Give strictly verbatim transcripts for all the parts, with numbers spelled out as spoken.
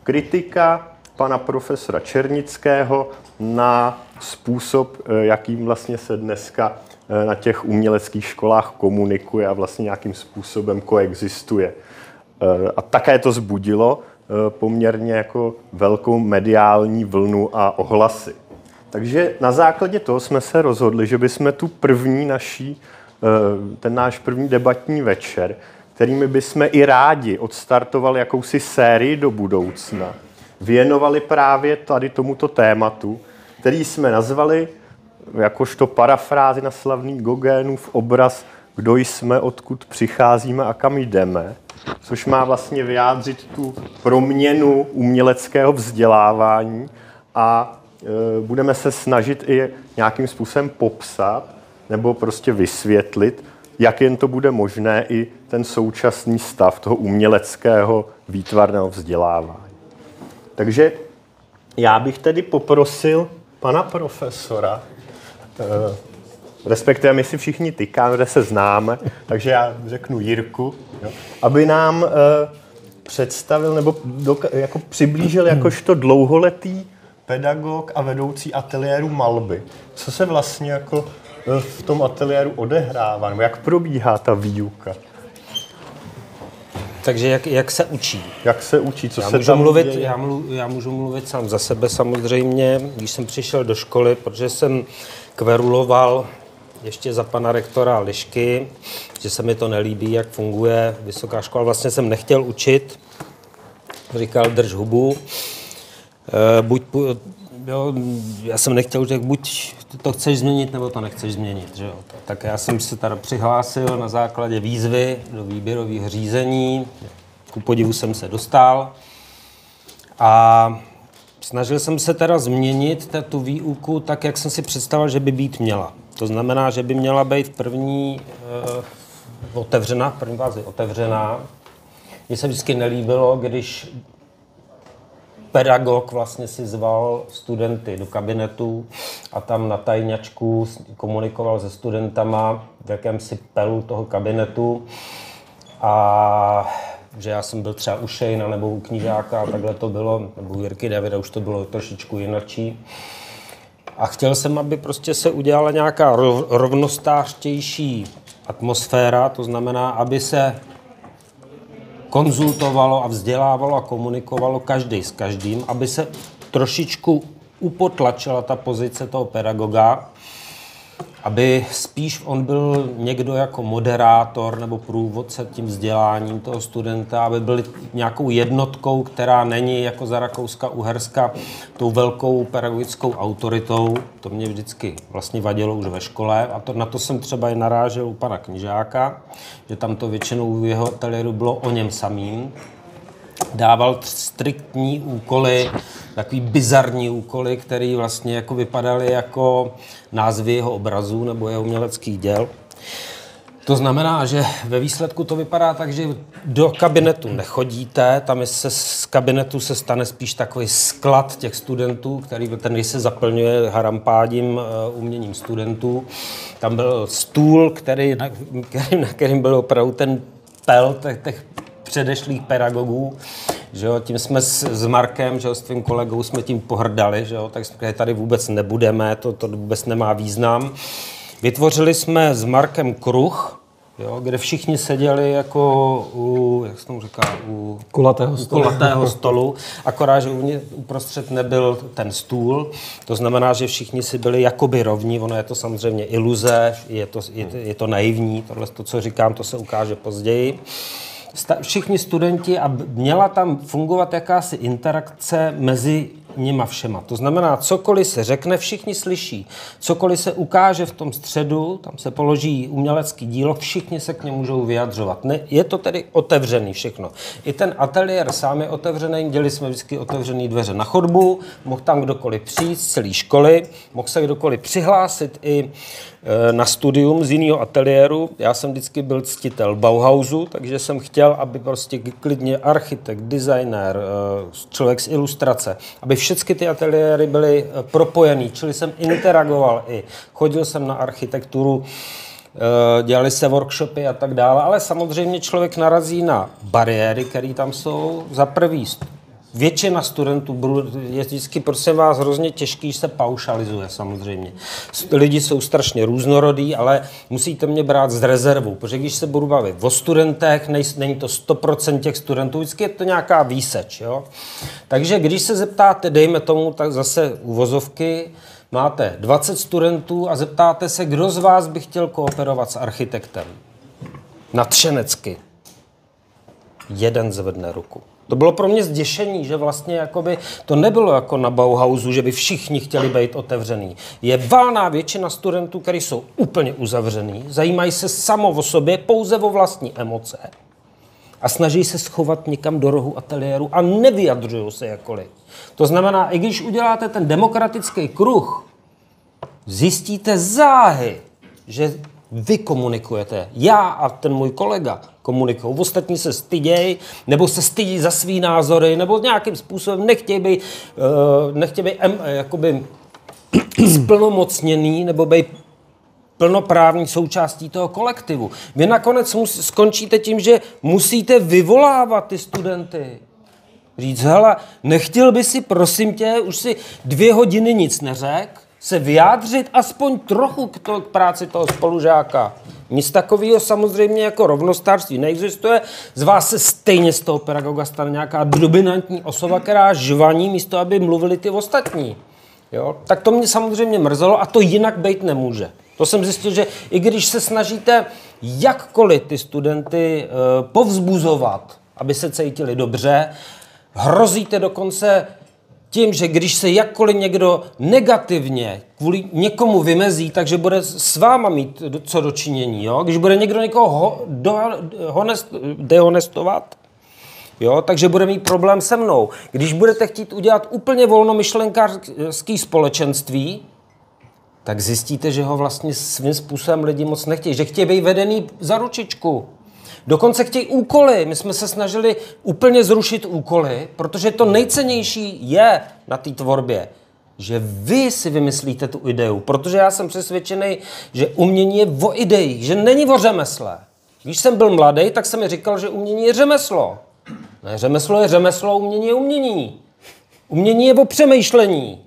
kritika pana profesora Černického na způsob, jakým vlastně se dneska na těch uměleckých školách komunikuje a vlastně nějakým způsobem koexistuje. A také to vzbudilo poměrně jako velkou mediální vlnu a ohlasy. Takže na základě toho jsme se rozhodli, že bychom tu první naší, ten náš první debatní večer, kterými bychom i rádi odstartovali jakousi sérii do budoucna, věnovali právě tady tomuto tématu, který jsme nazvali jakožto parafrázi na slavný Gogénův obraz Kdo jsme, odkud přicházíme a kam jdeme, což má vlastně vyjádřit tu proměnu uměleckého vzdělávání a e, budeme se snažit i nějakým způsobem popsat nebo prostě vysvětlit, jak jen to bude možné, i ten současný stav toho uměleckého výtvarného vzdělávání. Takže já bych tedy poprosil pana profesora, eh, respektive my si všichni tykáme, kde se známe, takže já řeknu Jirku, jo, aby nám eh, představil nebo doka- jako přiblížil jakožto dlouholetý pedagog a vedoucí ateliéru malby. Co se vlastně jako eh, v tom ateliéru odehrává, nebo jak probíhá ta výuka? Takže jak, jak se učí? Jak se učí, co já se můžu tam mluvit, děje? já, mluv, já můžu mluvit sám za sebe samozřejmě, když jsem přišel do školy, protože jsem kveruloval ještě za pana rektora Lišky, že se mi to nelíbí, jak funguje vysoká škola. Vlastně jsem nechtěl učit, říkal drž hubu, e, buď, jo, já jsem nechtěl učit, buď to chceš změnit, nebo to nechceš změnit. Že jo? Tak já jsem se tady přihlásil na základě výzvy do výběrového řízení, ku podivu jsem se dostal a snažil jsem se teda změnit tu výuku tak, jak jsem si představil, že by být měla. To znamená, že by měla být první eh, otevřená, v první fázi otevřená. Mně se vždycky nelíbilo, když pedagog vlastně si zval studenty do kabinetu a tam na tajňačku komunikoval se studentama v jakémsi pelu toho kabinetu a že já jsem byl třeba u Šejna nebo u Knížáka a takhle to bylo, nebo u Jirky Davida už to bylo trošičku jinačí. A chtěl jsem, aby prostě se udělala nějaká rovnostářtější atmosféra, to znamená, aby se konzultovalo a vzdělávalo a komunikovalo každý s každým, aby se trošičku upotlačila ta pozice toho pedagoga, aby spíš on byl někdo jako moderátor nebo průvodce tím vzděláním toho studenta, aby byl nějakou jednotkou, která není jako za Rakouska-Uherska tou velkou pedagogickou autoritou. To mě vždycky vlastně vadilo už ve škole a to, na to jsem třeba i narážel u pana Knížáka, že tam to většinou v jeho ateliéru bylo o něm samým. Dával striktní úkoly, takový bizarní úkoly, které vlastně jako vypadaly jako názvy jeho obrazů nebo jeho uměleckých děl. To znamená, že ve výsledku to vypadá tak, že do kabinetu nechodíte, tam je se, z kabinetu se stane spíš takový sklad těch studentů, který ten se zaplňuje harampádím, uměním studentů. Tam byl stůl, který, na, který, na kterým byl opravdu ten pel těch, těch předešlých pedagogů, že jo, tím jsme s, s Markem, že jo, s tvým kolegou jsme tím pohrdali, že jo, tak jsme tady vůbec nebudeme, to, to vůbec nemá význam. Vytvořili jsme s Markem kruh, jo, kde všichni seděli jako u, jak se tomu říká, u kulatého stolu, kulatého stolu, akorát, že uprostřed nebyl ten stůl, to znamená, že všichni si byli jakoby rovní, ono je to samozřejmě iluze, je to, je, je to naivní, tohle, to, co říkám, to se ukáže později. Všichni studenti a měla tam fungovat jakási interakce mezi nima všema. To znamená, cokoliv se řekne, všichni slyší. Cokoliv se ukáže v tom středu, tam se položí umělecký dílo, všichni se k němu můžou vyjadřovat. Ne, je to tedy otevřený všechno. I ten ateliér sám je otevřený, dělali jsme vždycky otevřený dveře na chodbu, mohl tam kdokoliv přijít z celé školy, mohl se kdokoliv přihlásit i na studium z jiného ateliéru. Já jsem vždycky byl ctitel Bauhausu, takže jsem chtěl, aby prostě klidně architekt, designér, člověk z ilustrace, aby všechny ty ateliéry byly propojený, čili jsem interagoval i. Chodil jsem na architekturu, dělali se workshopy a tak dále, ale samozřejmě člověk narazí na bariéry, které tam jsou. Za prvý Většina studentů je vždycky, prosím vás, hrozně těžký, že se paušalizuje samozřejmě. Lidi jsou strašně různorodí, ale musíte mě brát z rezervu, protože když se budu bavit o studentech, není to sto procent těch studentů, vždycky je to nějaká výseč. Jo? Takže když se zeptáte, dejme tomu, tak zase uvozovky, máte dvacet studentů a zeptáte se, kdo z vás by chtěl kooperovat s architektem. Nadšenecky. Jeden zvedne ruku. To bylo pro mě zděšení, že vlastně jakoby to nebylo jako na Bauhausu, že by všichni chtěli být otevřený. Je valná většina studentů, kteří jsou úplně uzavřený, zajímají se samo o sobě, pouze o vlastní emoce a snaží se schovat někam do rohu ateliéru a nevyjadřují se jakkoliv. To znamená, i když uděláte ten demokratický kruh, zjistíte záhy, že vy komunikujete. Já a ten můj kolega komunikují. Ostatní se stydějí, nebo se stydí za svý názory, nebo nějakým způsobem nechtějí být, uh, nechtějí být um, jakoby splnomocněný, nebo být plnoprávní součástí toho kolektivu. Vy nakonec musí, skončíte tím, že musíte vyvolávat ty studenty. Říct, hele, nechtěl by si, prosím tě, už si dvě hodiny nic neřekl, se vyjádřit aspoň trochu k, to, k práci toho spolužáka. Nic takového samozřejmě jako rovnostářství neexistuje. Z vás se stejně z toho pedagoga stane nějaká dominantní osoba, která žvaní místo, aby mluvili ty ostatní. Jo? Tak to mě samozřejmě mrzelo a to jinak být nemůže. To jsem zjistil, že i když se snažíte jakkoliv ty studenty e, povzbuzovat, aby se cítili dobře, hrozíte dokonce tím, že když se jakkoliv někdo negativně kvůli někomu vymezí, takže bude s váma mít co dočinění. Jo? Když bude někdo někoho ho, do, honest, dehonestovat, jo? Takže bude mít problém se mnou. Když budete chtít udělat úplně volnomyšlenkářský společenství, tak zjistíte, že ho vlastně svým způsobem lidi moc nechtějí. Že chtějí být vedený za ručičku. Dokonce chtějí úkoly. My jsme se snažili úplně zrušit úkoly, protože to nejcennější je na té tvorbě, že vy si vymyslíte tu ideu. Protože já jsem přesvědčený, že umění je o ideích, že není o řemesle. Když jsem byl mladý, tak jsem mi říkal, že umění je řemeslo. Ne, řemeslo je řemeslo, umění je umění. Umění je o přemýšlení.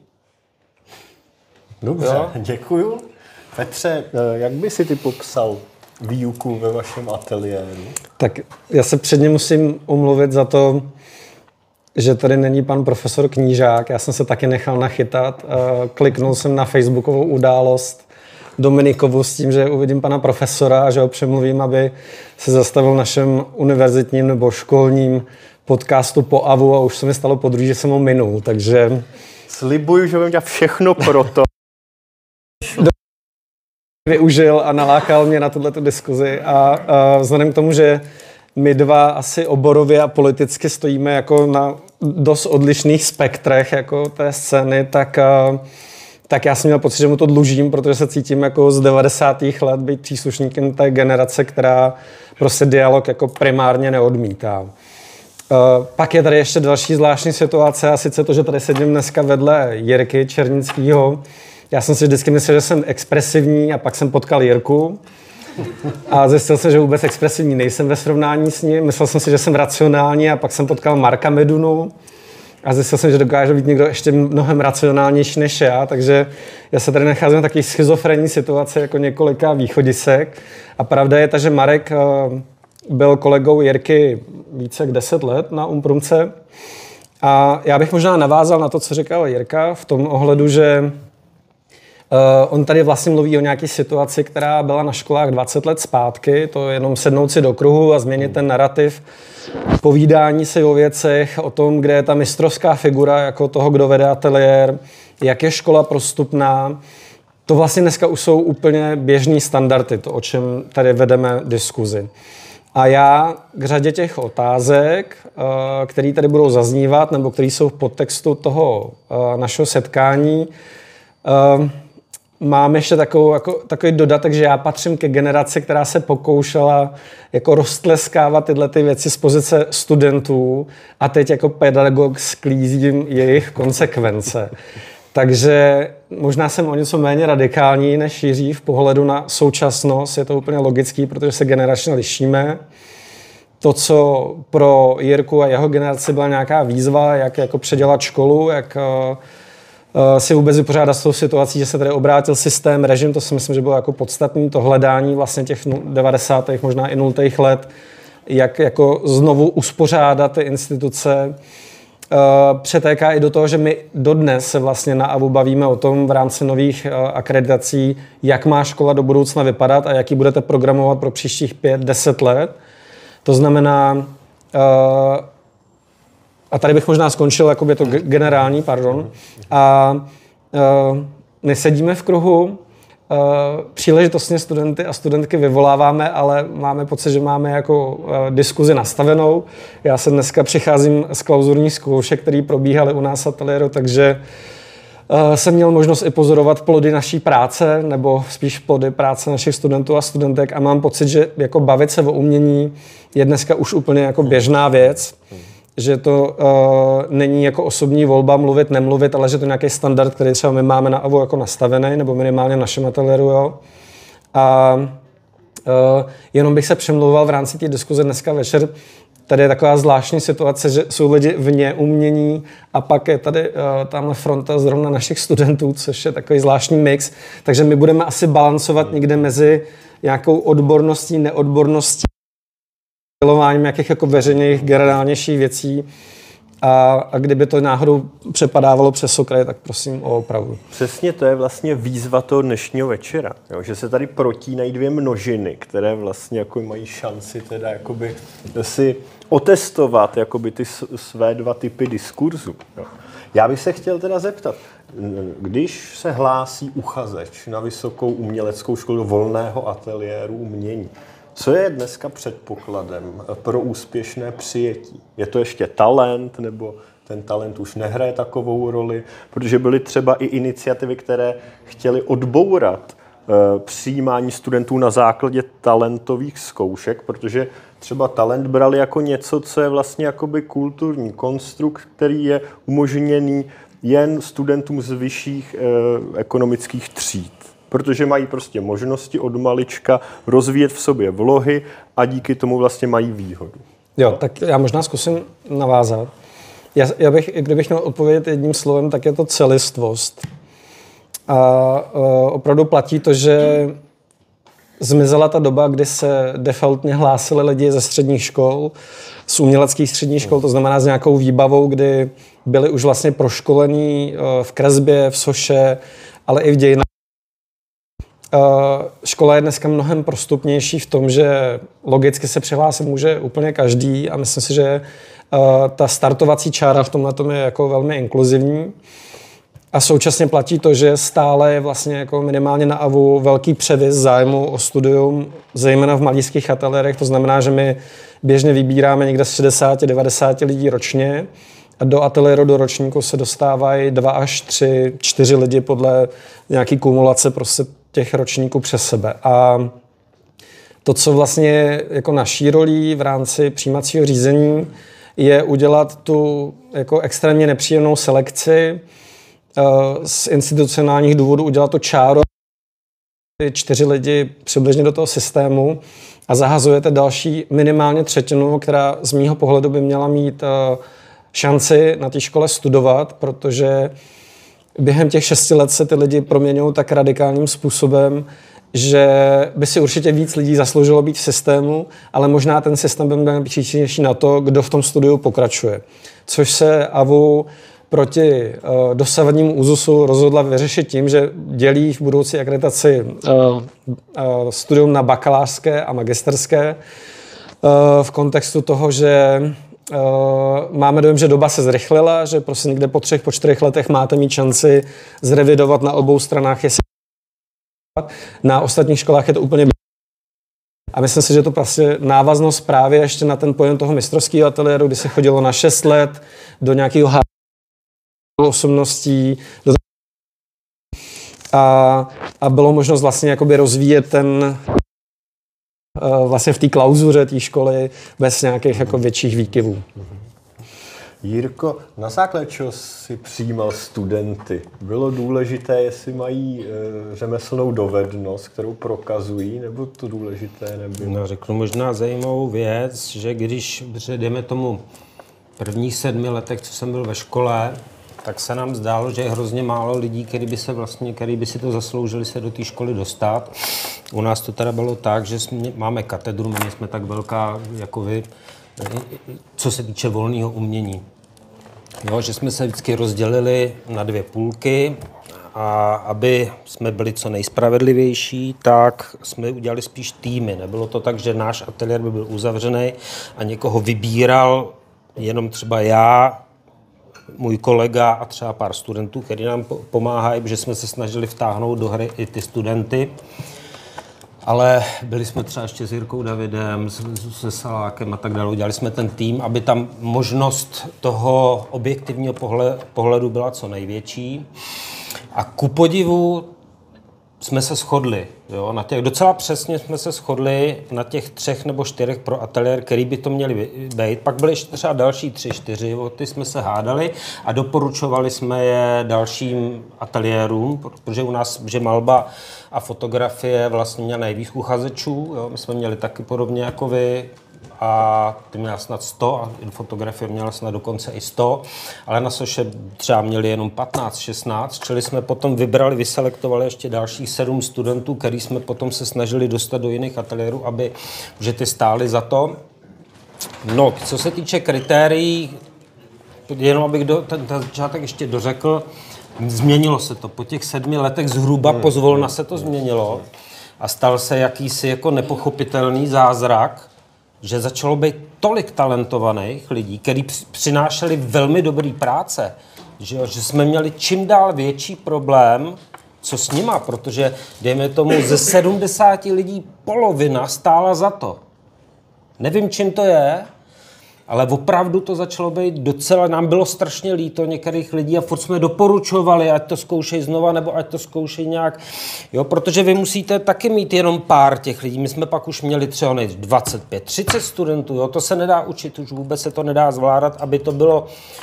Dobře, jo? Děkuju. Petře, jak by si ty popsal výuku ve vašem ateliéru? Tak já se předně musím omluvit za to, že tady není pan profesor Knížák. Já jsem se taky nechal nachytat. Kliknul jsem na facebookovou událost Dominikovu s tím, že uvidím pana profesora a že ho přemluvím, aby se zastavil v našem univerzitním nebo školním podcastu po A V U a už se mi stalo podruhé, že jsem ho minul, takže... Slibuju, že budem dělat všechno pro to. Využil a nalákal mě na tuto diskuzi a, a vzhledem k tomu, že my dva asi oborově a politicky stojíme jako na dost odlišných spektrech jako té scény, tak, a, tak já jsem měl pocit, že mu to dlužím, protože se cítím jako z devadesátých let být příslušníkem té generace, která prostě dialog jako primárně neodmítá. Uh, pak je tady ještě další zvláštní situace a sice to, že tady sedím dneska vedle Jirky Černického. Já jsem si vždycky myslel, že jsem expresivní a pak jsem potkal Jirku a zjistil jsem, že vůbec expresivní nejsem ve srovnání s ním. Myslel jsem si, že jsem racionální a pak jsem potkal Marka Medunu a zjistil jsem, že dokáže být někdo ještě mnohem racionálnější než já, takže já se tady nacházím v takové schizofrenní situaci jako několika východisek a pravda je ta, že Marek byl kolegou Jirky více jak deset let na Umprumce a já bych možná navázal na to, co říkal Jirka v tom ohledu, že Uh, on tady vlastně mluví o nějaké situaci, která byla na školách dvacet let zpátky, to je jenom sednout si do kruhu a změnit ten narrativ, povídání si o věcech, o tom, kde je ta mistrovská figura jako toho, kdo vede ateliér, jak je škola prostupná. To vlastně dneska už jsou úplně běžný standardy, to, o čem tady vedeme diskuzi. A já k řadě těch otázek, uh, které tady budou zaznívat, nebo které jsou v podtextu toho uh, našeho setkání, uh, mám ještě takovou, jako, takový dodatek, že já patřím ke generaci, která se pokoušela jako roztleskávat tyhle ty věci z pozice studentů a teď jako pedagog sklízím jejich konsekvence. Takže možná jsem o něco méně radikální než Jiří v pohledu na současnost. Je to úplně logický, protože se generačně lišíme. to, co pro Jirku a jeho generaci byla nějaká výzva, jak jako předělat školu, jak uh, si vůbec vypořádat s tou situací, že se tady obrátil systém, režim, to si myslím, že bylo jako podstatný, to hledání vlastně těch devadesátých možná i nultých let, jak jako znovu uspořádat ty instituce. Uh, přetéká i do toho, že my dodnes se vlastně na A V U bavíme o tom v rámci nových uh, akreditací, jak má škola do budoucna vypadat a jak ji budete programovat pro příštích pět, deset let. To znamená, uh, a tady bych možná skončil, jakoby to generální, pardon, a uh, my sedíme v kruhu, uh, příležitostně studenty a studentky vyvoláváme, ale máme pocit, že máme jako uh, diskuzi nastavenou. Já se dneska přicházím z klauzurních zkoušek, které probíhaly u nás v ateliéru, takže uh, jsem měl možnost i pozorovat plody naší práce, nebo spíš plody práce našich studentů a studentek a mám pocit, že jako bavit se o umění je dneska už úplně jako běžná věc. Že to uh, není jako osobní volba mluvit, nemluvit, ale že to je nějaký standard, který třeba my máme na A V U jako nastavený, nebo minimálně v našem ateliéru, jo. A uh, jenom bych se přemlouval v rámci té diskuze dneska večer. Tady je taková zvláštní situace, že jsou lidi vně umění a pak je tady uh, tamhle fronta zrovna našich studentů, což je takový zvláštní mix. Takže my budeme asi balancovat někde mezi nějakou odborností, neodborností, dělováním nějakých jako veřejných, generálnějších věcí a, a kdyby to náhodou přepadávalo přes okraj, tak prosím o opravu. Přesně to je vlastně výzva toho dnešního večera, jo, že se tady protínají dvě množiny, které vlastně jako mají šanci teda jakoby si otestovat jakoby ty své dva typy diskurzu. Jo. Já bych se chtěl teda zeptat, když se hlásí uchazeč na vysokou uměleckou školu do volného ateliéru umění, co je dneska předpokladem pro úspěšné přijetí? Je to ještě talent, nebo ten talent už nehraje takovou roli? Protože byly třeba i iniciativy, které chtěly odbourat e, přijímání studentů na základě talentových zkoušek, protože třeba talent brali jako něco, co je vlastně jakoby kulturní konstrukt, který je umožněný jen studentům z vyšších e, ekonomických tříd. Protože mají prostě možnosti od malička rozvíjet v sobě vlohy a díky tomu vlastně mají výhodu. Jo, tak já možná zkusím navázat. Já, já bych, kdybych měl odpovědět jedním slovem, tak je to celistvost. A uh, opravdu platí to, že zmizela ta doba, kdy se defaultně hlásili lidi ze středních škol, z uměleckých středních škol, to znamená s nějakou výbavou, kdy byli už vlastně proškolení uh, v kresbě, v soše, ale i v dějinách. Uh, škola je dneska mnohem prostupnější v tom, že logicky se přihlásit může úplně každý a myslím si, že uh, ta startovací čára v tomhle je jako velmi inkluzivní. A současně platí to, že stále je vlastně jako minimálně na A V U velký převis zájmu o studium, zejména v malířských ateliérech. To znamená, že my běžně vybíráme někde z šedesát devadesát lidí ročně a do ateliéru, do ročníku se dostávají dva až tři, čtyři lidi podle nějaký kumulace prostě těch ročníků přes sebe. A to, co vlastně je jako naší rolí v rámci přijímacího řízení, je udělat tu jako extrémně nepříjemnou selekci, z institucionálních důvodů udělat to čáro, čtyři lidi přibližně do toho systému a zahazujete další minimálně třetinu, která z mýho pohledu by měla mít šanci na té škole studovat, protože během těch šesti let se ty lidi proměňují tak radikálním způsobem, že by si určitě víc lidí zasloužilo být v systému, ale možná ten systém by měl být příčinnější na to, kdo v tom studiu pokračuje. Což se A V U proti uh, dosavadnímu úzusu rozhodla vyřešit tím, že dělí v budoucí akreditaci uh, uh, studium na bakalářské a magisterské uh, v kontextu toho, že uh, máme dojem, že doba se zrychlila, že prostě někde po třech, po čtyřech letech máte mít šanci zrevidovat na obou stranách, jestli na ostatních školách je to úplně. A myslím si, že to prostě návaznost právě ještě na ten pojem toho mistrovského ateliéru, kdy se chodilo na šest let do nějakého osobností do... a, a bylo možnost vlastně jakoby rozvíjet ten uh, vlastně v té klauzuře té školy bez nějakých jako větších výkyvů. Jirko, na základě čeho jsi přijímal studenty? Bylo důležité, jestli mají e, řemeslnou dovednost, kterou prokazují, nebo to důležité nebylo? No, řeknu možná zajímavou věc, že když jdeme tomu prvních sedmi letech, co jsem byl ve škole, tak se nám zdálo, že je hrozně málo lidí, kteří by se vlastně, který by si to zasloužili se do té školy dostat. U nás to teda bylo tak, že jsme, máme katedru, my jsme tak velká jako vy, co se týče volného umění. Jo, že jsme se vždycky rozdělili na dvě půlky a aby jsme byli co nejspravedlivější, tak jsme udělali spíš týmy. Nebylo to tak, že náš ateliér by byl uzavřený a někoho vybíral jenom třeba já, můj kolega a třeba pár studentů, kteří nám pomáhají, protože jsme se snažili vtáhnout do hry i ty studenty. Ale byli jsme třeba ještě s Jirkou Davidem, se Salákem a tak dále. Udělali jsme ten tým, aby tam možnost toho objektivního pohledu byla co největší. A ku podivu jsme se shodli. Jo? Na těch, docela přesně jsme se shodli na těch třech nebo čtyřech pro ateliér, který by to měli být. Pak byly třeba další tři, čtyři, o ty jsme se hádali a doporučovali jsme je dalším ateliérům, protože u nás, že malba a fotografie vlastně měla nejvíc uchazečů. Jo? My jsme měli taky podobně jako vy. A ty měla snad sto a fotografie měla snad dokonce i sto, ale na soše třeba měli jenom patnáct, šestnáct, čili jsme potom vybrali, vyselektovali ještě dalších sedm studentů, který jsme potom se snažili dostat do jiných ateliérů, aby, že ty stály za to. No, co se týče kritérií, jenom abych do, ten, ten začátek ještě dořekl, změnilo se to. Po těch sedmi letech zhruba pozvolna se to změnilo a stal se jakýsi jako nepochopitelný zázrak, že začalo být tolik talentovaných lidí, kteří přinášeli velmi dobrý práce, že, že jsme měli čím dál větší problém, co s nima, protože dejme tomu ze sedmdesáti lidí polovina stála za to. Nevím, čím to je, ale opravdu to začalo být docela, nám bylo strašně líto některých lidí a furt jsme doporučovali, ať to zkoušej znova, nebo ať to zkoušej nějak, jo, protože vy musíte taky mít jenom pár těch lidí. My jsme pak už měli třeba nejvíc dvacet pět, třicet studentů, jo, to se nedá učit, už vůbec se to nedá zvládat, aby to bylo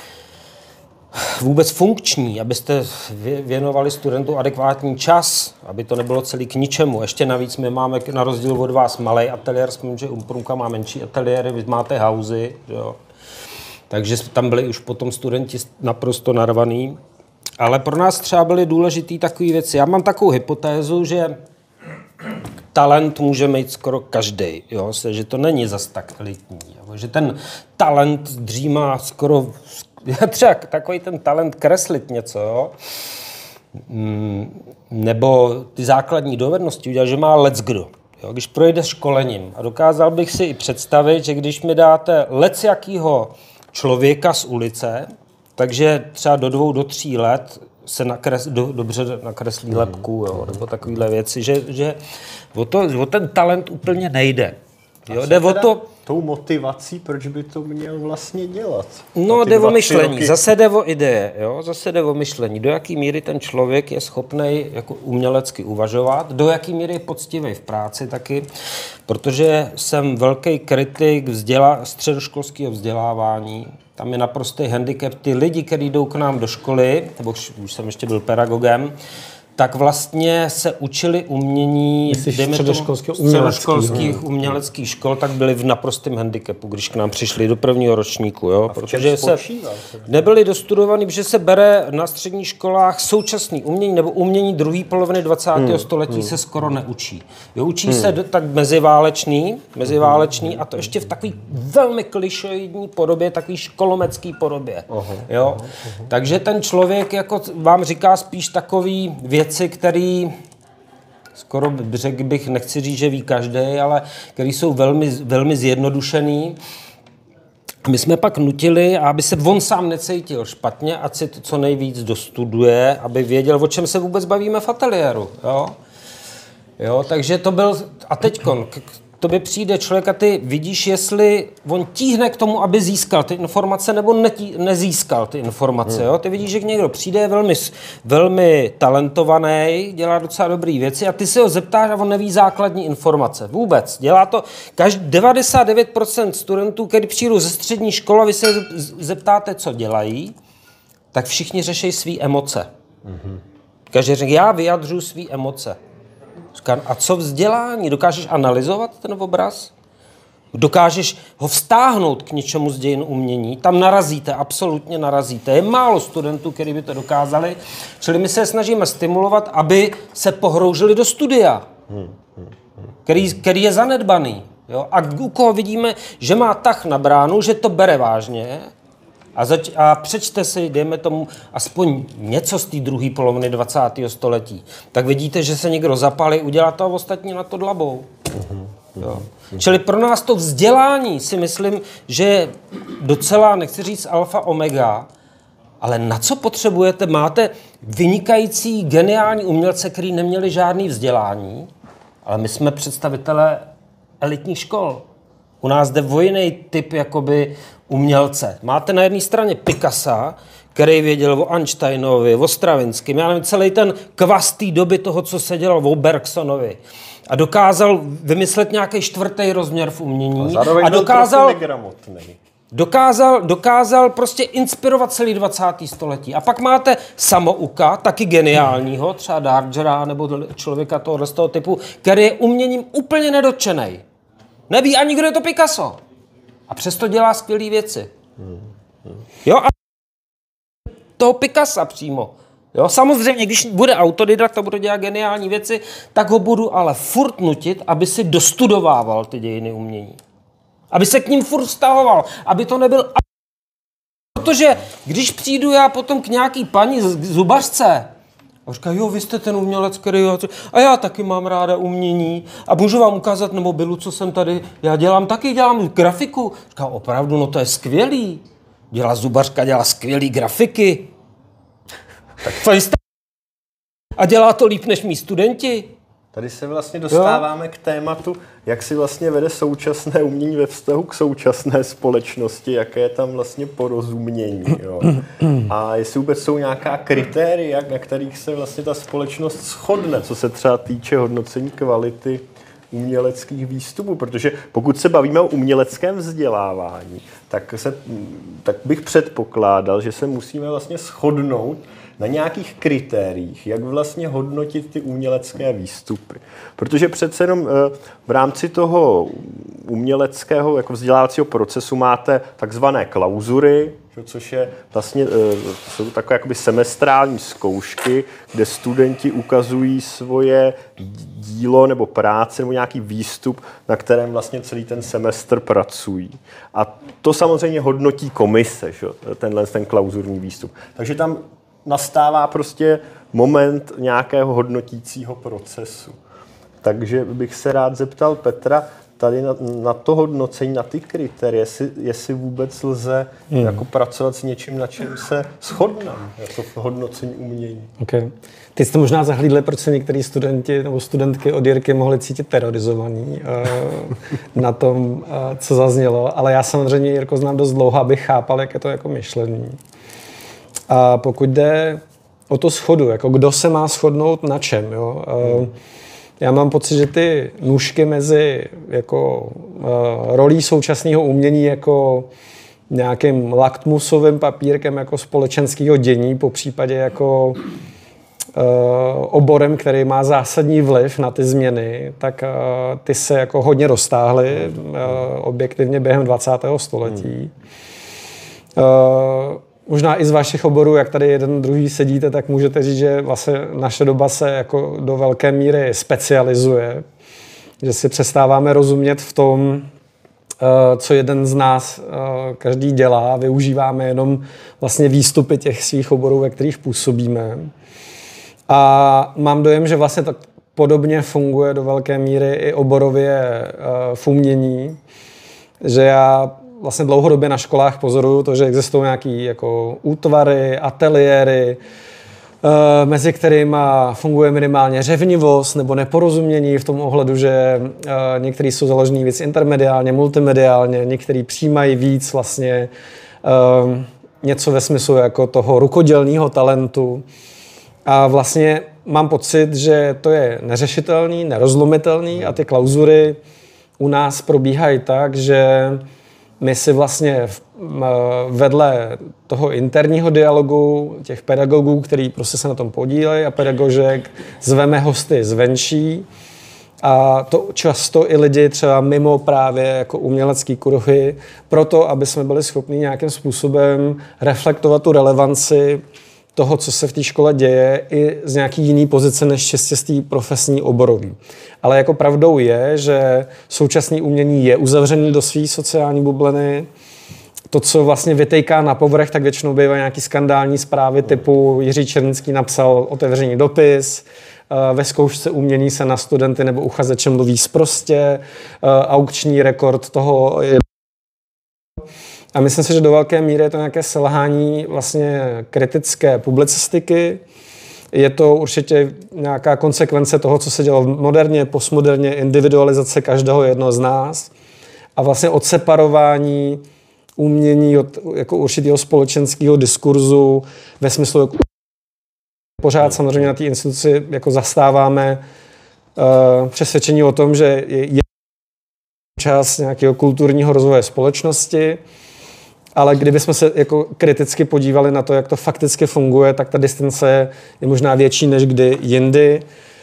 vůbec funkční, abyste věnovali studentům adekvátní čas, aby to nebylo celý k ničemu. Ještě navíc my máme na rozdíl od vás malý ateliér, že Umprumka má menší ateliéry, vy máte hauzy, jo. Takže tam byli už potom studenti naprosto narvaný. Ale pro nás třeba byly důležitý takové věci. Já mám takovou hypotézu, že talent může mít skoro každý, jo, že to není zas tak elitní, jo. Že ten talent dřímá skoro třeba takový ten talent kreslit něco, jo? Nebo ty základní dovednosti udělat, že má leckdo. Jo? Když projde školením. A dokázal bych si i představit, že když mi dáte lecjakýho člověka z ulice, takže třeba do dvou, do tří let se nakres, do, dobře nakreslí mm. lepku, jo? Nebo takovéhle věci, že, že o, to, o ten talent úplně nejde. Jo? Jde o to, tou motivací, proč by to měl vlastně dělat? No, jde o myšlení, roky... zase jde o ideje, jo? Zase jde o myšlení. Do jaký míry ten člověk je schopný jako umělecky uvažovat, do jaký míry je poctivý v práci taky, protože jsem velký kritik vzdělá... středoškolského vzdělávání. Tam je naprostý handicap. Ty lidi, kteří jdou k nám do školy, nebo už jsem ještě byl pedagogem, tak vlastně se učili umění středoškolských uměleckých škol, tak byli v naprostém handicapu, když k nám přišli do prvního ročníku. Jo? Protože se nebyli dostudovaní, protože se bere na středních školách současný umění nebo umění druhé poloviny dvacátého Hmm. století hmm. se skoro neučí. Jo? Učí hmm. se do, tak meziválečný, meziválečný hmm. a to ještě v takové velmi klišoidní podobě, takové školomecké podobě. Uh-huh. Jo? Uh-huh. Takže ten člověk jako vám říká spíš takový věc, věci, které skoro řekl bych, nechci říct, že ví každý, ale které jsou velmi, velmi zjednodušený. My jsme pak nutili, aby se on sám necítil špatně, ať si to co nejvíc dostuduje, aby věděl, o čem se vůbec bavíme v ateliéru. Jo? Jo, takže to byl... A teďkon, tobě přijde člověk a ty vidíš, jestli on tíhne k tomu, aby získal ty informace, nebo netí, nezískal ty informace. Jo? Ty vidíš, že někdo přijde, je velmi, velmi talentovaný, dělá docela dobré věci a ty se ho zeptáš a on neví základní informace. Vůbec. Dělá to každý devadesát devět procent studentů, kteří přijdou ze střední školy a vy se zeptáte, co dělají, tak všichni řeší svý emoce. Mm-hmm. Každý řekne, já vyjadřuji svý emoce. Říkám, a co vzdělání? Dokážeš analyzovat ten obraz? Dokážeš ho vztáhnout k něčemu z dějin umění? Tam narazíte, absolutně narazíte. Je málo studentů, kteří by to dokázali. Čili my se snažíme stimulovat, aby se pohroužili do studia, který, který je zanedbaný. Jo? A u koho vidíme, že má tah na bránu, že to bere vážně, A, zač- a přečte si, dejme tomu, aspoň něco z té druhé poloviny dvacátého století. Tak vidíte, že se někdo zapálí, udělá to a ostatní na to dlabou. Uh-huh. Jo. Čili pro nás to vzdělání si myslím, že docela, nechci říct alfa omega, ale na co potřebujete? Máte vynikající, geniální umělce, kteří neměli žádný vzdělání, ale my jsme představitelé elitních škol. U nás jde o jiný typ jakoby umělce. Máte na jedné straně Picassa, který věděl o Einsteinovi, o Stravinském, já nevím, celý ten kvas té doby toho, co se dělal o Bergsonovi. A dokázal vymyslet nějaký čtvrtý rozměr v umění. A, a dokázal, dokázal, dokázal prostě inspirovat celý dvacátý století. A pak máte Samouka, taky geniálního, třeba Dargera nebo člověka tohohle z toho typu, který je uměním úplně nedotčenej. Neví ani, kdo je to Picasso. A přesto dělá skvělé věci. Jo, a toho Picassa přímo. Jo, samozřejmě, když bude autodidakt a bude dělat geniální věci, tak ho budu ale furt nutit, aby si dostudovával ty dějiny umění. Aby se k ním furt vztahoval. Aby to nebyl... Protože když přijdu já potom k nějaký paní zubařce a říká, jo, vy jste ten umělec, který... A já taky mám ráda umění a můžu vám ukázat na mobilu, co jsem tady... Já dělám taky, dělám grafiku. Říká, opravdu, no to je skvělý. Dělá zubařka, dělá skvělý grafiky. Tak to je a dělá to líp než mý studenti. Tady se vlastně dostáváme jo. k tématu, jak si vlastně vede současné umění ve vztahu k současné společnosti, jaké je tam vlastně porozumění. Jo. A jestli vůbec jsou nějaká kritéria, na kterých se vlastně ta společnost shodne, co se třeba týče hodnocení kvality uměleckých výstupů, protože pokud se bavíme o uměleckém vzdělávání, tak, se, tak bych předpokládal, že se musíme vlastně shodnout na nějakých kritériích, jak vlastně hodnotit ty umělecké výstupy. Protože přece jenom v rámci toho uměleckého jako vzdělávacího procesu máte takzvané klauzury, což je vlastně jsou takové jakoby semestrální zkoušky, kde studenti ukazují svoje dílo nebo práce nebo nějaký výstup, na kterém vlastně celý ten semestr pracují. A to samozřejmě hodnotí komise, že? Tenhle ten klauzurní výstup. Takže tam nastává prostě moment nějakého hodnotícího procesu. Takže bych se rád zeptal Petra tady na, na to hodnocení, na ty kritéria, jestli, jestli vůbec lze hmm. jako pracovat s něčím, na čem se shodneme, jako v hodnocení umění. Okay. Ty jste možná zahlídli, proč se některý studenti nebo studentky od Jirky mohli cítit terorizovaní uh, na tom, uh, co zaznělo, ale já samozřejmě Jirko znám dost dlouho, abych chápal, jak je to jako myšlení. A pokud jde o to shodu, jako kdo se má shodnout na čem, jo? Hmm. Já mám pocit, že ty nůžky mezi jako uh, rolí současného umění jako nějakým laktmusovým papírkem jako společenského dění, po případě jako uh, oborem, který má zásadní vliv na ty změny, tak uh, ty se jako hodně roztáhly uh, objektivně během dvacátého století. Uh, Možná i z vašich oborů, jak tady jeden druhý sedíte, tak můžete říct, že vlastně naše doba se jako do velké míry specializuje, že si přestáváme rozumět v tom, co jeden z nás každý dělá, využíváme jenom vlastně výstupy těch svých oborů, ve kterých působíme. A mám dojem, že vlastně tak podobně funguje do velké míry i oborově v umění, že já vlastně dlouhodobě na školách pozoruju to, že existují nějaké jako útvary, ateliéry, mezi kterými funguje minimálně řevnivost nebo neporozumění v tom ohledu, že některý jsou založený víc intermediálně, multimediálně, některý přijímají víc vlastně něco ve smyslu jako toho rukodělního talentu. A vlastně mám pocit, že to je neřešitelný, nerozlomitelný a ty klauzury u nás probíhají tak, že my si vlastně vedle toho interního dialogu těch pedagogů, který prostě se na tom podílejí a pedagožek, zveme hosty zvenčí a to často i lidi třeba mimo právě jako umělecký kruhy, proto, aby jsme byli schopni nějakým způsobem reflektovat tu relevanci toho, co se v té škole děje, i z nějaký jiný pozice než čistě z té profesní oborový. Ale jako pravdou je, že současné umění je uzavřený do své sociální bubliny. To, co vlastně vytejká na povrch, tak většinou bývají nějaký skandální zprávy typu Jiří Černický napsal otevřený dopis, ve zkoušce umění se na studenty nebo uchazeče mluví sprostě, aukční rekord toho je. A myslím si, že do velké míry je to nějaké selhání vlastně kritické publicistiky. Je to určitě nějaká konsekvence toho, co se dělo moderně, postmoderně, individualizace každého jednoho z nás a vlastně odseparování umění od jako určitého společenského diskurzu ve smyslu, jako pořád samozřejmě na té instituci jako zastáváme uh, přesvědčení o tom, že je, je část nějakého kulturního rozvoje společnosti, ale kdybychom se jako kriticky podívali na to, jak to fakticky funguje, tak ta distance je možná větší než kdy jindy.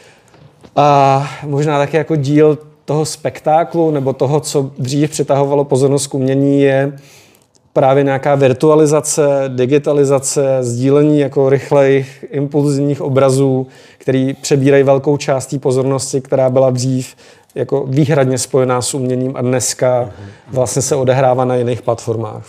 A možná taky jako díl toho spektáklu nebo toho, co dřív přitahovalo pozornost k umění, je právě nějaká virtualizace, digitalizace, sdílení jako rychlejch, impulzivních obrazů, který přebírají velkou část té pozornosti, která byla dřív jako výhradně spojená s uměním a dneska vlastně se odehrává na jiných platformách.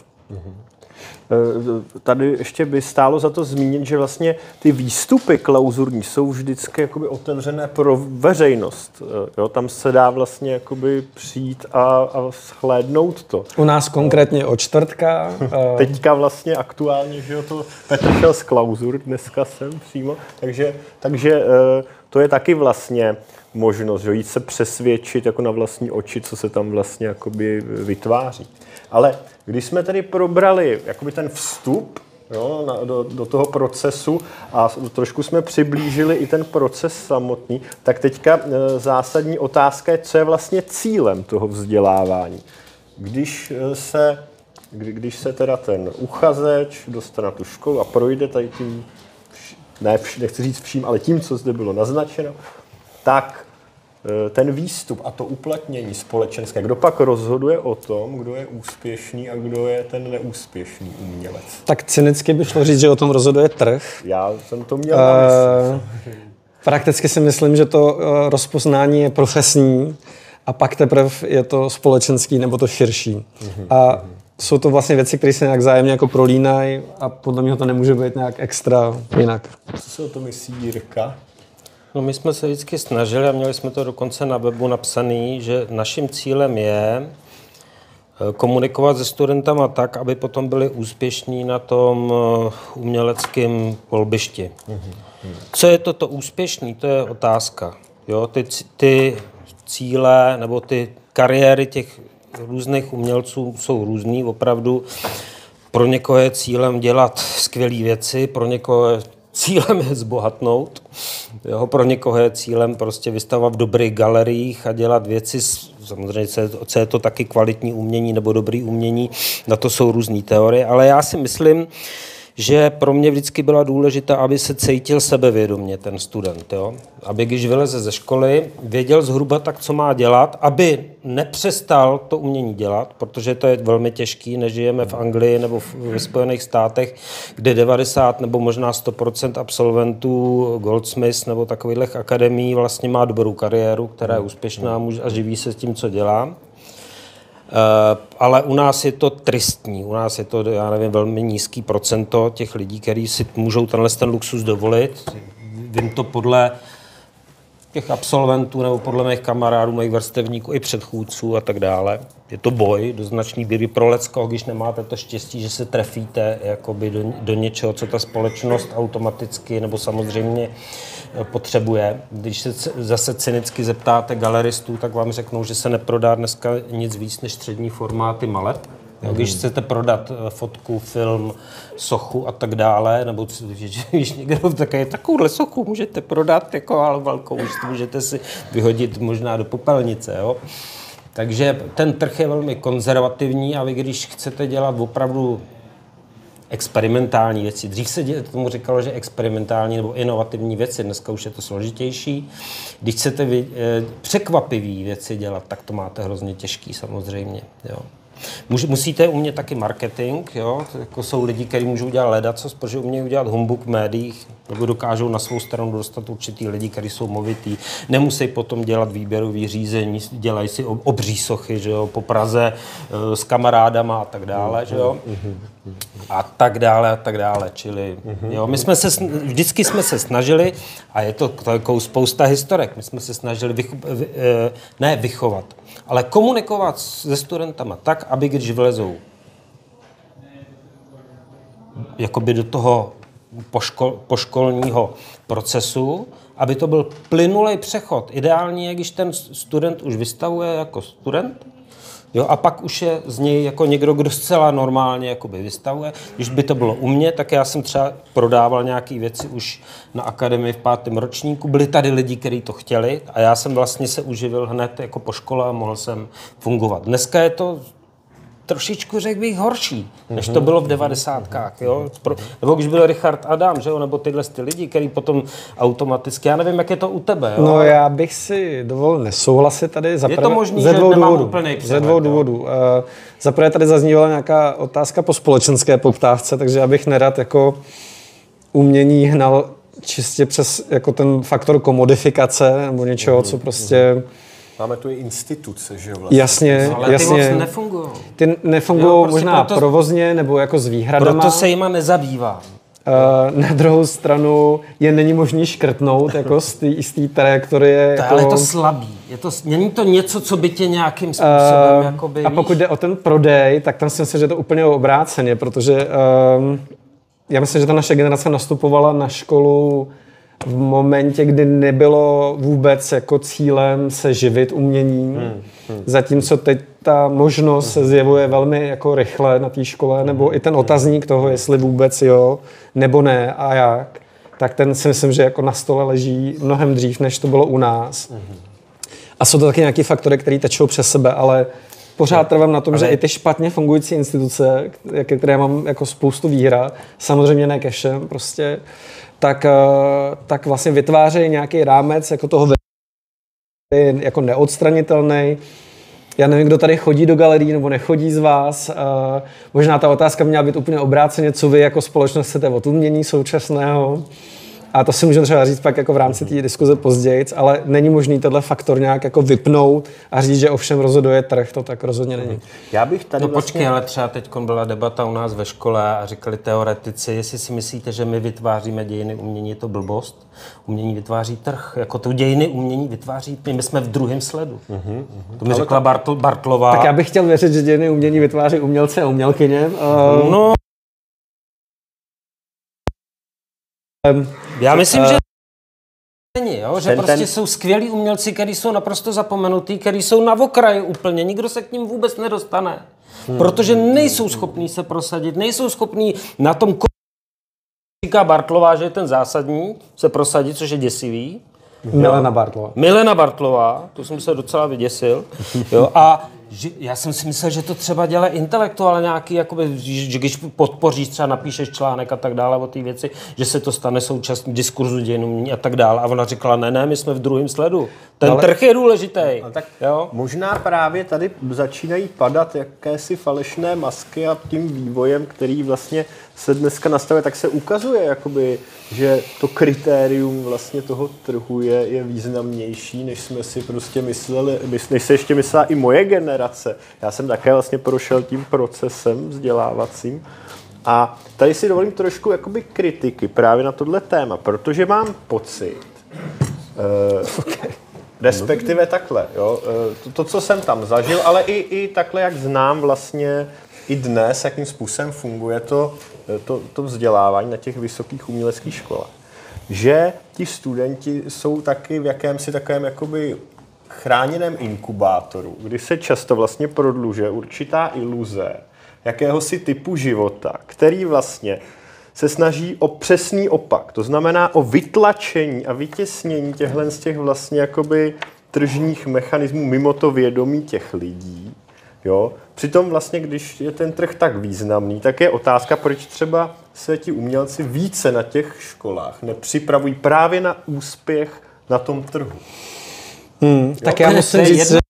Tady ještě by stálo za to zmínit, že vlastně ty výstupy klauzurní jsou vždycky jakoby otevřené pro veřejnost. Jo, tam se dá vlastně jakoby přijít a, a shlédnout to. U nás konkrétně od čtvrtka. Teďka vlastně aktuálně, že jo, to Petr šel z klauzur, dneska jsem přímo, takže, takže to je taky vlastně možnost, že jít se přesvědčit jako na vlastní oči, co se tam vlastně jakoby vytváří. Ale když jsme tedy probrali jakoby ten vstup, jo, na, do, do toho procesu a trošku jsme přiblížili i ten proces samotný, tak teďka e, zásadní otázka je, co je vlastně cílem toho vzdělávání. Když se, kdy, když se teda ten uchazeč dostane na tu školu a projde tady tím, ne, nechci říct vším, ale tím, co zde bylo naznačeno, tak ten výstup a to uplatnění společenské, kdo pak rozhoduje o tom, kdo je úspěšný a kdo je ten neúspěšný umělec? Tak cynicky by šlo říct, že o tom rozhoduje trh. Já jsem to měl na mysli. Prakticky si myslím, že to rozpoznání je profesní a pak teprve je to společenský nebo to širší. Mm-hmm. A jsou to vlastně věci, které se nějak vzájemně jako prolínají a podle mě to nemůže být nějak extra jinak. Co se o to myslí Jirka? No, my jsme se vždycky snažili a měli jsme to dokonce na webu napsaný, že naším cílem je komunikovat se studentama tak, aby potom byli úspěšní na tom uměleckém kolbišti. Co je toto úspěšný, to je otázka. Jo, ty, ty cíle nebo ty kariéry těch různých umělců jsou různý, opravdu. Pro někoho je cílem dělat skvělé věci, pro někoho je cílem je zbohatnout, jo, pro někoho je cílem prostě vystavovat v dobrých galeriích a dělat věci, samozřejmě co je to taky kvalitní umění nebo dobrý umění, na to jsou různé teorie, ale já si myslím, že pro mě vždycky byla důležitá, aby se cítil sebevědomě ten student, jo? Aby když vyleze ze školy, věděl zhruba tak, co má dělat, aby nepřestal to umění dělat, protože to je velmi těžký, nežijeme v Anglii nebo ve Spojených státech, kde devadesát nebo možná sto procent absolventů Goldsmiths nebo takových akademií vlastně má dobrou kariéru, která je úspěšná a živí se s tím, co dělá. Uh, ale u nás je to tristní, u nás je to, já nevím, velmi nízký procento těch lidí, kteří si můžou tenhle ten luxus dovolit. Vím to podle těch absolventů nebo podle mých kamarádů, mých vrstevníků i předchůdců a tak dále. Je to boj do značné míry pro lecko, když nemáte to štěstí, že se trefíte jakoby do, do něčeho, co ta společnost automaticky nebo samozřejmě potřebuje. Když se zase cynicky zeptáte galeristů, tak vám řeknou, že se neprodá dneska nic víc než střední formáty maleb. Jo, když chcete prodat fotku, film, sochu a tak dále, nebo když někdo také takovouhle sochu můžete prodat, jako ale velkou, už můžete si vyhodit možná do popelnice. Jo. Takže ten trh je velmi konzervativní a vy, když chcete dělat opravdu experimentální věci, dřív se dě, tomu říkalo, že experimentální nebo inovativní věci, dneska už je to složitější. Když chcete vy, eh, překvapivý věci dělat, tak to máte hrozně těžký samozřejmě. Jo. Musíte umět taky marketing, jo? Jako jsou lidi, kteří můžou dělat ledacos, protože umějí udělat humbuk v médiích, nebo dokážou na svou stranu dostat určitý lidi, kteří jsou movitý. Nemusí potom dělat výběrový řízení, dělají si obří sochy, že jo? Po Praze s kamarádama a tak dále, že jo? A tak dále a tak dále, čili jo? My jsme se, vždycky jsme se snažili, a je to takovou spousta historek, my jsme se snažili vycho, vy, ne vychovat, ale komunikovat se studentama tak, aby když vlezou jakoby do toho poškol, poškolního procesu, aby to byl plynulej přechod. Ideální je, když ten student už vystavuje jako student, jo, a pak už je z něj jako někdo, kdo zcela normálně jakoby vystavuje. Když by to bylo u mě, tak já jsem třeba prodával nějaké věci už na akademii v pátém ročníku. Byli tady lidi, kteří to chtěli a já jsem vlastně se uživil hned jako po škole a mohl jsem fungovat. Dneska je to trošičku, řekl bych, horší, než to bylo v devadesátkách, jo? Pro, nebo když byl Richard Adam, že jo? Nebo tyhle ty lidi, který potom automaticky, já nevím, jak je to u tebe, jo? No já bych si dovolil nesouhlasit tady. Je to možný, ze dvou že nemám důvodů. úplnej přehled, Ze dvou důvodů. Uh, za prvé tady zaznívala nějaká otázka po společenské poptávce, takže já bych nerad jako umění hnal čistě přes jako ten faktor komodifikace nebo něčeho, co prostě... Máme tu i instituce, že jo? Vlastně. Jasně, ale jasně. ty moc nefungují. Ty nefungují prostě možná proto, provozně nebo jako s výhradama. Proto se jima nezabývá. Uh, na druhou stranu je není možný škrtnout jako z té trajektorie. To, jako... ale je to slabý. Je to, není to něco, co by tě nějakým způsobem uh, jakoby, A pokud jde o ten prodej, tak tam si myslím, že je to úplně obráceně, protože um, já myslím, že ta naše generace nastupovala na školu v momentě, kdy nebylo vůbec jako cílem se živit uměním, hmm, hmm. zatímco teď ta možnost se zjevuje velmi jako rychle na té škole, nebo i ten otazník toho, jestli vůbec jo, nebo ne a jak, tak ten si myslím, že jako na stole leží mnohem dřív, než to bylo u nás. Hmm. A jsou to taky nějaké faktory, které tečou přes sebe, ale pořád trvám na tom, ale... že i ty špatně fungující instituce, které mám jako spoustu výhrad, samozřejmě ne ke všem, prostě tak, tak vlastně vytvářejí nějaký rámec jako toho jako neodstranitelný. Já nevím, kdo tady chodí do galerií nebo nechodí z vás. Možná ta otázka měla být úplně obráceně, co vy jako společnost chcete od umění současného. A to si můžeme třeba říct pak jako v rámci té diskuze později, ale není možný tenhle faktor nějak jako vypnout a říct, že ovšem rozhoduje trh, to tak rozhodně není. Já bych tady no vlastně... počkej, ale třeba teď byla debata u nás ve škole a říkali teoretici, jestli si myslíte, že my vytváříme dějiny umění, je to blbost. Umění vytváří trh. Jako tu dějiny umění vytváří, my jsme v druhém sledu. Uh-huh, uh-huh. To mi řekla to... Bartl, Bartlová. Tak já bych chtěl věřit, že dějiny umění vytváří umělci a umělkyně. Uh... No, já myslím, že není, jo? Že ten, prostě ten... jsou skvělí umělci, kteří jsou naprosto zapomenutí, kteří jsou na okraji úplně, nikdo se k ním vůbec nedostane, hmm. protože nejsou schopní se prosadit, nejsou schopní na tom, říká Bartlová, že je ten zásadní, se prosadit, což je děsivý. Milena Bartlová. Milena Bartlová, to jsem se docela vyděsil. Jo, a že, já jsem si myslel, že to třeba dělá intelektuál nějaký, jakoby, že když podpoříš, třeba napíšeš článek a tak dále o té věci, že se to stane součástí diskurzu dějin umění a tak dále. A ona říkala, ne, ne, my jsme v druhém sledu. Ten ale, trh je důležitý. Tak jo? Možná právě tady začínají padat jakési falešné masky a tím vývojem, který vlastně se dneska nastavuje, tak se ukazuje, jakoby, že to kritérium vlastně toho trhu je, je významnější, než jsme si prostě mysleli, než se ještě myslela i moje generace. Já jsem také vlastně prošel tím procesem vzdělávacím a tady si dovolím trošku jakoby kritiky právě na tohle téma, protože mám pocit, Okay. Respektive takhle, jo. To, to, co jsem tam zažil, ale i, i takhle, jak znám vlastně i dnes, jakým způsobem funguje to, to, to vzdělávání na těch vysokých uměleckých školách. Že ti studenti jsou taky v jakémsi takovém jakoby chráněném inkubátoru, kdy se často vlastně prodlužuje určitá iluze jakéhosi typu života, který vlastně se snaží o přesný opak. To znamená o vytlačení a vytěsnění těchhle z těch vlastně jakoby tržních mechanismů mimo to vědomí těch lidí. Jo? Přitom vlastně, když je ten trh tak významný, tak je otázka, proč třeba se ti umělci více na těch školách nepřipravují právě na úspěch na tom trhu. Hmm, tak já musím říct, že...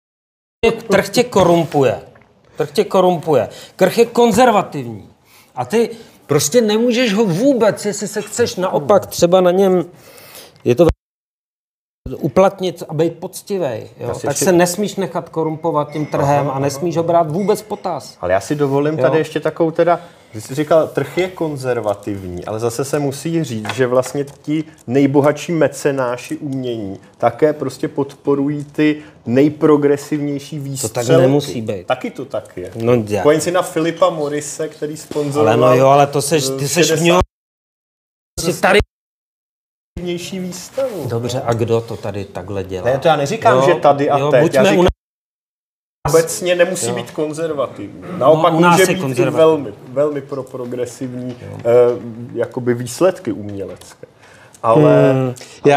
Trh tě korumpuje. Trh tě korumpuje. Trh je konzervativní. A ty prostě nemůžeš ho vůbec, jestli se chceš naopak třeba na něm, je to uplatnit a být poctivej, jo? Tak ještě... se nesmíš nechat korumpovat tím trhem aha, a nesmíš ho brát vůbec potaz. Ale já si dovolím jo? tady ještě takovou teda, že jsi říkal, trh je konzervativní, ale zase se musí říct, že vlastně ti nejbohatší mecenáši umění také prostě podporují ty nejprogresivnější výstřelky. To tak nemusí být. Taky to tak je. No, Pojeň si na Filipa Morise, který sponzoroval. Ale no jo, ale to seš, ty seš v něho tady vnější výstavu. Dobře, a kdo to tady takhle dělá? Ne, to já neříkám, jo, že tady a jo, teď. Já říkám, u nás... obecně nemusí jo. být konzervativní. Naopak no, může být i velmi, velmi pro progresivní eh, jakoby výsledky umělecké. Ale... Hmm, já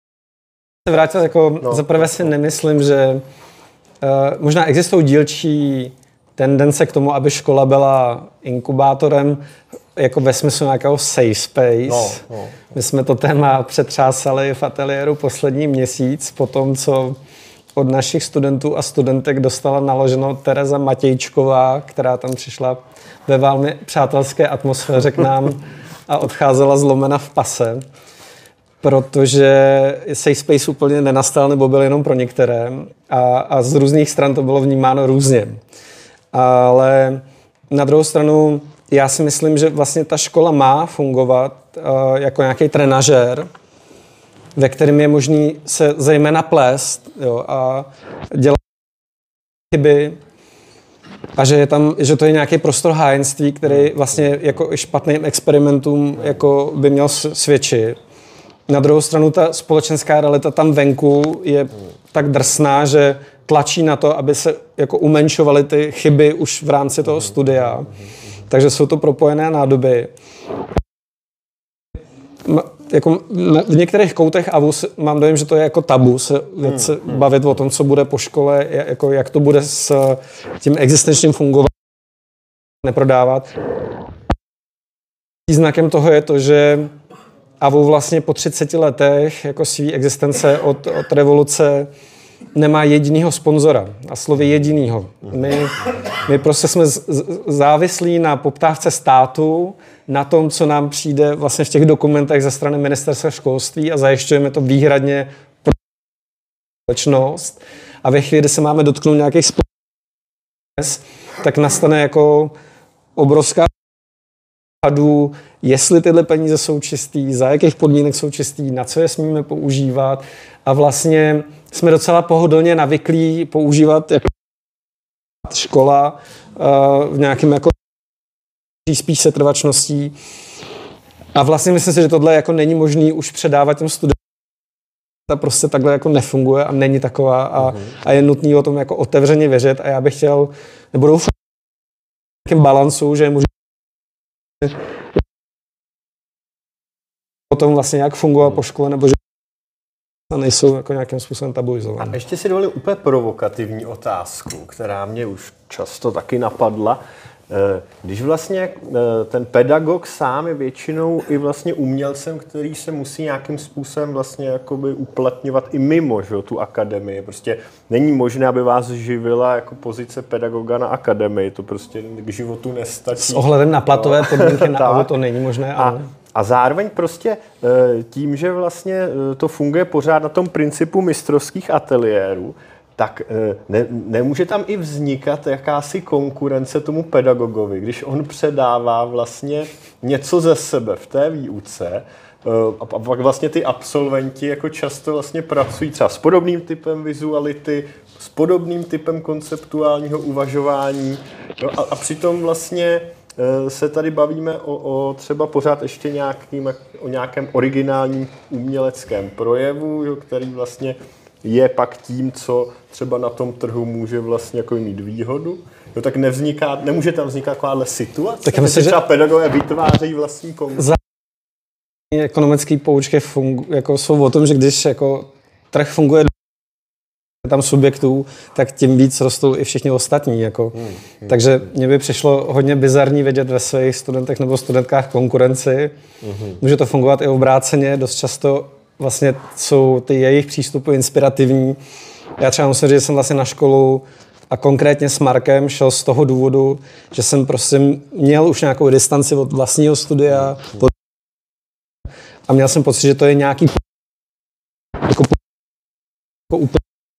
se vrátil, jako no, zaprvé si nemyslím, že uh, možná existují dílčí tendence k tomu, aby škola byla inkubátorem, jako ve smyslu nějakého safe space. No, no. My jsme to téma přetřásali v ateliéru poslední měsíc, po tom, co od našich studentů a studentek dostala naloženo Tereza Matějčková, která tam přišla ve velmi přátelské atmosféře k nám a odcházela zlomena v pase, protože safe space úplně nenastal nebo byl jenom pro některé a, a z různých stran to bylo vnímáno různě. Ale na druhou stranu já si myslím, že vlastně ta škola má fungovat uh, jako nějaký trenažér, ve kterém je možný se zejména plést, jo, a dělat chyby a že, je tam, že to je nějaký prostor hájenství, který vlastně jako i špatným experimentům jako by měl svědčit. Na druhou stranu ta společenská realita tam venku je tak drsná, že tlačí na to, aby se jako umenšovaly ty chyby už v rámci toho studia. Takže jsou to propojené nádoby. Jako v některých koutech A V U mám dojem, že to je jako tabu se, hmm, se hmm. bavit o tom, co bude po škole, jako jak to bude s tím existenčním fungováním neprodávat. Znakem toho je to, že A V U vlastně po třiceti letech jako svý existence od, od revoluce nemá jedinýho sponzora. A slovy jedinýho. My, my prostě jsme z, závislí na poptávce státu, na tom, co nám přijde vlastně v těch dokumentech ze strany ministerstva školství a zajišťujeme to výhradně pro společnost. A ve chvíli, kdy se máme dotknout nějakých společností, tak nastane jako obrovská hadů, jestli tyhle peníze jsou čistý, za jakých podmínek jsou čistý, na co je smíme používat. A vlastně jsme docela pohodlně navyklí používat jako škola uh, v nějakém jako spíš setrvačností. A vlastně myslím si, že tohle jako není možný už předávat těm studentům. Ta prostě takhle jako nefunguje a není taková a, uh-huh. a je nutný o tom jako otevřeně věřit a já bych chtěl, nebo doufám v nějakém balancu, že je možné o tom vlastně jak fungovat po škole, nebo že nejsou jako nějakým způsobem tabuizované. A ještě si dovolím úplně provokativní otázku, která mě už často taky napadla. Když vlastně ten pedagog sám je většinou i vlastně umělcem, který se musí nějakým způsobem vlastně jakoby uplatňovat i mimo, že, tu akademii. Prostě není možné, aby vás živila jako pozice pedagoga na akademii. To prostě k životu nestačí. S ohledem na platové podmínky na A V U to není možné, ale... A, a zároveň prostě tím, že vlastně to funguje pořád na tom principu mistrovských ateliérů, tak ne, nemůže tam i vznikat jakási konkurence tomu pedagogovi, když on předává vlastně něco ze sebe v té výuce, a pak vlastně ty absolventi jako často vlastně pracují třeba s podobným typem vizuality, s podobným typem konceptuálního uvažování. No a, a přitom vlastně se tady bavíme o, o třeba pořád ještě nějakým, o nějakém originálním uměleckém projevu, jo, který vlastně je pak tím, co třeba na tom trhu může vlastně jako mít výhodu. Jo, tak nevzniká, nemůže tam vznikat takováhle situace, tak myslím, že třeba pedagogové vytvářejí vlastní konkurenci. Ekonomické poučky fungu, jako jsou o tom, že když jako trh funguje tam subjektů, tak tím víc rostou i všichni ostatní. Jako. Hmm, hmm, Takže mně by přišlo hodně bizarní vidět ve svých studentech nebo studentkách konkurenci. Hmm. Může to fungovat i obráceně, dost často vlastně jsou ty jejich přístupy inspirativní. Já třeba musím říct, že jsem vlastně na školu a konkrétně s Markem šel z toho důvodu, že jsem prostě měl už nějakou distanci od vlastního studia od... a měl jsem pocit, že to je nějaký jako, jako úplně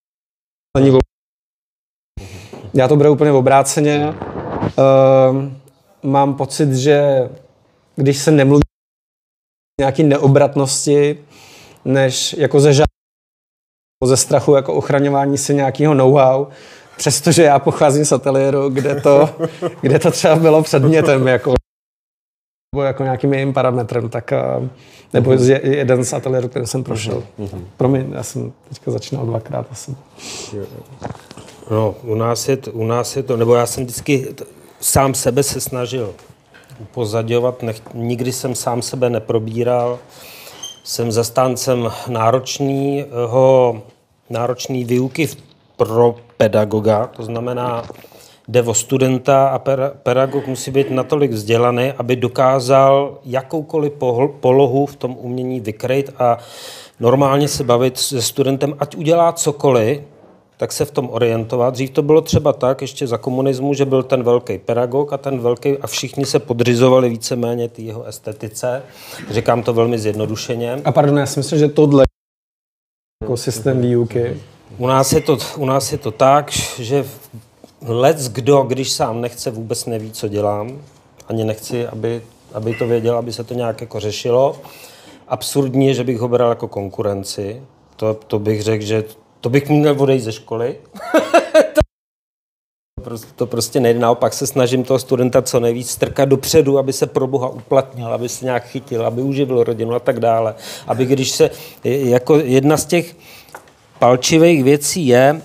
já to beru úplně obráceně. Uh, mám pocit, že když se nemluví o nějaké neobratnosti, než jako ze žádného, ze strachu jako ochraňování si nějakého know-how, přestože já pocházím z ateliéru, kde to, kde to třeba bylo předmětem, jako, nebo jako nějakým jiným parametrem, tak, uh, nebo je jeden z ateliérů, který jsem prošel. Mm-hmm. Promiň, já jsem teďka začínal dvakrát asi. No, u nás, je to, u nás je to, nebo já jsem vždycky t- sám sebe se snažil upozaďovat, nech, nikdy jsem sám sebe neprobíral. Jsem zastáncem náročného, náročný výuky pro pedagoga, to znamená, jde o studenta a per, pedagog musí být natolik vzdělaný, aby dokázal jakoukoliv pohl, polohu v tom umění vykrýt a normálně se bavit se studentem, ať udělá cokoliv, tak se v tom orientovat. Dřív to bylo třeba tak, ještě za komunismu, že byl ten velký pedagog a ten velký a všichni se podřizovali víceméně té jeho estetice. Říkám to velmi zjednodušeně. A pardon, já si myslím, že tohle jako systém výuky. U nás je to, u nás je to tak, že lec kdo, když sám nechce, vůbec neví, co dělám. Ani nechci, aby, aby to věděl, aby se to nějak jako řešilo. Absurdní je, že bych ho bral jako konkurenci. To, to bych řekl, že to bych měl odejít ze školy. To prostě nejde. Naopak se snažím toho studenta co nejvíc strkat dopředu, aby se pro Boha uplatnil, aby se nějak chytil, aby uživil rodinu a tak dále. Aby když se, jako jedna z těch palčivých věcí je,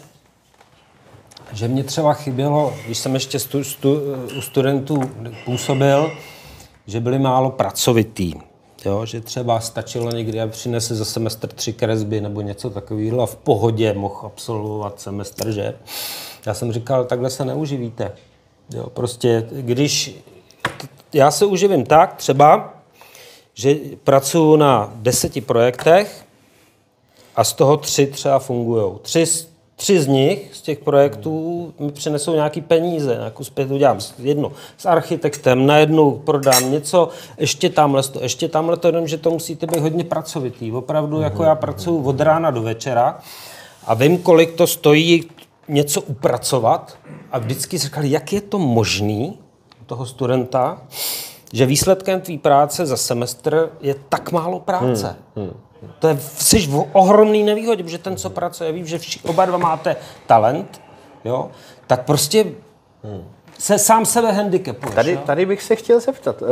že mě třeba chybělo, když jsem ještě stu, stu, u studentů působil, že byli málo pracovitý. Jo, že třeba stačilo někdy, aby přinesl za semestr tři kresby nebo něco takového a v pohodě mohl absolvovat semestr, že? Já jsem říkal, takhle se neuživíte. Jo, prostě, když já se uživím tak třeba, že pracuji na deseti projektech a z toho tři třeba fungujou. Tři, tři z nich, z těch projektů, mi přinesou nějaký peníze, nějakou zpět udělám jedno s architektem, najednou prodám něco, ještě tamhle to, ještě tamhle to, jenom, že to musíte být hodně pracovitý. Opravdu, mm-hmm. jako já pracuji od rána do večera a vím, kolik to stojí něco upracovat a vždycky říkali, jak je to možný toho studenta, že výsledkem tvý práce za semestr je tak málo práce. Hmm, hmm. To je, jsi v ohromný nevýhodě, protože ten, co pracuje, ví, že vši, oba dva máte talent, jo, tak prostě hmm. se sám sebe handicapuješ. Tady, tady bych se chtěl zeptat.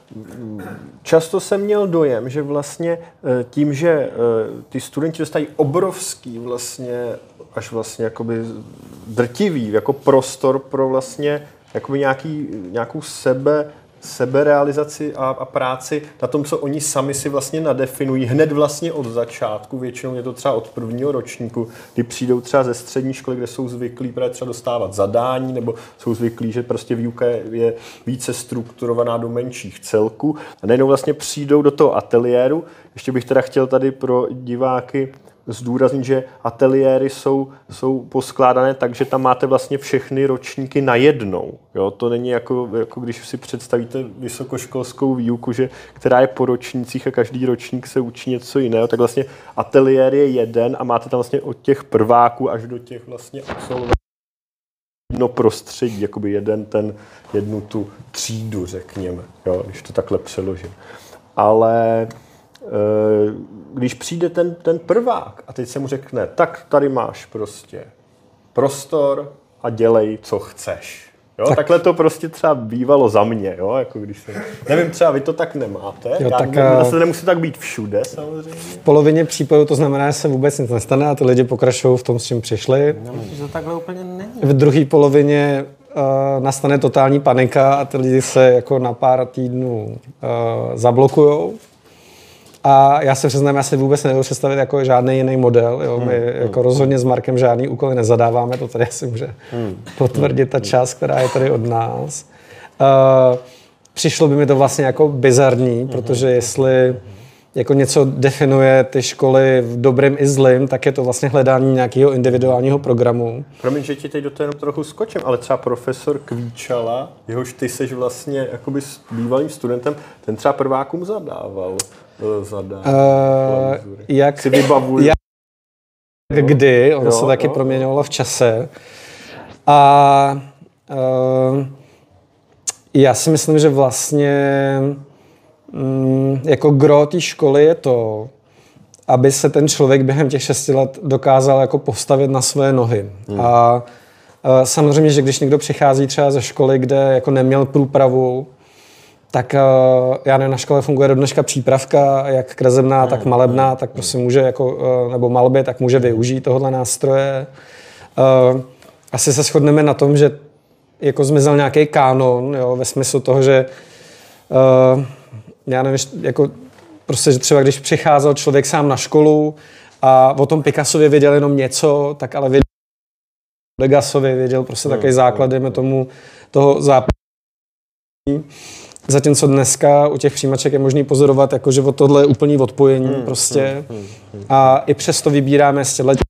Často jsem měl dojem, že vlastně tím, že ty studenti dostají obrovský vlastně, až vlastně jakoby drtivý jako prostor pro vlastně jakoby nějaký, nějakou sebe seberealizaci a, a práci na tom, co oni sami si vlastně nadefinují hned vlastně od začátku. Většinou je to třeba od prvního ročníku, kdy přijdou třeba ze střední školy, kde jsou zvyklí právě třeba dostávat zadání, nebo jsou zvyklí, že prostě výuka je více strukturovaná do menších celků. A najednou vlastně přijdou do toho ateliéru. Ještě bych teda chtěl tady pro diváky zdůraznit, že ateliéry jsou, jsou poskládané tak, že tam máte vlastně všechny ročníky najednou. Jo? To není jako, jako když si představíte vysokoškolskou výuku, že, která je po ročnících a každý ročník se učí něco jiného, tak vlastně ateliér je jeden a máte tam vlastně od těch prváků až do těch vlastně absolventů jedno prostředí, jakoby jeden ten, jednu tu třídu, řekněme, jo? Když to takhle přeložím. Ale když přijde ten, ten prvák a teď se mu řekne, tak tady máš prostě prostor a dělej, co chceš. Jo, tak. Takhle to prostě třeba bývalo za mě, jo, jako když jsem, nevím, třeba vy to tak nemáte, jo, já tak, zase nemusí tak být všude samozřejmě. V polovině případů to znamená, že se vůbec nic nestane a ty lidi pokračují v tom, s čím přišli. No, myslím, že to takhle úplně není. V druhé polovině uh, nastane totální panika a ty lidi se jako na pár týdnů uh, zablokujou. A já se přiznám, já si vůbec nedovedu představit jako žádný jiný model. Jo. My hmm, jako hmm, rozhodně s Markem žádný úkoly nezadáváme, to tady asi může hmm, potvrdit ta část, která je tady od nás. Uh, přišlo by mi to vlastně jako bizarní, protože jestli jako něco definuje ty školy v dobrým i zlým, tak je to vlastně hledání nějakého individuálního programu. Promiň, že ti teď do toho jenom trochu skočím, ale třeba profesor Kvíčala, jehož ty seš vlastně jakoby bývalým studentem, ten třeba prvákům zadával. zadával uh, jak, si vybavuju. Jak, kdy, ono jo, se taky jo, proměňovalo jo. v čase. A uh, já si myslím, že vlastně Mm, jako gro té školy je to, aby se ten člověk během těch šesti let dokázal jako postavit na své nohy. Hmm. A, a samozřejmě, že když někdo přichází třeba ze školy, kde jako neměl průpravu, tak já nevím, na škole funguje do dneška přípravka, jak kresebná, hmm. tak malebná, hmm. tak prostě může jako, nebo malby, tak může využít tohohle nástroje. Asi se shodneme na tom, že jako zmizel nějaký kánon, jo, ve smyslu toho, že já nevím, jako prostě, že třeba když přicházel člověk sám na školu a o tom Picassovi věděl jenom něco, tak ale věděl o Degasovi, věděl prostě no, takový základ, dejme tomu, toho zápisu. Zatímco dneska u těch přijímaček je možný pozorovat, jako, že od tohle je úplný odpojení hmm, prostě. Hmm, hmm, a i přesto vybíráme z těchto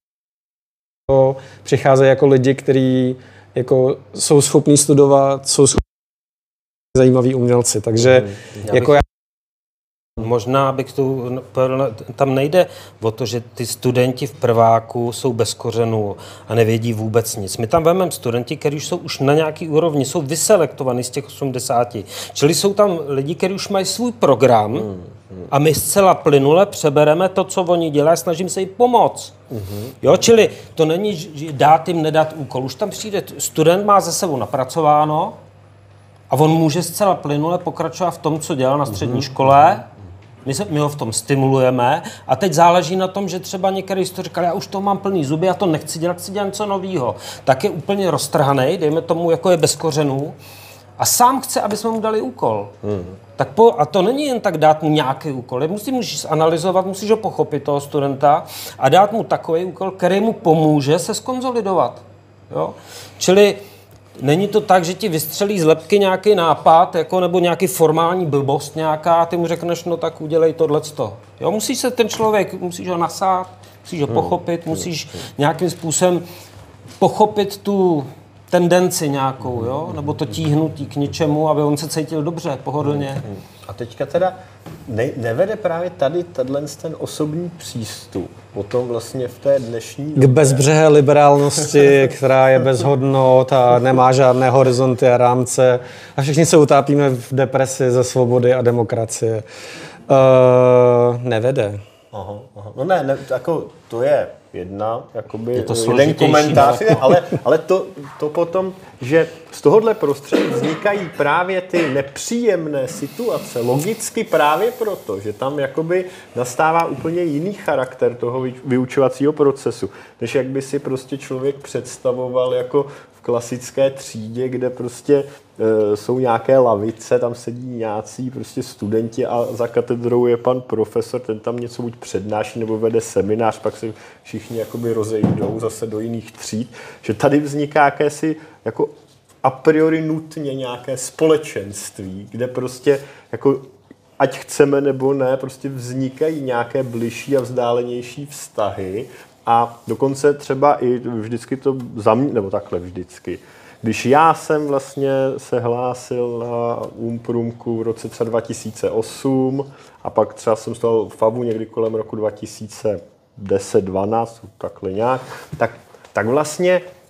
přicházejí jako lidi, kteří jako jsou schopní studovat, jsou schopní zajímaví umělci, takže hmm, já jako bych... já Možná bych tu, tam nejde o to, že ty studenti v prváku jsou bez kořenů a nevědí vůbec nic. My tam vememe studenti, kteří už jsou už na nějaký úrovni, jsou vyselektovaní z těch osmdesáti. Čili jsou tam lidi, kteří už mají svůj program a my zcela plynule přebereme to, co oni dělají, snažím se jim pomoct. Jo, čili to není dát jim, nedat úkol. Už tam přijde, student má ze sebou napracováno a on může zcela plynule pokračovat v tom, co dělal na střední škole. My, se, my ho v tom stimulujeme a teď záleží na tom, že třeba některý si to říkal, já už to mám plný zuby, já to nechci dělat, chci dělat něco novýho. Tak je úplně roztrhanej, dejme tomu, jako je bez kořenů a sám chce, aby jsme mu dali úkol. Hmm. Tak po, a to není jen tak dát mu nějaký úkol, musí, musíš analyzovat, musíš ho pochopit, toho studenta, a dát mu takový úkol, který mu pomůže se skonzolidovat. Jo? Čili není to tak, že ti vystřelí z lebky nějaký nápad, jako, nebo nějaký formální blbost nějaká, a ty mu řekneš, no tak udělej tohleto. Jo, musíš se ten člověk, musíš ho nasát, musíš ho pochopit, musíš nějakým způsobem pochopit tu tendenci nějakou, jo, nebo to tíhnutí k něčemu, aby on se cítil dobře, pohodlně. A teďka teda ne, nevede právě tady ten osobní přístup potom vlastně v té dnešní době. K bezbřehé liberálnosti, která je bez hodnot a nemá žádné horizonty a rámce a všichni se utápíme v depresi ze svobody a demokracie. Uh, nevede. Aha, aha. No ne, ne, jako to je jedna, jakoby je to jeden komentář, ale, ale to, to potom, že z tohohle prostředí vznikají právě ty nepříjemné situace, logicky právě proto, že tam jakoby nastává úplně jiný charakter toho vyučovacího procesu, než jak by si prostě člověk představoval jako v klasické třídě, kde prostě e, jsou nějaké lavice, tam sedí nějací prostě studenti a za katedrou je pan profesor, ten tam něco buď přednáší nebo vede seminář, pak se všichni jakoby rozejdou zase do jiných tříd, že tady vzniká jakési jako a priori nutně nějaké společenství, kde prostě jako ať chceme nebo ne, prostě vznikají nějaké bližší a vzdálenější vztahy a dokonce třeba i vždycky to za mě, nebo takhle vždycky. Když já jsem vlastně se hlásil na Umprumku v roce třeba dva tisíce osm a pak třeba jsem stal v FAVu někdy kolem roku dva tisíce deset dvanáct, takhle nějak, tak, tak vlastně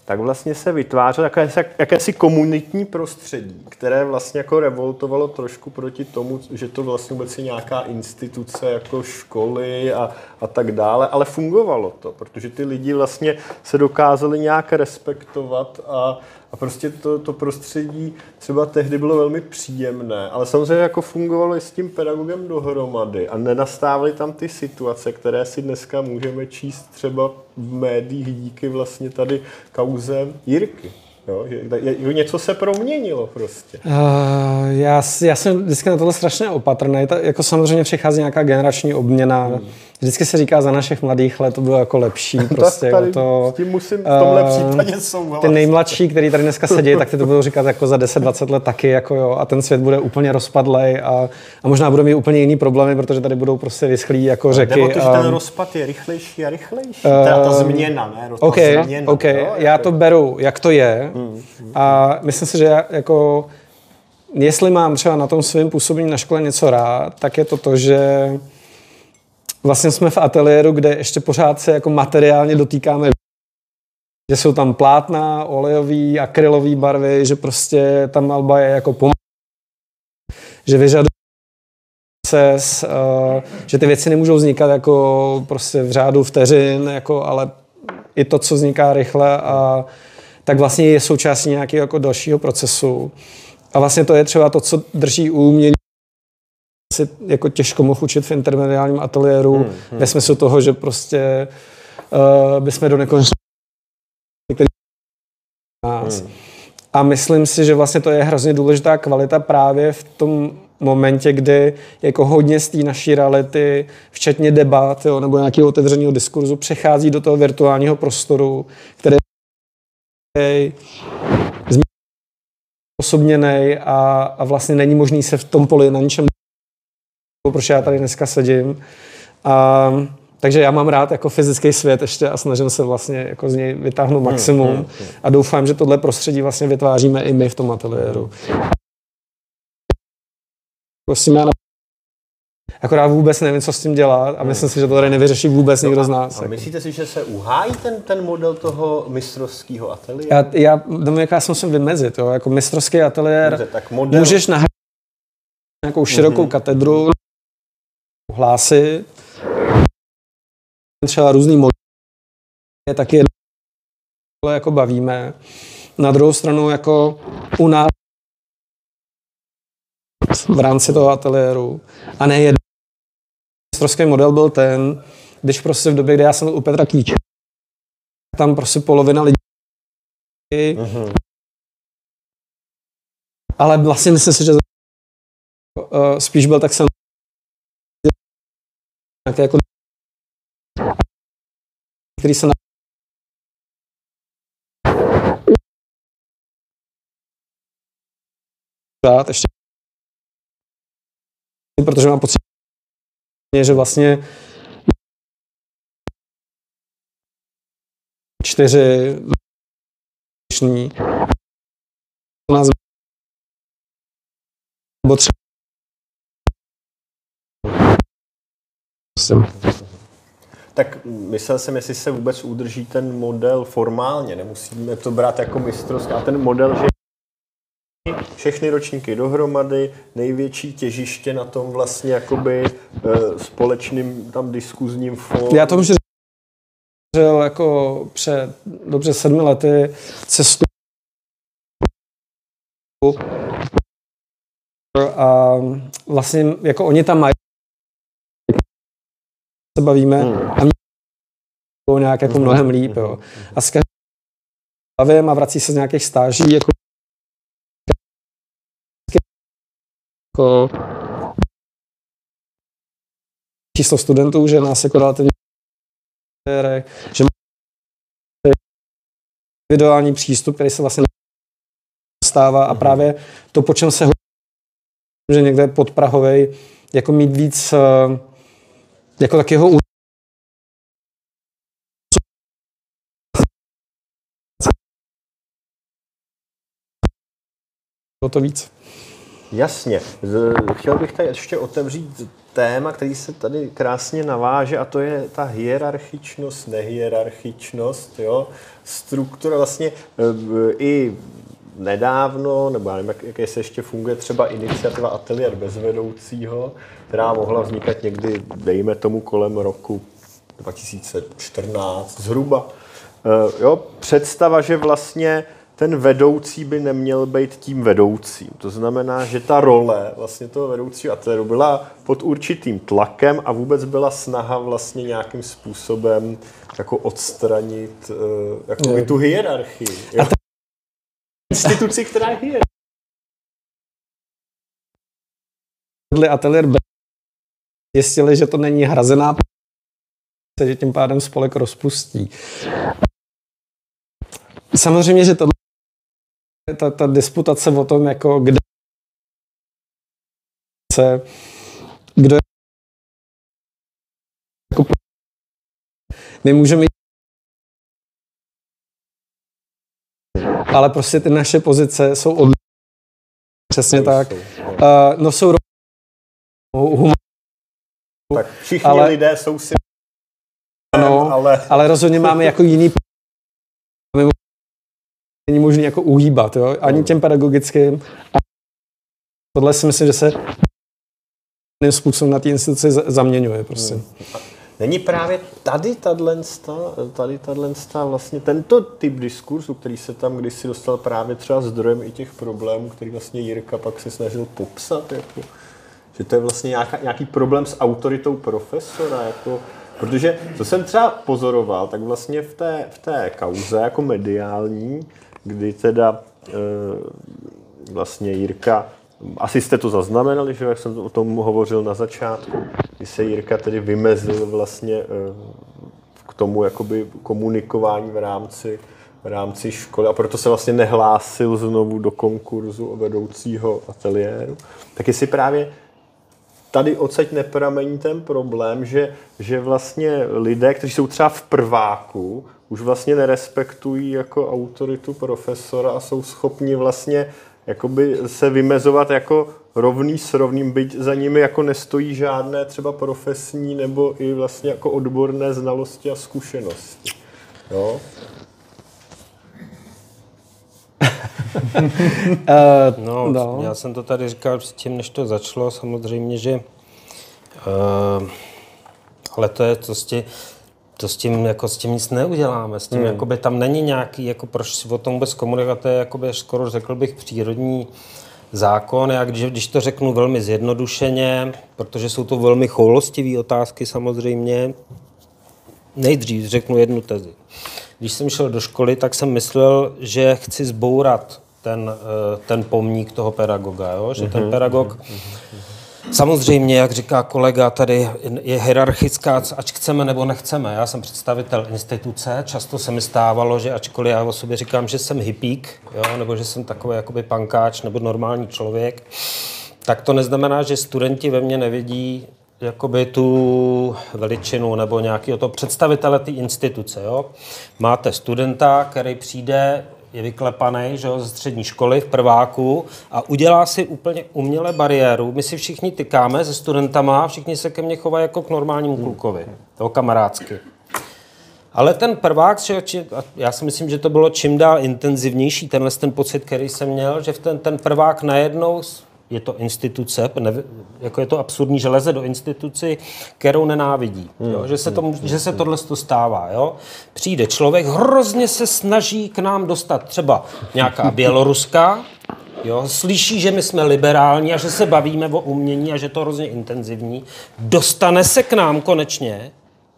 tak vlastně se vytvářelo jakési, jakési komunitní prostředí, které vlastně jako revoltovalo trošku proti tomu, že to vlastně vůbec je nějaká instituce jako školy a, a tak dále, ale fungovalo to, protože ty lidi vlastně se dokázali nějak respektovat a, a prostě to, to prostředí třeba tehdy bylo velmi příjemné, ale samozřejmě jako fungovalo i s tím pedagogem dohromady a nenastávaly tam ty situace, které si dneska můžeme číst třeba v médiích díky vlastně tady kauze Jirky. Jo, že, že něco se proměnilo prostě. Uh, já, já jsem vždycky na tohle strašně opatrný. Ta, jako samozřejmě přichází nějaká generační obměna. Hmm. Vždycky se říká, za našich mladých let to bylo jako lepší. Prostě, tady, to, s tím musím v tomhle uh, případě souhlasit. Ty nejmladší, který tady dneska sedí, tak ty to budou říkat jako za deset dvacet let taky. Jako jo, a ten svět bude úplně rozpadlej a, a možná budou mít úplně jiný problémy, protože tady budou prostě vyschlý jako řeky. Nebo to, že a, ten rozpad je rychlejší a rychlejší. Uh, ta, ta změna, ne? Ta okay, změna, okay. Jo, já to beru, jak to je. Hmm. A myslím si, že já, jako, jestli mám třeba na tom svém působení na škole něco rád, tak je to to, že vlastně jsme v ateliéru, kde ještě pořád se jako materiálně dotýkáme, že jsou tam plátna, olejový, akrylový barvy, že prostě ta malba je jako pomalá, že vyžaduje proces, že ty věci nemůžou vznikat jako prostě v řádu vteřin, jako, ale i to, co vzniká rychle, a tak vlastně je součástí nějakého jako dalšího procesu. A vlastně to je třeba to, co drží umění. Si jako těžko mohl učit v intermediálním ateliéru, hmm, hmm. ve smyslu toho, že prostě uh, bychom do nekonečna nás. Hmm. A myslím si, že vlastně to je hrozně důležitá kvalita právě v tom momentě, kdy jako hodně z té naší reality, včetně debat, jo, nebo nějakého otevřeného diskurzu, přechází do toho virtuálního prostoru, který je osobněnej a, a vlastně není možný se v tom poli na ničem, proč já tady dneska sedím. A, takže já mám rád jako fyzický svět ještě a snažím se vlastně jako z něj vytáhnout maximum hmm, hmm, hmm. a doufám, že tohle prostředí vlastně vytváříme i my v tom ateliéru. Prosím, já akorát vůbec nevím, co s tím dělat a myslím si, že to tady nevyřeší vůbec no nikdo z nás. A myslíte si, že se uhájí ten, ten model toho mistrovského ateliéru? Já, já, Dominika, já se musím vymezit. Jo. Jako mistrovský ateliér Dobře, tak model... můžeš nahradit nějakou širokou mm-hmm. katedru, hlásit, třeba různý modely, taky jako bavíme. Na druhou stranu jako u nás v rámci toho ateliéru a ne jeden. Mistrovský model byl ten, když prostě v době, kdy já jsem byl u Petra Klíče, tam prostě polovina lidí uh-huh. ale vlastně myslím si, že uh, spíš byl tak jsem nějaké jako který se na ještě protože mám pocit, že vlastně čtyři dnešní nás nebo tři Tak myslel jsem, jestli se vůbec udrží ten model formálně, nemusíme to brát jako mistrovský, a ten model, že všechny ročníky dohromady, největší těžiště na tom vlastně jakoby e, společným tam diskuzním fóru. Já to můžu říct, že jako před dobře sedmi lety cestu a vlastně jako oni tam mají se bavíme hmm. a mě nějak jako mnohem líp, jo. A s každým bavím a vrací se z nějakých stáží jako jako číslo studentů, že nás jako relativně že má individuální přístup, který se vlastně stává a právě to, po čem se hodí, že někde podprahovej, jako mít víc jako takového to víc. Jasně. Chtěl bych tady ještě otevřít téma, který se tady krásně naváže, a to je ta hierarchičnost, nehierarchičnost, jo? Struktura vlastně i nedávno, nebo já nevím, jak, jak se ještě funguje třeba iniciativa Ateliér bez vedoucího, která mohla vznikat někdy, dejme tomu, kolem roku dva tisíce čtrnáct zhruba. Jo? Představa, že vlastně ten vedoucí by neměl být tím vedoucím. To znamená, že ta role vlastně toho vedoucího ateliéru byla pod určitým tlakem a vůbec byla snaha vlastně nějakým způsobem jako odstranit jako by tu hierarchii. Jo? Instituci, která je hierarchie. Ateliér zjistili, že to není hrazená, že tím pádem spolek rozpustí. Samozřejmě, že tohle Ta, ta disputace o tom, jako kde se, kdo je jako, my můžeme, ale prostě ty naše pozice jsou odlišné. Přesně tak. Uh, no jsou hum, tak všichni ale, lidé jsou si ano, ale, ale rozhodně máme jako jiný není možné jako uhýbat, jo? Ani těm pedagogickým. A tohle si myslím, že se způsobem na té instituci zaměňuje. Prostě. Hmm. Není právě tady tady tato vlastně tento typ diskursu, který se tam kdysi dostal právě třeba zdrojem i těch problémů, který vlastně Jirka pak se snažil popsat, jako, že to je vlastně nějaká, nějaký problém s autoritou profesora, jako, protože co jsem třeba pozoroval, tak vlastně v té, v té kauze jako mediální, kdy teda e, vlastně Jirka, asi jste to zaznamenali, že jak jsem o tom hovořil na začátku, kdy se Jirka tedy vymezil vlastně e, k tomu jakoby komunikování v rámci, v rámci školy a proto se vlastně nehlásil znovu do konkurzu o vedoucího ateliéru. Tak jestli právě tady odsaď nepramení ten problém, že, že vlastně lidé, kteří jsou třeba v prváku, už vlastně nerespektují jako autoritu profesora a jsou schopni vlastně jakoby se vymezovat jako rovný s rovným, byť za nimi jako nestojí žádné třeba profesní nebo i vlastně jako odborné znalosti a zkušenosti. Jo? no, no, já jsem to tady říkal předtím, než to začalo, samozřejmě, že uh, ale to je, to s, tí, to s tím, jako s tím nic neuděláme, s tím, hmm. jakoby tam není nějaký, jako proč si o tom vůbec komunikovat, to je, jakoby, skoro řekl bych, přírodní zákon. Já když, když to řeknu velmi zjednodušeně, protože jsou to velmi choulostivé otázky samozřejmě, nejdřív řeknu jednu tezi. Když jsem šel do školy, tak jsem myslel, že chci zbourat ten, ten pomník toho pedagoga, jo? Že ten pedagog, samozřejmě, jak říká kolega, tady je hierarchická, ať chceme nebo nechceme. Já jsem představitel instituce, často se mi stávalo, že ačkoliv já o sobě říkám, že jsem hippík, jo? Nebo že jsem takový jakoby pankáč nebo normální člověk, tak to neznamená, že studenti ve mně nevidí jakoby tu veličinu nebo nějakého toho představitele té instituce. Jo? Máte studenta, který přijde, je vyklepaný, že jo, ze střední školy v prváku a udělá si úplně uměle bariéru. My si všichni tykáme se studentama, všichni se ke mně chovají jako k normálnímu klukovi, toho kamarádsky. Ale ten prvák, já si myslím, že to bylo čím dál intenzivnější, tenhle ten pocit, který jsem měl, že ten, ten prvák najednou, je to instituce, ne, jako je to absurdní, že leze do instituci, kterou nenávidí. Hmm. Jo? Že se, to, že se tohle stává. Jo? Přijde člověk, hrozně se snaží k nám dostat třeba nějaká Běloruska, jo? Slyší, že my jsme liberální a že se bavíme o umění a že to je hrozně intenzivní. Dostane se k nám konečně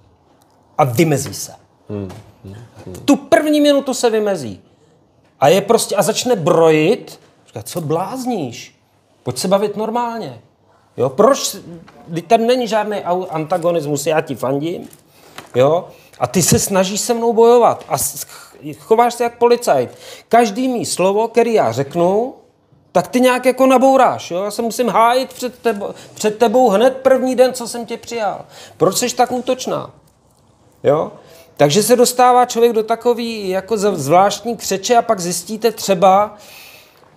a vymezí se. Hmm. Hmm. Tu první minutu se vymezí. A je prostě a začne brojit. Říká, co blázníš? Pojď se bavit normálně. Jo, proč? Tady není žádný antagonismus, já ti fandím. Jo? A ty se snažíš se mnou bojovat. A chováš se jak policajt. Každý mý slovo, který já řeknu, tak ty nějak jako nabouráš. Jo? Já se musím hájit před tebou, před tebou hned první den, co jsem tě přijal. Proč jsi tak útočná? Jo? Takže se dostává člověk do takový jako zvláštní křeče a pak zjistíte třeba,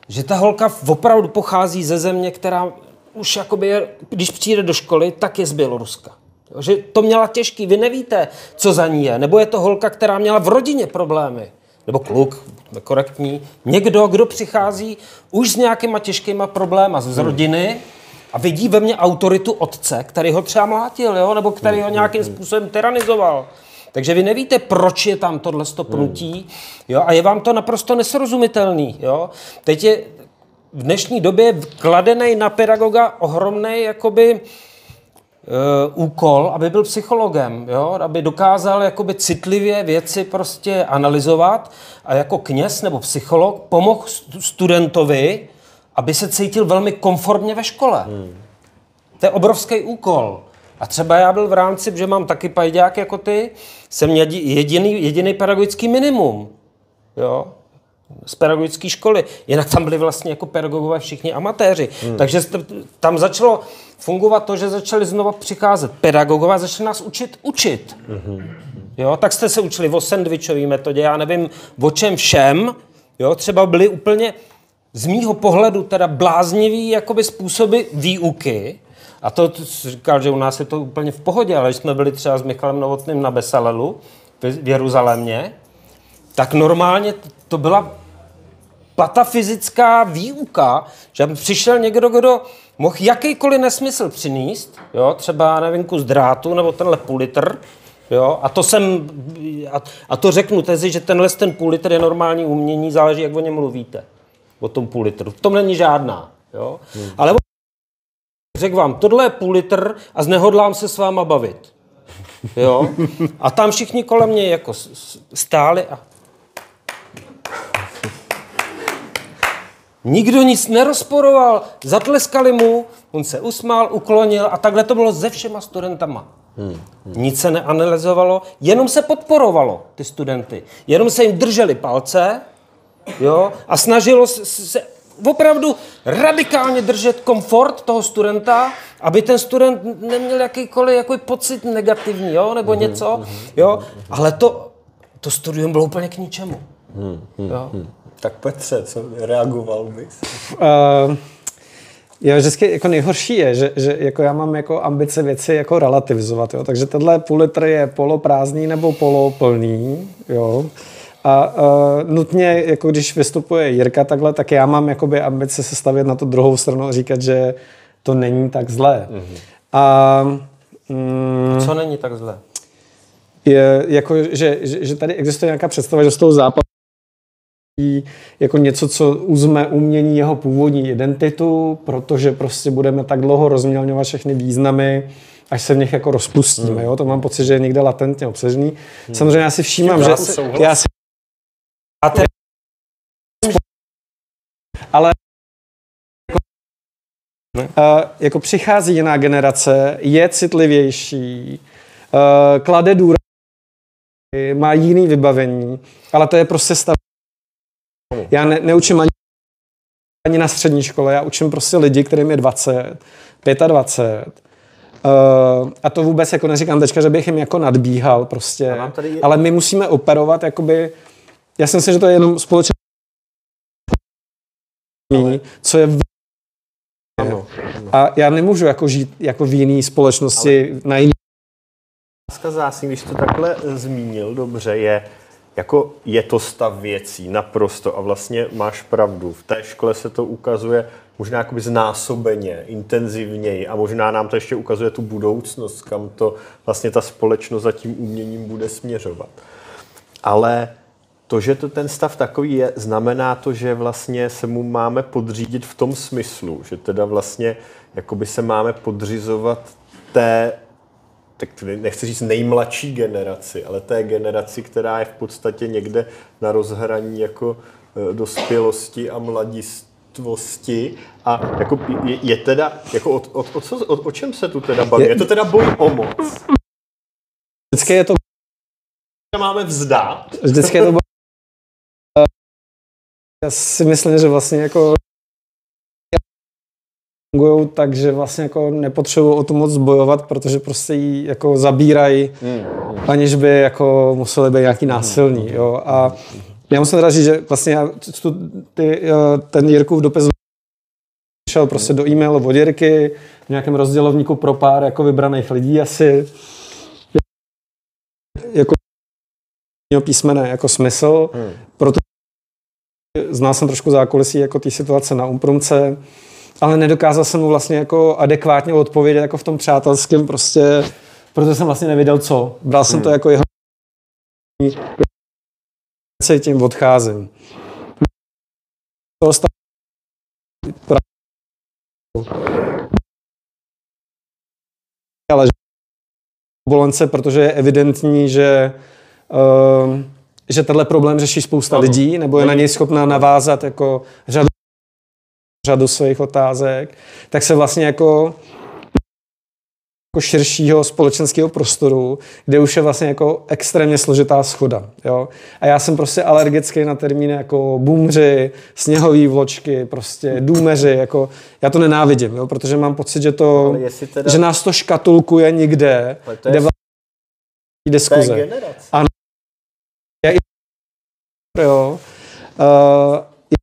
že ta holka opravdu pochází ze země, která už jakoby je, když přijde do školy, tak je z Běloruska. Jo, že to měla těžký, vy nevíte, co za ní je. Nebo je to holka, která měla v rodině problémy. Nebo kluk, korektní. Někdo, kdo přichází už s nějakýma těžkýma problémy z rodiny a vidí ve mně autoritu otce, který ho třeba mlátil, jo? Nebo který ho nějakým způsobem tyranizoval. Takže vy nevíte, proč je tam tohle pnutí, jo? A je vám to naprosto nesrozumitelný. Jo? Teď je v dnešní době kladený na pedagoga ohromnej jakoby Uh, úkol, aby byl psychologem, jo? Aby dokázal jakoby citlivě věci prostě analyzovat a jako kněz nebo psycholog pomohl studentovi, aby se cítil velmi komfortně ve škole. Hmm. To je obrovský úkol. A třeba já byl v rámci, že mám taky pajďák jako ty, jsem měl jediný, jediný pedagogický minimum. Jo? Z pedagogické školy. Jinak tam byli vlastně jako pedagogové všichni amatéři. Hmm. Takže tam začalo fungovat to, že začali znova přicházet pedagogové a začali nás učit učit. Hmm. Jo, tak jste se učili o sandvičové metodě, já nevím o čem všem. Jo, třeba byly úplně z mýho pohledu teda bláznivý jakoby způsoby výuky. A to, to říkal, že u nás je to úplně v pohodě, ale když jsme byli třeba s Michalem Novotným na Besalelu v Jeruzalémě, tak normálně to byla patafyzická výuka, že přišel někdo, kdo mohl jakýkoliv nesmysl přinést, jo, třeba nevím, kus drátu nebo tenhle půl litr, jo, a to jsem, a, a to řeknu tezi, že tenhle ten půl litr je normální umění, záleží, jak o něm mluvíte, o tom půl litru. V tom není žádná, jo, hmm. ale řekl vám, tohle je půl litr a znehodlám se s váma bavit, jo, a tam všichni kolem mě jako stáli a nikdo nic nerozporoval, zatleskali mu, on se usmál, uklonil a takhle to bylo se všema studentama. Hmm, hmm. Nic se neanalyzovalo, jenom se podporovalo ty studenty. Jenom se jim drželi palce, jo, a snažilo se, se opravdu radikálně držet komfort toho studenta, aby ten student neměl jakýkoliv jaký pocit negativní, jo, nebo hmm, něco, hmm, jo, ale to, to studium bylo úplně k ničemu. Hmm, hmm, jo. Hmm. Tak Petře, co reagoval bys? Uh, jo, vždycky jako nejhorší je, že, že jako já mám jako ambice věci jako relativizovat, jo? Takže tenhle půl litr je poloprázdný nebo poloplný, jo. A uh, nutně, jako když vystupuje Jirka takhle, tak já mám jakoby ambice se stavět na tu druhou stranu a říkat, že to není tak zlé. Mm-hmm. A mm, co není tak zlé? Je, jako, že, že, že tady existuje nějaká představa, že z toho západu jako něco, co uzme umění jeho původní identitu, protože prostě budeme tak dlouho rozmělňovat všechny významy, až se v nich jako rozpustíme. Hmm. Jo? To mám pocit, že je někde latentně obsažený. Hmm. Samozřejmě já si všímám, že... Já si... Ale uh, jako přichází jiná generace, je citlivější, uh, klade důraz, má jiný vybavení, ale to je prostě stav. Já ne, neučím ani, ani na střední škole, já učím prostě lidi, kterým je dvacet, dvacet pět. Uh, a to vůbec jako neříkám teďka, že bych jim jako nadbíhal prostě, tady... ale my musíme operovat jakoby, já si myslím, že to je jenom společné, ale... co je v... ano. A já nemůžu jako žít jako v jiné společnosti, ale... na jiný... Otázka zásně, když to takhle zmínil, dobře, je jako je to stav věcí, naprosto. A vlastně máš pravdu. V té škole se to ukazuje možná jakoby znásobeně, intenzivněji a možná nám to ještě ukazuje tu budoucnost, kam to vlastně ta společnost za tím uměním bude směřovat. Ale to, že to ten stav takový je, znamená to, že vlastně se mu máme podřídit v tom smyslu, že teda vlastně jakoby se máme podřizovat té, tak nechci říct nejmladší generaci, ale té generaci, která je v podstatě někde na rozhraní jako dospělosti a mladistvosti. A jako je, je teda, jako o, o, o, co, o, o čem se tu teda baví? Je, je to teda boj o moc? Vždycky je to... Máme vzdát. Vždycky je to boj... Já si myslím, že vlastně jako... fungují tak, že vlastně jako nepotřebují o to moc bojovat, protože prostě ji jako zabírají, mm, mm. aniž by jako museli být nějaký násilný. Jo? A Já musím teda říct, že vlastně já tu, ty, ten Jirkův dopis šel prostě do e-mailu od Jirky v nějakém rozdělovníku pro pár jako vybraných lidí asi. Jako písmene jako smysl, hmm. proto znal jsem trošku zákulisí jako té situace na Umprumce, ale nedokázal jsem mu vlastně jako adekvátně odpovědět jako v tom přátelském prostě, protože jsem vlastně nevěděl co. Bral jsem hmm. to jako jeho tím odcházím. To ale bolence, protože je evidentní, že uh, že tenhle problém řeší spousta lidí, nebo je na něj schopná navázat jako řadu, řadu svých otázek, tak se vlastně jako, jako širšího společenského prostoru, kde už je vlastně jako extrémně složitá shoda. Jo? A já jsem prostě alergický na termíny jako boomři, sněhový vločky, prostě důmeři, jako já to nenávidím, jo? Protože mám pocit, že to, teda... že nás to škatulkuje nikde, to kde vlastně diskuze. Ano. Jo. Uh,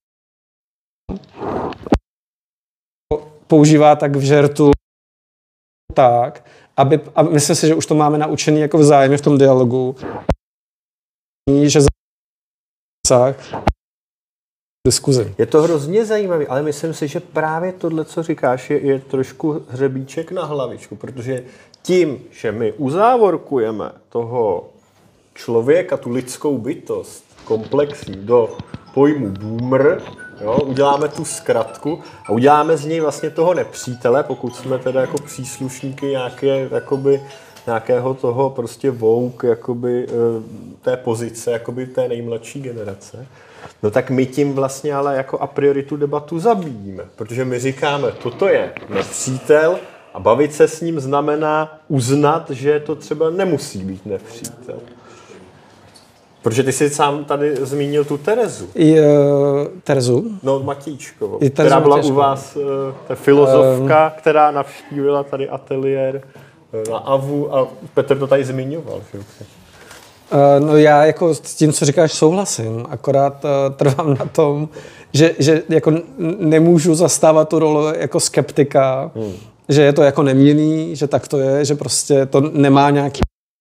používá tak v žertu tak, aby, a myslím si, že už to máme naučený jako vzájemně v tom dialogu, že za diskuzi. Je to hrozně zajímavé, ale myslím si, že právě tohle, co říkáš, je, je trošku hřebíček na hlavičku, protože tím, že my uzávorkujeme toho člověka, tu lidskou bytost, komplexní do pojmu boomer, jo, uděláme tu zkratku a uděláme z něj vlastně toho nepřítele, pokud jsme teda jako příslušníky nějaké, jakoby, nějakého toho prostě woke, jakoby, té pozice, jakoby té nejmladší generace, no tak my tím vlastně ale jako a priori tu debatu zabíjíme, protože my říkáme, toto je nepřítel a bavit se s ním znamená uznat, že to třeba nemusí být nepřítel. Protože ty jsi sám tady zmínil tu Terezu. I, uh, Terezu? No, Matíčkovou, I která byla Matíčkovou. u vás uh, ta filozofka, um, která navštívila tady ateliér uh, na Avu a Petr to tady zmiňoval. Že? Uh, no já jako s tím, co říkáš, souhlasím, akorát uh, trvám na tom, že, že jako nemůžu zastávat tu roli jako skeptika, hmm. že je to jako neměnný, že tak to je, že prostě to nemá nějaký...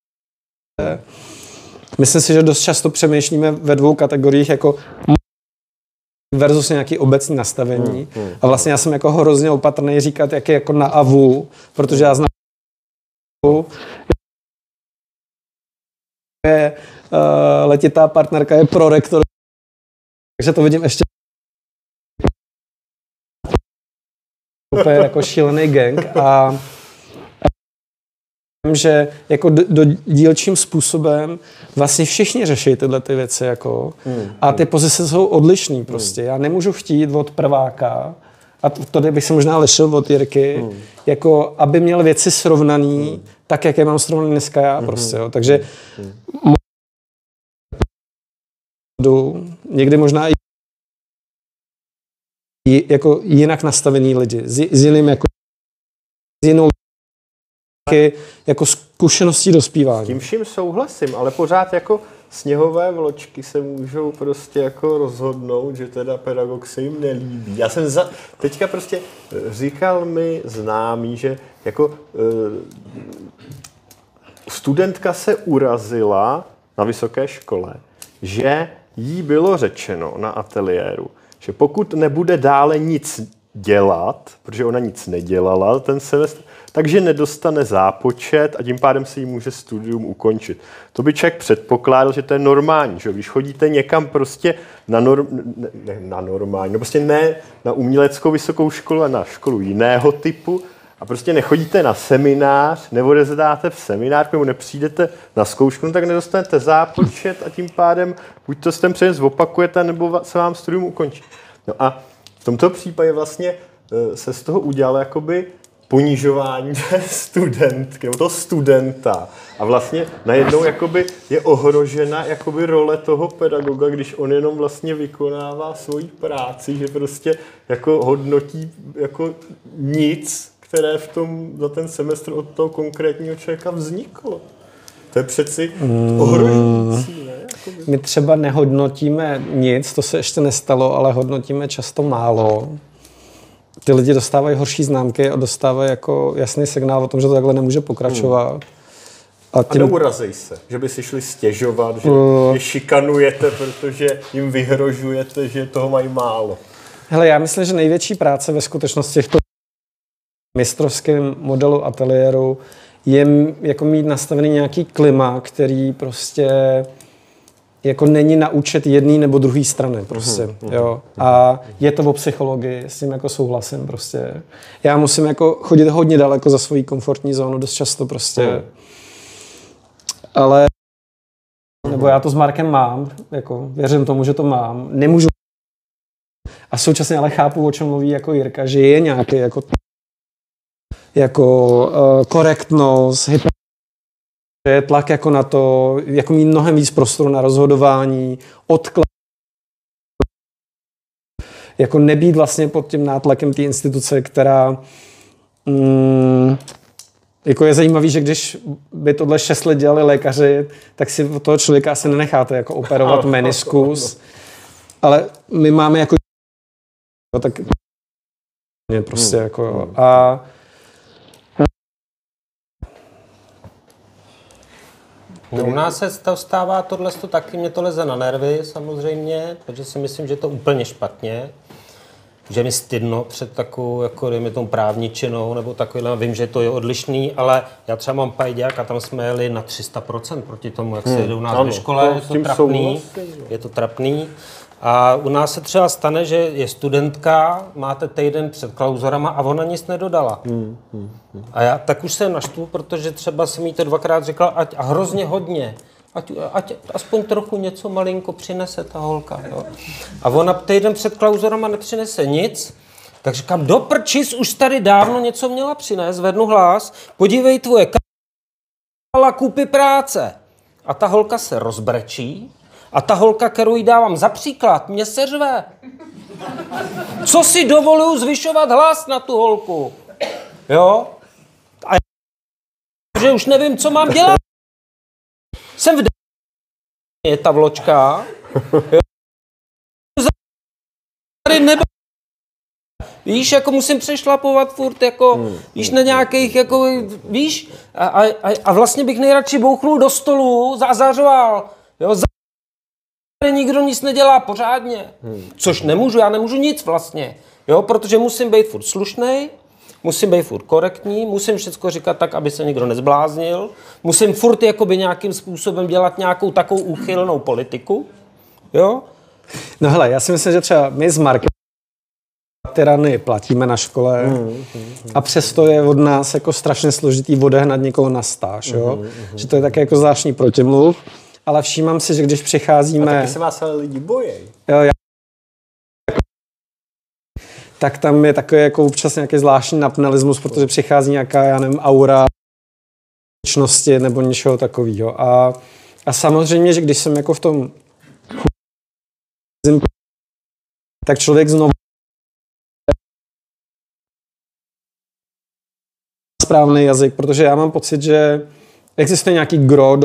Myslím si, že dost často přemýšlíme ve dvou kategoriích jako versus nějaký obecný nastavení. Hmm, hmm, a vlastně já jsem jako hrozně opatrný říkat, jak je jako na avu, protože já znám je uh, letitá partnerka je prorektor, takže to vidím ještě úplně jako šílený gang a že jako do, do dílčím způsobem vlastně všichni řeší tyhle ty věci jako hmm. a ty pozice jsou odlišný prostě. Hmm. Já nemůžu chtít od prváka, a tady bych se možná lišil od Jirky, hmm. jako aby měl věci srovnaný hmm. tak, jak je mám srovnaný dneska já hmm. prostě. Jo. Takže hmm. někdy možná i jako jinak nastavený lidi, s, s jiným jako s jinou jako zkušeností dospívání. S tím vším souhlasím, ale pořád jako sněhové vločky se můžou prostě jako rozhodnout, že teda pedagog se jim nelíbí. Já jsem za, teďka prostě říkal mi známý, že jako uh, studentka se urazila na vysoké škole, že jí bylo řečeno na ateliéru, že pokud nebude dále nic dělat, protože ona nic nedělala ten semestr, takže nedostane zápočet a tím pádem se jí může studium ukončit. To by člověk předpokládal, že to je normální, že když chodíte někam prostě na, norm, ne, ne, na normální, no prostě ne na uměleckou vysokou školu, a na školu jiného typu a prostě nechodíte na seminář, neodezdáte v seminář, nebo nepřijdete na zkoušku, no tak nedostanete zápočet a tím pádem buď to ten předmět zopakujete, nebo se vám studium ukončí. No a v tomto případě vlastně se z toho udělalo jakoby ponižování té studentky, nebo toho studenta. A vlastně najednou jakoby je ohrožena jakoby role toho pedagoga, když on jenom vlastně vykonává svoji práci, že prostě jako hodnotí jako nic, které v tom za ten semestr od toho konkrétního člověka vzniklo. To je přeci ohrožující, ne? My třeba nehodnotíme nic, to se ještě nestalo, ale hodnotíme často málo. Ty lidi dostávají horší známky a dostávají jako jasný signál o tom, že to takhle nemůže pokračovat. Hmm. A, tím... a neurazej se, že by si šli stěžovat, že uh... je šikanujete, protože jim vyhrožujete, že toho mají málo. Hele, já myslím, že největší práce ve skutečnosti v tom mistrovském modelu ateliéru je jako mít nastavený nějaký klima, který prostě jako není na účet jedné nebo druhé strany prostě, uhum, uhum, jo. A je to o psychologii, s tím jako souhlasím prostě. Já musím jako chodit hodně daleko za svoji komfortní zónu, dost často prostě. Uhum. Ale nebo já to s Markem mám, jako věřím tomu, že to mám. Nemůžu a současně ale chápu, o čem mluví jako Jirka, že je nějaký jako jako uh, korektnost, hyper, že je tlak jako na to, jako mít mnohem víc prostoru na rozhodování, odklad, jako nebýt vlastně pod tím nátlakem té instituce, která mm, jako je zajímavý, že když by tohle šest let dělali lékaři, tak si od toho člověka asi nenecháte jako operovat meniskus, ale my máme jako tak prostě jako a No, u nás se to stává tohle, to taky mě to leze na nervy samozřejmě, protože si myslím, že je to úplně špatně, že mi stydno před takovou, jako dejme tomu právničinou nebo takovýhle, vím, že to je odlišný, ale já třeba mám pajďák a tam jsme jeli na tři sta procent proti tomu, jak se jede u nás hmm, ve škole, to je to trapný, je to trapný. A u nás se třeba stane, že je studentka, máte týden před klauzorama a ona nic nedodala. Hmm, hmm, hmm. A já tak už se naštvu, protože třeba jsem jí to dvakrát říkal, ať, a hrozně hodně, ať, ať aspoň trochu něco malinko přinese ta holka. Jo. A ona týden před klauzorama nepřinese nic, tak říkám, do prčis, už tady dávno něco měla přinést, zvednu hlas, podívej tvoje k***la kupy práce. A ta holka se rozbrečí, a ta holka, kterou jí dávám za příklad, mě se řve. Co si dovoluju zvyšovat hlas na tu holku? Jo? A já, že už nevím, co mám dělat. Jsem v d... je ta vločka. Jo? Tady nebe... Víš, jako musím přešlapovat furt, jako, hmm. víš, na nějakých, jako, víš, a, a, a vlastně bych nejradši bouchnul do stolu, zazařoval, jo, za... nikdo nic nedělá pořádně, hmm. což nemůžu, já nemůžu nic vlastně, jo, protože musím být furt slušnej, musím být furt korektní, musím všechno říkat tak, aby se nikdo nezbláznil, musím furt jakoby nějakým způsobem dělat nějakou takovou úchylnou politiku, jo. No hele, já si myslím, že třeba my s Markem tyrany platíme na škole hmm, hmm, hmm. a přesto je od nás jako strašně složitý odehnat někoho na stáž, jo, hmm, hmm. že to je také jako zvláštní protimluv. Ale všímám si, že když přicházíme... A taky se vás ale lidi bojí. Jo, já... Tak tam je takový jako občas nějaký zvláštní napnalismus, protože přichází nějaká, já nevím, aura věčnosti nebo něčeho takového. A, a samozřejmě, že když jsem jako v tom tak člověk znovu správný jazyk, protože já mám pocit, že existuje nějaký gro,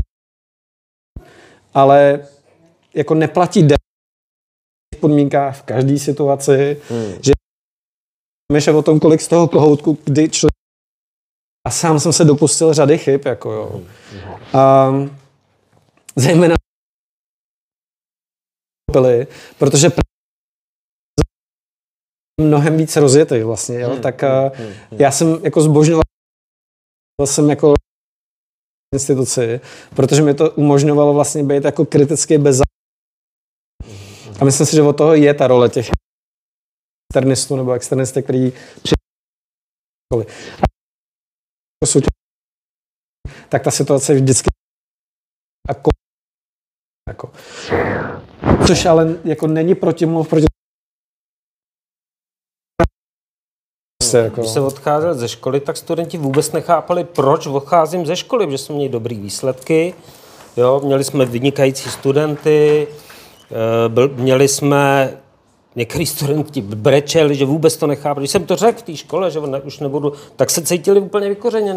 ale jako neplatí den v podmínkách v každé situaci, hmm. že myšle o tom, kolik z toho kohoutku, kdy člověk... A sám jsem se dopustil řady chyb, jako jo. Hmm. A zejména protože mnohem víc rozjetý vlastně, jo, hmm. tak hmm. já jsem jako zbožňoval jsem jako instituci, protože mi to umožňovalo vlastně být jako kriticky bez a myslím si, že od toho je ta role těch externistů nebo externistek, který tak ta situace vždycky jako, jako což ale jako není protimluv proti Jako. Když jsem odcházel ze školy, tak studenti vůbec nechápali, proč odcházím ze školy, protože jsme měli dobrý výsledky, jo, měli jsme vynikající studenty, byl, měli jsme, některý studenti brečeli, že vůbec to nechápali. Když jsem to řekl v té škole, že ne, už nebudu, tak se cítili úplně vykořeněný.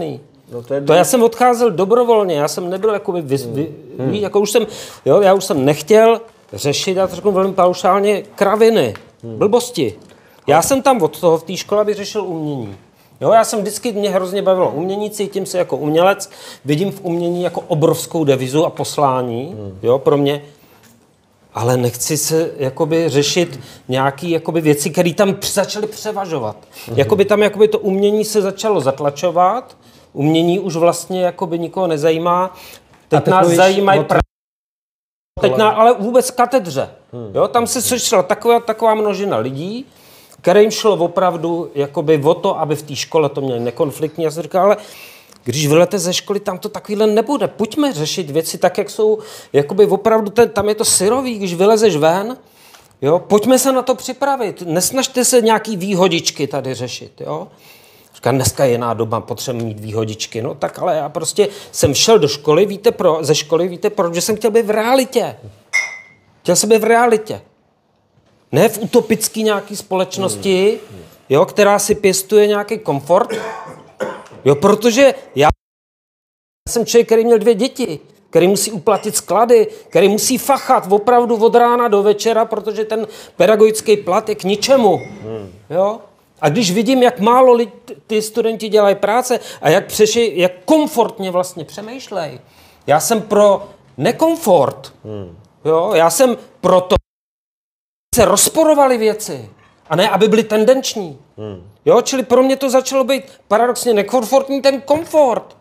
No to, je to já jsem odcházel dobrovolně, já jsem nebyl jakoby, vy, vy, hmm. jako už jsem, jo, já už jsem nechtěl řešit, já to řeknu velmi paušálně, kraviny, hmm. blbosti. Já jsem tam od toho v té škole vyřešil umění. Jo, já jsem vždycky, mě hrozně bavilo umění, cítím se jako umělec, vidím v umění jako obrovskou devizu a poslání, hmm. jo, pro mě. Ale nechci se jakoby řešit nějaké jakoby věci, které tam začaly převažovat. Hmm. Jakoby tam jakoby to umění se začalo zatlačovat, umění už vlastně jakoby nikoho nezajímá. Teď nás zajímají pra... Teď na, ale vůbec katedře. Hmm. Jo, tam se sešla taková, taková množina lidí, kterým šlo opravdu jakoby o to, aby v té škole to měli nekonfliktní. Já jsem říkal, ale když vylete ze školy, tam to takovýhle nebude. Pojďme řešit věci tak, jak jsou, jakoby opravdu, ten, tam je to syrový, když vylezeš ven, jo, pojďme se na to připravit. Nesnažte se nějaký výhodičky tady řešit, jo. Říkám, dneska je jiná doba, potřebujeme mít výhodičky. No tak ale já prostě jsem šel do školy, víte pro, ze školy, víte proč, že jsem chtěl být v realitě. Chtěl jsem být v realitě. Ne v utopický nějaký společnosti, jo, která si pěstuje nějaký komfort. Jo, protože já jsem člověk, který měl dvě děti, který musí uplatit sklady, který musí fachat opravdu od rána do večera, protože ten pedagogický plat je k ničemu. Jo? A když vidím, jak málo lidi, ty studenti dělají práce a jak, přeši, jak komfortně vlastně přemýšlej. Já jsem pro nekomfort. Jo? Já jsem pro to, aby se rozporovaly věci a ne, aby byly tendenční. Jo? Čili pro mě to začalo být paradoxně nekomfortní ten komfort.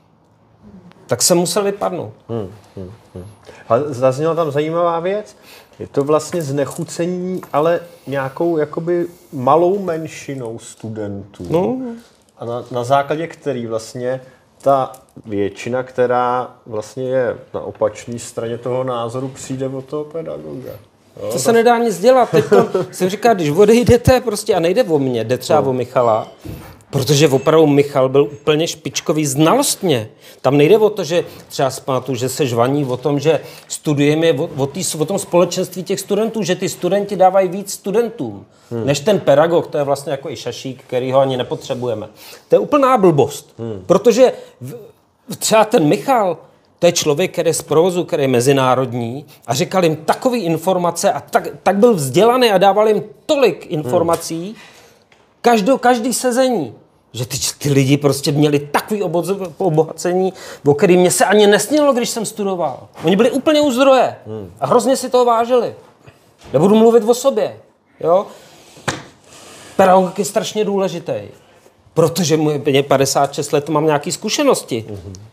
Tak jsem musel vypadnout. Hmm, hmm, hmm. Ale zazněla tam zajímavá věc. Je to vlastně znechucení, ale nějakou jakoby malou menšinou studentů. No. A na, na základě který vlastně ta většina, která vlastně je na opačné straně toho názoru, přijde od toho pedagoga. Jo, to se nedá nic dělat. Teď to jsem říkal, když odejdete prostě a nejde o mě, jde třeba no. o Michala, protože opravdu Michal byl úplně špičkový znalostně. Tam nejde o to, že třeba zpamatuju, že se žvaní o tom, že studujeme o, o, tý, o tom společenství těch studentů, že ty studenti dávají víc studentům, hmm. než ten pedagog, to je vlastně jako i šašík, který ho ani nepotřebujeme. To je úplná blbost, hmm. protože v, třeba ten Michal, to je člověk, který je z provozu, který je mezinárodní a říkal jim takové informace a tak, tak byl vzdělaný a dával jim tolik informací, hmm. Každou, každý sezení, že ty, ty lidi prostě měli takový obohacení, o který mě se ani nesnilo, když jsem studoval. Oni byli úplně u zdroje a hrozně si toho vážili. Nebudu mluvit o sobě. Jo? Pedagogik je strašně důležitý, protože mě padesát šest let, mám nějaké zkušenosti.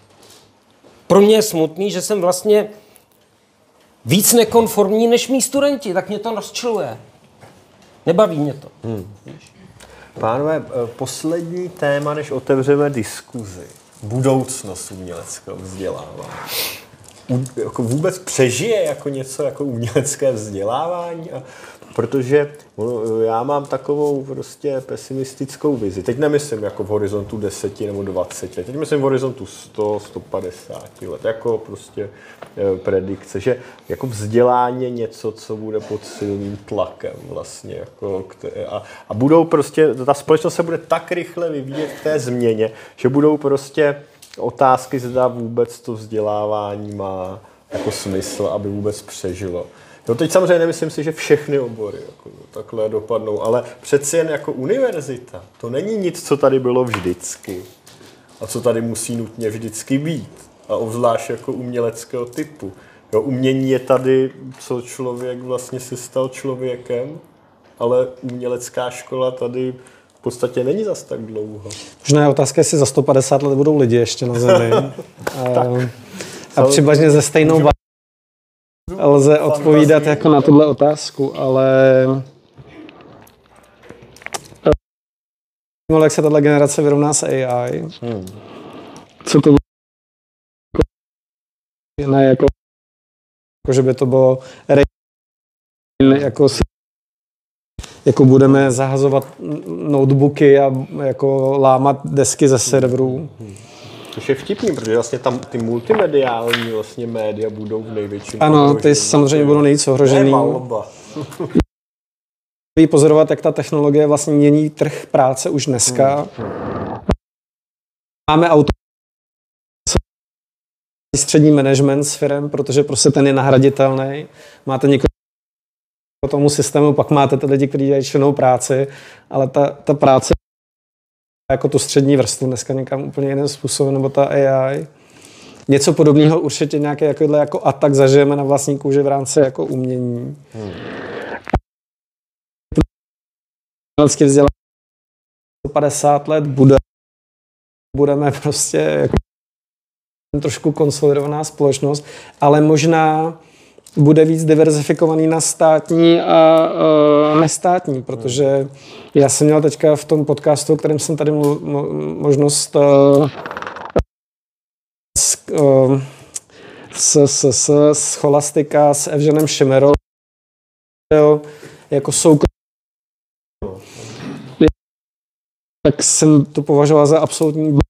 Pro mě je smutný, že jsem vlastně víc nekonformní než mý studenti, tak mě to rozčiluje. Nebaví mě to. Hmm. Pánové, poslední téma, než otevřeme diskuzi. Budoucnost uměleckého vzdělávání. U, jako vůbec přežije jako něco jako umělecké vzdělávání? A protože já mám takovou prostě pesimistickou vizi. Teď nemyslím jako v horizontu deset nebo dvacet let. Teď myslím v horizontu sto, sto padesát let. Jako prostě predikce, že jako vzdělání je něco, co bude pod silným tlakem vlastně. Jako, a, a budou prostě, ta společnost se bude tak rychle vyvíjet v té změně, že budou prostě otázky, zda vůbec to vzdělávání má jako smysl, aby vůbec přežilo. No teď samozřejmě nemyslím si, že všechny obory jako takhle dopadnou, ale přeci jen jako univerzita, to není nic, co tady bylo vždycky a co tady musí nutně vždycky být. A obzvlášť jako uměleckého typu. Jo, umění je tady, co člověk vlastně se stal člověkem, ale umělecká škola tady v podstatě není zas tak dlouho. Možná je otázka, jestli za sto padesát let budou lidi ještě na zemi. a, a přibližně ze stejnou ba- lze odpovídat jako na tuhle otázku, ale jak se tato generace vyrovná s A I. Hmm. Co to ne jako, jako že by to bylo jako si jako budeme zahazovat notebooky a jako lámat desky ze serverů. Hmm. Což je vtipný, protože vlastně tam ty multimediální vlastně média budou v největším ano, ohrožení. Ty samozřejmě budou nejvíc ohrožený. Pozorovat, jak ta technologie vlastně mění trh práce už dneska. Hmm. Máme auto střední management s firem, protože prostě ten je nahraditelný. Máte někoho po tomu systému, pak máte ty lidi, kteří dělají činnou práci, ale ta, ta práce jako tu střední vrstvu dneska někam úplně jiným způsobem, nebo ta A I. Něco podobného určitě nějaké takovýhle jako atak zažijeme na vlastní kůži v rámci jako umění. Hmm. Umělecky vzdělání sto padesát let bude, budeme prostě jako trošku konsolidovaná společnost, ale možná bude víc diverzifikovaný na státní a uh, nestátní, protože já jsem měl teďka v tom podcastu, o kterém jsem tady mluv, mo, možnost uh, s, uh, s, s, s, s Scholastika, s Evženem Šimerou, jako soukromý, tak jsem to považoval za absolutní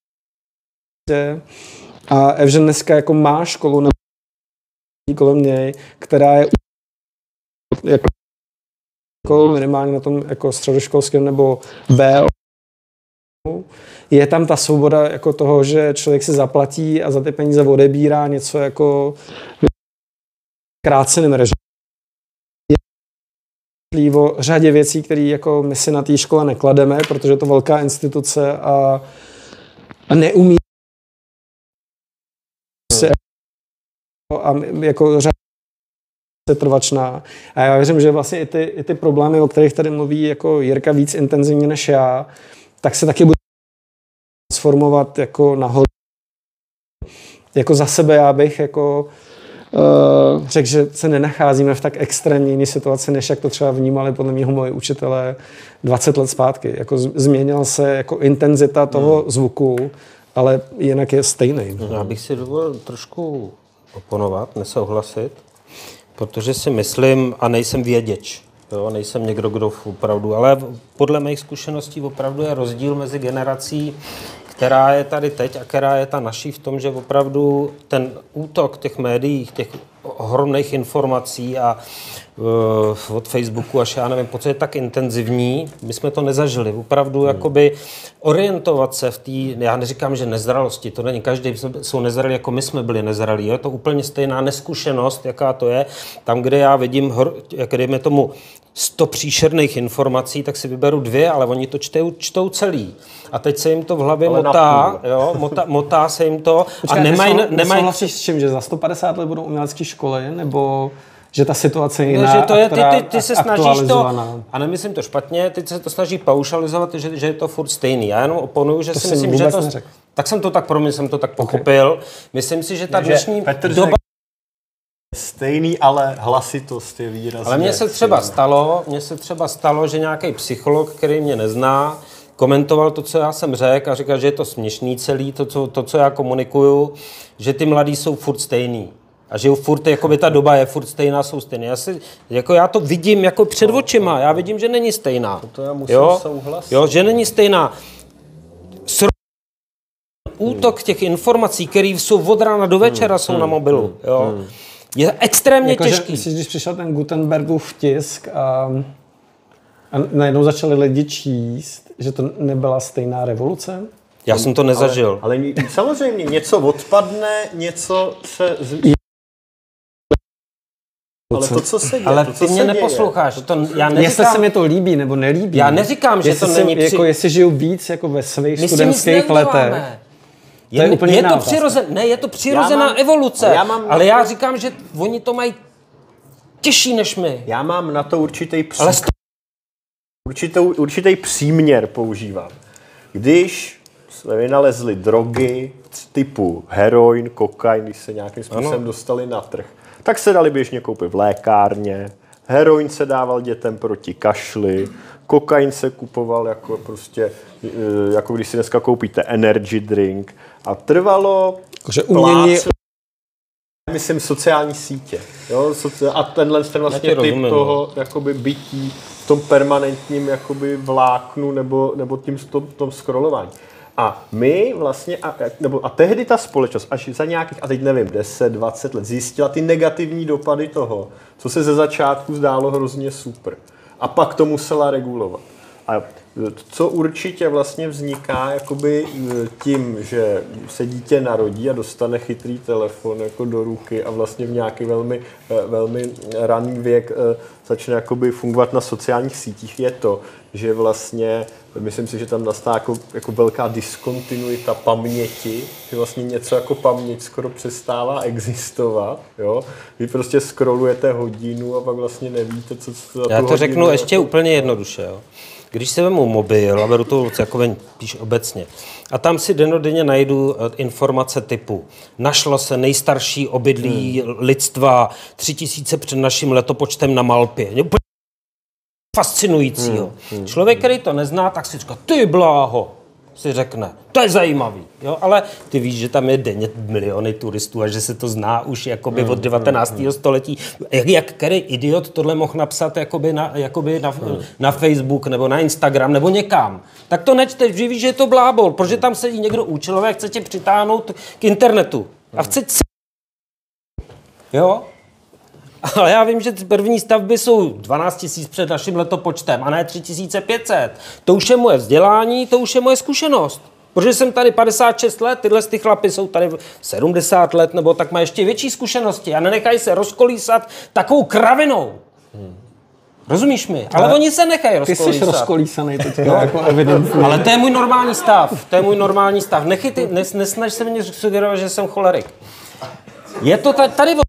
a Evžen dneska jako má školu nebo kolem něj, která je jako minimálně na tom jako středoškolském nebo B. Je tam ta svoboda jako toho, že člověk si zaplatí a za ty peníze odebírá něco jako kráceným režimu. Je o řadě věcí, které jako my si na té škole neklademe, protože je to velká instituce a, a neumí a jako řada trvačná. A já věřím, že vlastně i ty, i ty problémy, o kterých tady mluví jako Jirka víc intenzivně než já, tak se taky bude transformovat jako nahoru. Jako za sebe já bych jako uh, řekl, že se nenacházíme v tak extrémní jiné situaci, než jak to třeba vnímali podle mého moje učitelé dvacet let zpátky. Jako změnila se jako intenzita toho hmm. zvuku, ale jinak je stejný. Já bych si dovolil trošku oponovat, nesouhlasit, protože si myslím, a nejsem věděč, jo, nejsem někdo, kdo opravdu, ale podle mých zkušeností opravdu je rozdíl mezi generací, která je tady teď a která je ta naší v tom, že opravdu ten útok těch médií, těch ohromných informací a uh, od Facebooku až já nevím, pocit je tak intenzivní, my jsme to nezažili. Opravdu hmm. jakoby orientovat se v té, já neříkám, že nezralosti, to není každý, jsou nezralí, jako my jsme byli nezralí. Je to úplně stejná neskušenost, jaká to je. Tam, kde já vidím, jak dejme tomu sto příšerných informací, tak si vyberu dvě, ale oni to čtou, čtou celý. A teď se jim to v hlavě ale motá, jo, motá, motá se jim to. Počkej, a nemají... Nesouhlasíš s čím, že za sto padesát let budou umělecké školy, nebo že ta situace je jiná, že to je, ty, ty, ty se snažíš to, a nemyslím to špatně, ty se to snaží paušalizovat, že, že je to furt stejný. Já jenom oponuju, že to si myslím, že to... Neřekl. Tak jsem to tak pro mě, jsem to tak pochopil. Okay. Myslím si, že ta dnešní Petr doba... Stejný, ale hlasitost je výrazně. Ale mně se třeba stalo, mně se třeba stalo, že nějaký psycholog, který mě nezná, komentoval to, co já jsem řekl a říkal, že je to směšný celý, to co, to, co já komunikuju, že ty mladí jsou furt stejný. A že furt, jakoby ta doba je furt stejná, jsou stejný. Já, si, jako já to vidím jako před očima, já vidím, že není stejná. To já musím jo? souhlasit. Jo, že není stejná. Sro... Útok těch informací, které jsou od rána do večera, hmm. jsou hmm. na mobilu. Jo? Hmm. Je extrémně jako, těžký. Myslíš, když přišel ten Gutenbergův tisk a, a najednou začali lidi číst, že to nebyla stejná revoluce? Já jsem to nezažil. Ale, ale samozřejmě něco odpadne, něco se... Z... Ale to, co se děje, ale to, ty co mě se neposloucháš. To, já neříkám, jestli se mi to líbí nebo nelíbí. Já neříkám, že to si, není... Jako, jestli žiju víc jako ve svých My studentských letech. Je, to je, úplně je to přirozen, ne, je to přirozená já mám, evoluce, já mám, ale já říkám, že oni to mají těžší než my. Já mám na to určitý pří... ale st- určitou, určitý příměr používám. Když jsme vynalezli drogy typu heroin, kokain, když se nějakým způsobem ano. dostali na trh, tak se dali běžně koupit v lékárně, heroin se dával dětem proti kašli, kokain se kupoval jako prostě, jako když si dneska koupíte energy drink a trvalo že umění... plác, myslím sociální sítě. Jo? A tenhle ten vlastně typ rozumím, toho jakoby bytí v tom permanentním jakoby vláknu nebo, nebo tím tom, tom scrollování. A my vlastně, a, nebo, a tehdy ta společnost, až za nějakých, a teď nevím, deset, dvacet let, zjistila ty negativní dopady toho, co se ze začátku zdálo hrozně super. A pak to musela regulovat. A co určitě vlastně vzniká jakoby tím, že se dítě narodí a dostane chytrý telefon jako do ruky a vlastně v nějaký velmi, velmi raný věk začne jakoby fungovat na sociálních sítích, je to, že vlastně, myslím si, že tam nastává jako, jako velká diskontinuita paměti, že vlastně něco jako paměť skoro přestává existovat, jo? Vy prostě scrollujete hodinu a pak vlastně nevíte, co za tu Já to hodinu, řeknu jako... ještě úplně jednoduše, jo. Když si vemu mobil a beru to jako píš obecně a tam si dennodenně najdu informace typu našlo se nejstarší obydlí hmm. lidstva tři tisíce před naším letopočtem na Malpě. Fascinujícího. Hmm. Hmm. Člověk, který to nezná, tak si říká, ty bláho, si řekne, to je zajímavý. Jo? Ale ty víš, že tam je denně miliony turistů a že se to zná už jakoby hmm. od devatenáctého Hmm. století. Jak, jak který idiot tohle mohl napsat jakoby na, jakoby na, hmm. na Facebook nebo na Instagram nebo někam. Tak to nečteš, že víš, že je to blábol, protože tam sedí někdo účelově a chce tě přitáhnout k internetu. A chce c... Jo? Ale já vím, že první stavby jsou dvanáct tisíc před naším letopočtem a ne tři tisíce pět set. To už je moje vzdělání, to už je moje zkušenost. Protože jsem tady padesát šest let, tyhle ty chlapy jsou tady sedmdesát let, nebo tak má ještě větší zkušenosti a nenechají se rozkolísat takovou kravinou. Hmm. Rozumíš mi? Ale, ale oni se nechají rozkolísat. Ty jsi rozkolísaný teď, no. Jako evidentně. Ale to je můj normální stav. To je můj normální stav. Nechy ty, nes, nesnaž se mě sugerovat, že jsem cholerik. Je to tady, tady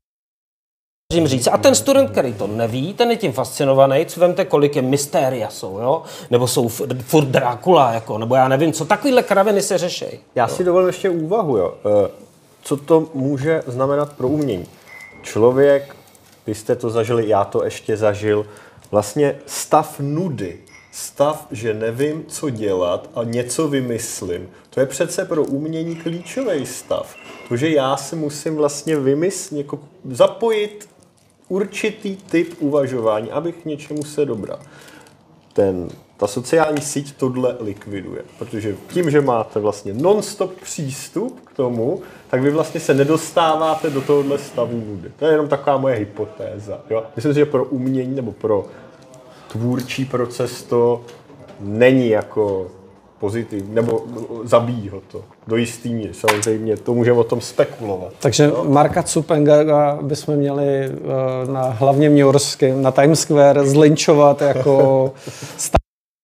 říct. A ten student, který to neví, ten je tím fascinovaný, co vemte, kolik je mystéria jsou, jo? Nebo jsou furt Drákula, jako, nebo já nevím, co takovýhle kraviny se řešej. Já si dovolím ještě úvahu, jo. Co to může znamenat pro umění? Člověk, vy jste to zažili, já to ještě zažil, vlastně stav nudy, stav, že nevím, co dělat a něco vymyslím. To je přece pro umění klíčový stav. To, že já si musím vlastně vymyslet, jako zapojit určitý typ uvažování, abych k něčemu se dobral. Ten, ta sociální síť tohle likviduje, protože tím, že máte vlastně non-stop přístup k tomu, tak vy vlastně se nedostáváte do tohohle stavu nudy. To je jenom taková moje hypotéza. Jo? Myslím si, že pro umění nebo pro tvůrčí proces to není jako pozitivní, nebo zabíjí ho to do jistý míry. Samozřejmě to můžeme o tom spekulovat. Takže no? Marka Zuckerberga bychom měli uh, na hlavně Newyorském, na Times Square zlinčovat jako stav,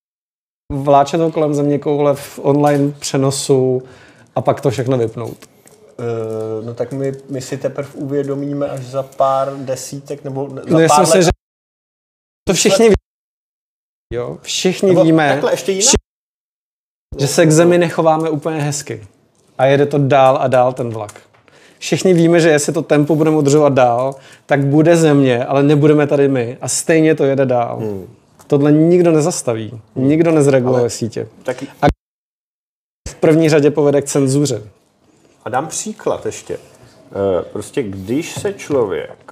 vláčet ho kolem země koule v online přenosu a pak to všechno vypnout. Uh, no tak my, my si teprve uvědomíme až za pár desítek nebo za no, pár let. Si, že to všichni ví. Jo, všichni nebo víme. Takhle ještě jinak? Že se k zemi nechováme úplně hezky. A jede to dál a dál ten vlak. Všichni víme, že jestli to tempo budeme udržovat dál, tak bude země, ale nebudeme tady my. A stejně to jede dál. Hmm. Tohle nikdo nezastaví. Hmm. Nikdo nezreguluje ale sítě. Taky... A v první řadě povede k cenzuře. A dám příklad ještě. Prostě když se člověk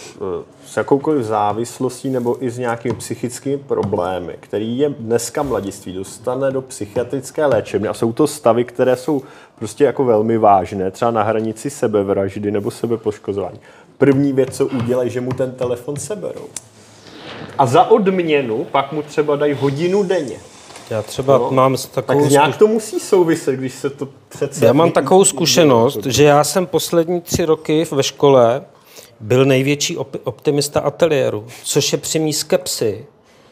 s jakoukoliv závislostí nebo i s nějakými psychickými problémy, který je dneska mladiství, dostane do psychiatrické léčebny a jsou to stavy, které jsou prostě jako velmi vážné, třeba na hranici sebevraždy nebo sebepoškozování. První věc, co udělají, že mu ten telefon seberou. A za odměnu pak mu třeba dají hodinu denně. Já třeba no, mám takovou... Tak nějak to musí souviset, když se to přece... Já mám takovou zkušenost, že já jsem poslední tři roky ve škole byl největší op- optimista ateliéru, což je při mý skepsi.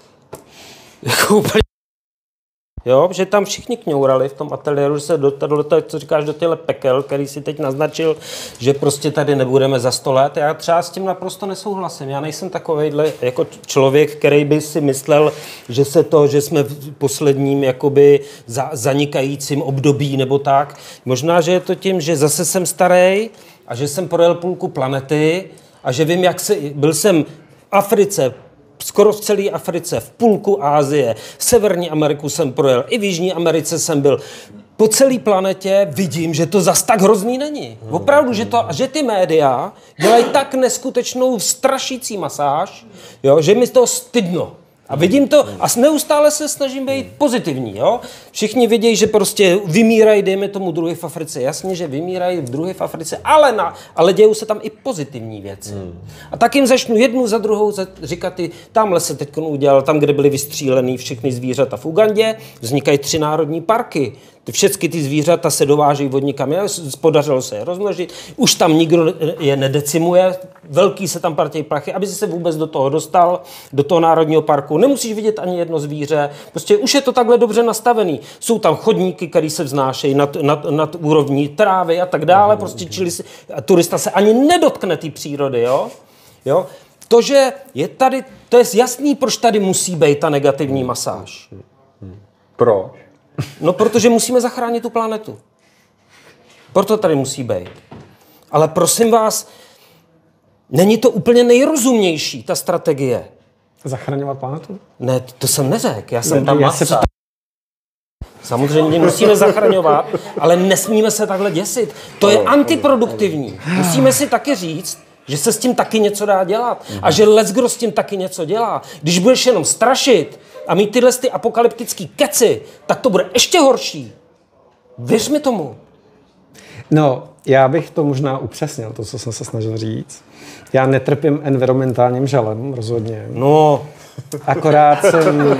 Jako úplně... Jo, že tam všichni kňourali v tom ateliéru, že se do, do, do, co říkáš, do těle pekel, který si teď naznačil, že prostě tady nebudeme za sto let. Já třeba s tím naprosto nesouhlasím. Já nejsem takovejhle jako člověk, který by si myslel, že se to, že jsme v posledním jakoby za, zanikajícím období nebo tak. Možná, že je to tím, že zase jsem starý a že jsem projel půlku planety a že vím, jak se... Byl jsem v Africe, skoro v celé Africe, v půlku Asie, v Severní Ameriku jsem projel, i v Jižní Americe jsem byl. Po celé planetě vidím, že to zas tak hrozný není. Opravdu, že, to, že ty média dělají tak neskutečnou strašící masáž, jo, že mi z toho stydno. A vidím to a neustále se snažím být pozitivní, jo? Všichni vědějí, že prostě vymírají, dejme tomu druhy v Africe. Jasně, že vymírají druhy v Africe, ale, na, ale dějou se tam i pozitivní věci. Hmm. A tak jim začnu jednu za druhou za, říkat, ty, tamhle se teď udělal, tam, kde byly vystřílený všechny zvířata v Ugandě, vznikají tři národní parky. Všechny ty zvířata se dovážejí vodníkam, podařilo se je rozmnožit, už tam nikdo je nedecimuje, velký se tam partějí prachy, aby si se vůbec do toho dostal, do toho národního parku. Nemusíš vidět ani jedno zvíře, prostě už je to takhle dobře nastavený. Jsou tam chodníky, které se vznášejí nad, nad, nad úrovní trávy a tak dále, prostě čili si, a turista se ani nedotkne té přírody, jo? Jo? To, že je tady, to je jasný, proč tady musí být ta negativní masáž. Proč? No, protože musíme zachránit tu planetu. Proto tady musí být. Ale prosím vás, není to úplně nejrozumnější, ta strategie. Zachraňovat planetu? Ne, to jsem neřekl. Já jsem Ne, tam já masa. Samozřejmě musíme zachraňovat, ale nesmíme se takhle děsit. To je antiproduktivní. Musíme si taky říct, že se s tím taky něco dá dělat. A že leckdo s tím taky něco dělá. Když budeš jenom strašit a mít tyhle ty apokalyptický keci, tak to bude ještě horší. Věř mi tomu. No, já bych to možná upřesnil, to, co jsem se snažil říct. Já netrpím environmentálním žalem, rozhodně. No. Akorát jsem...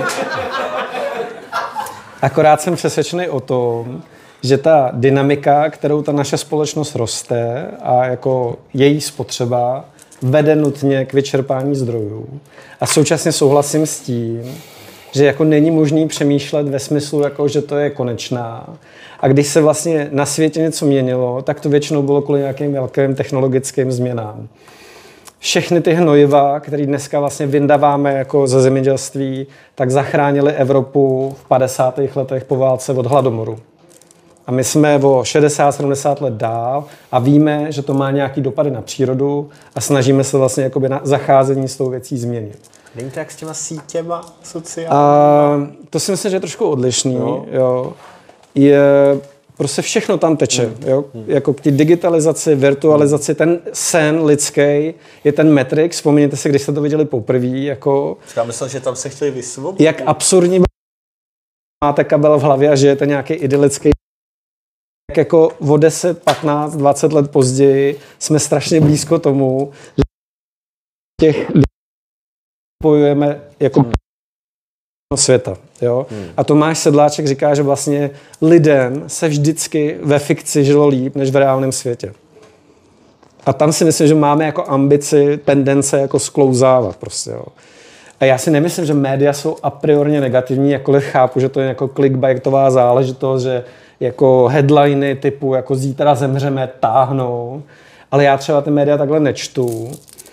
Akorát jsem přesvědčený o tom, že ta dynamika, kterou ta naše společnost roste a jako její spotřeba vede nutně k vyčerpání zdrojů. A současně souhlasím s tím, že jako není možný přemýšlet ve smyslu, jako, že to je konečná. A když se vlastně na světě něco měnilo, tak to většinou bylo kvůli nějakým velkým technologickým změnám. Všechny ty hnojiva, které dneska vlastně vyndáváme jako ze zemědělství, tak zachránili Evropu v padesátých letech po válce od hladomoru. A my jsme o šedesát sedmdesát let dál a víme, že to má nějaký dopady na přírodu a snažíme se vlastně jakoby na zacházení s tou věcí změnit. Není to jak s těma sítěma sociálními? A to si myslím, že je trošku odlišný. Jo. Jo. Je, prostě všechno tam teče. Hmm. Jo. Jako k té digitalizaci, virtualizaci, ten sen lidský je ten Matrix. Vzpomněte si, když jste to viděli poprvé. Jako, já myslel, že tam se chtěli vysvobodit. Jak absurdní máte kabel v hlavě a žijete nějaký idylický. Jak jako o deset, patnáct, dvacet let později jsme strašně blízko tomu, že těch lidí spojujeme jako hmm. světa. Jo? Hmm. A Tomáš Sedláček říká, že vlastně lidem se vždycky ve fikci žilo líp, než v reálném světě. A tam si myslím, že máme jako ambici, tendence jako sklouzávat prostě. Jo? A já si nemyslím, že média jsou a priorně negativní, jakkoliv chápu, že to je jako clickbaitová záležitost, že jako headliny typu jako zítra zemřeme táhnou, ale já třeba ty média takhle nečtu.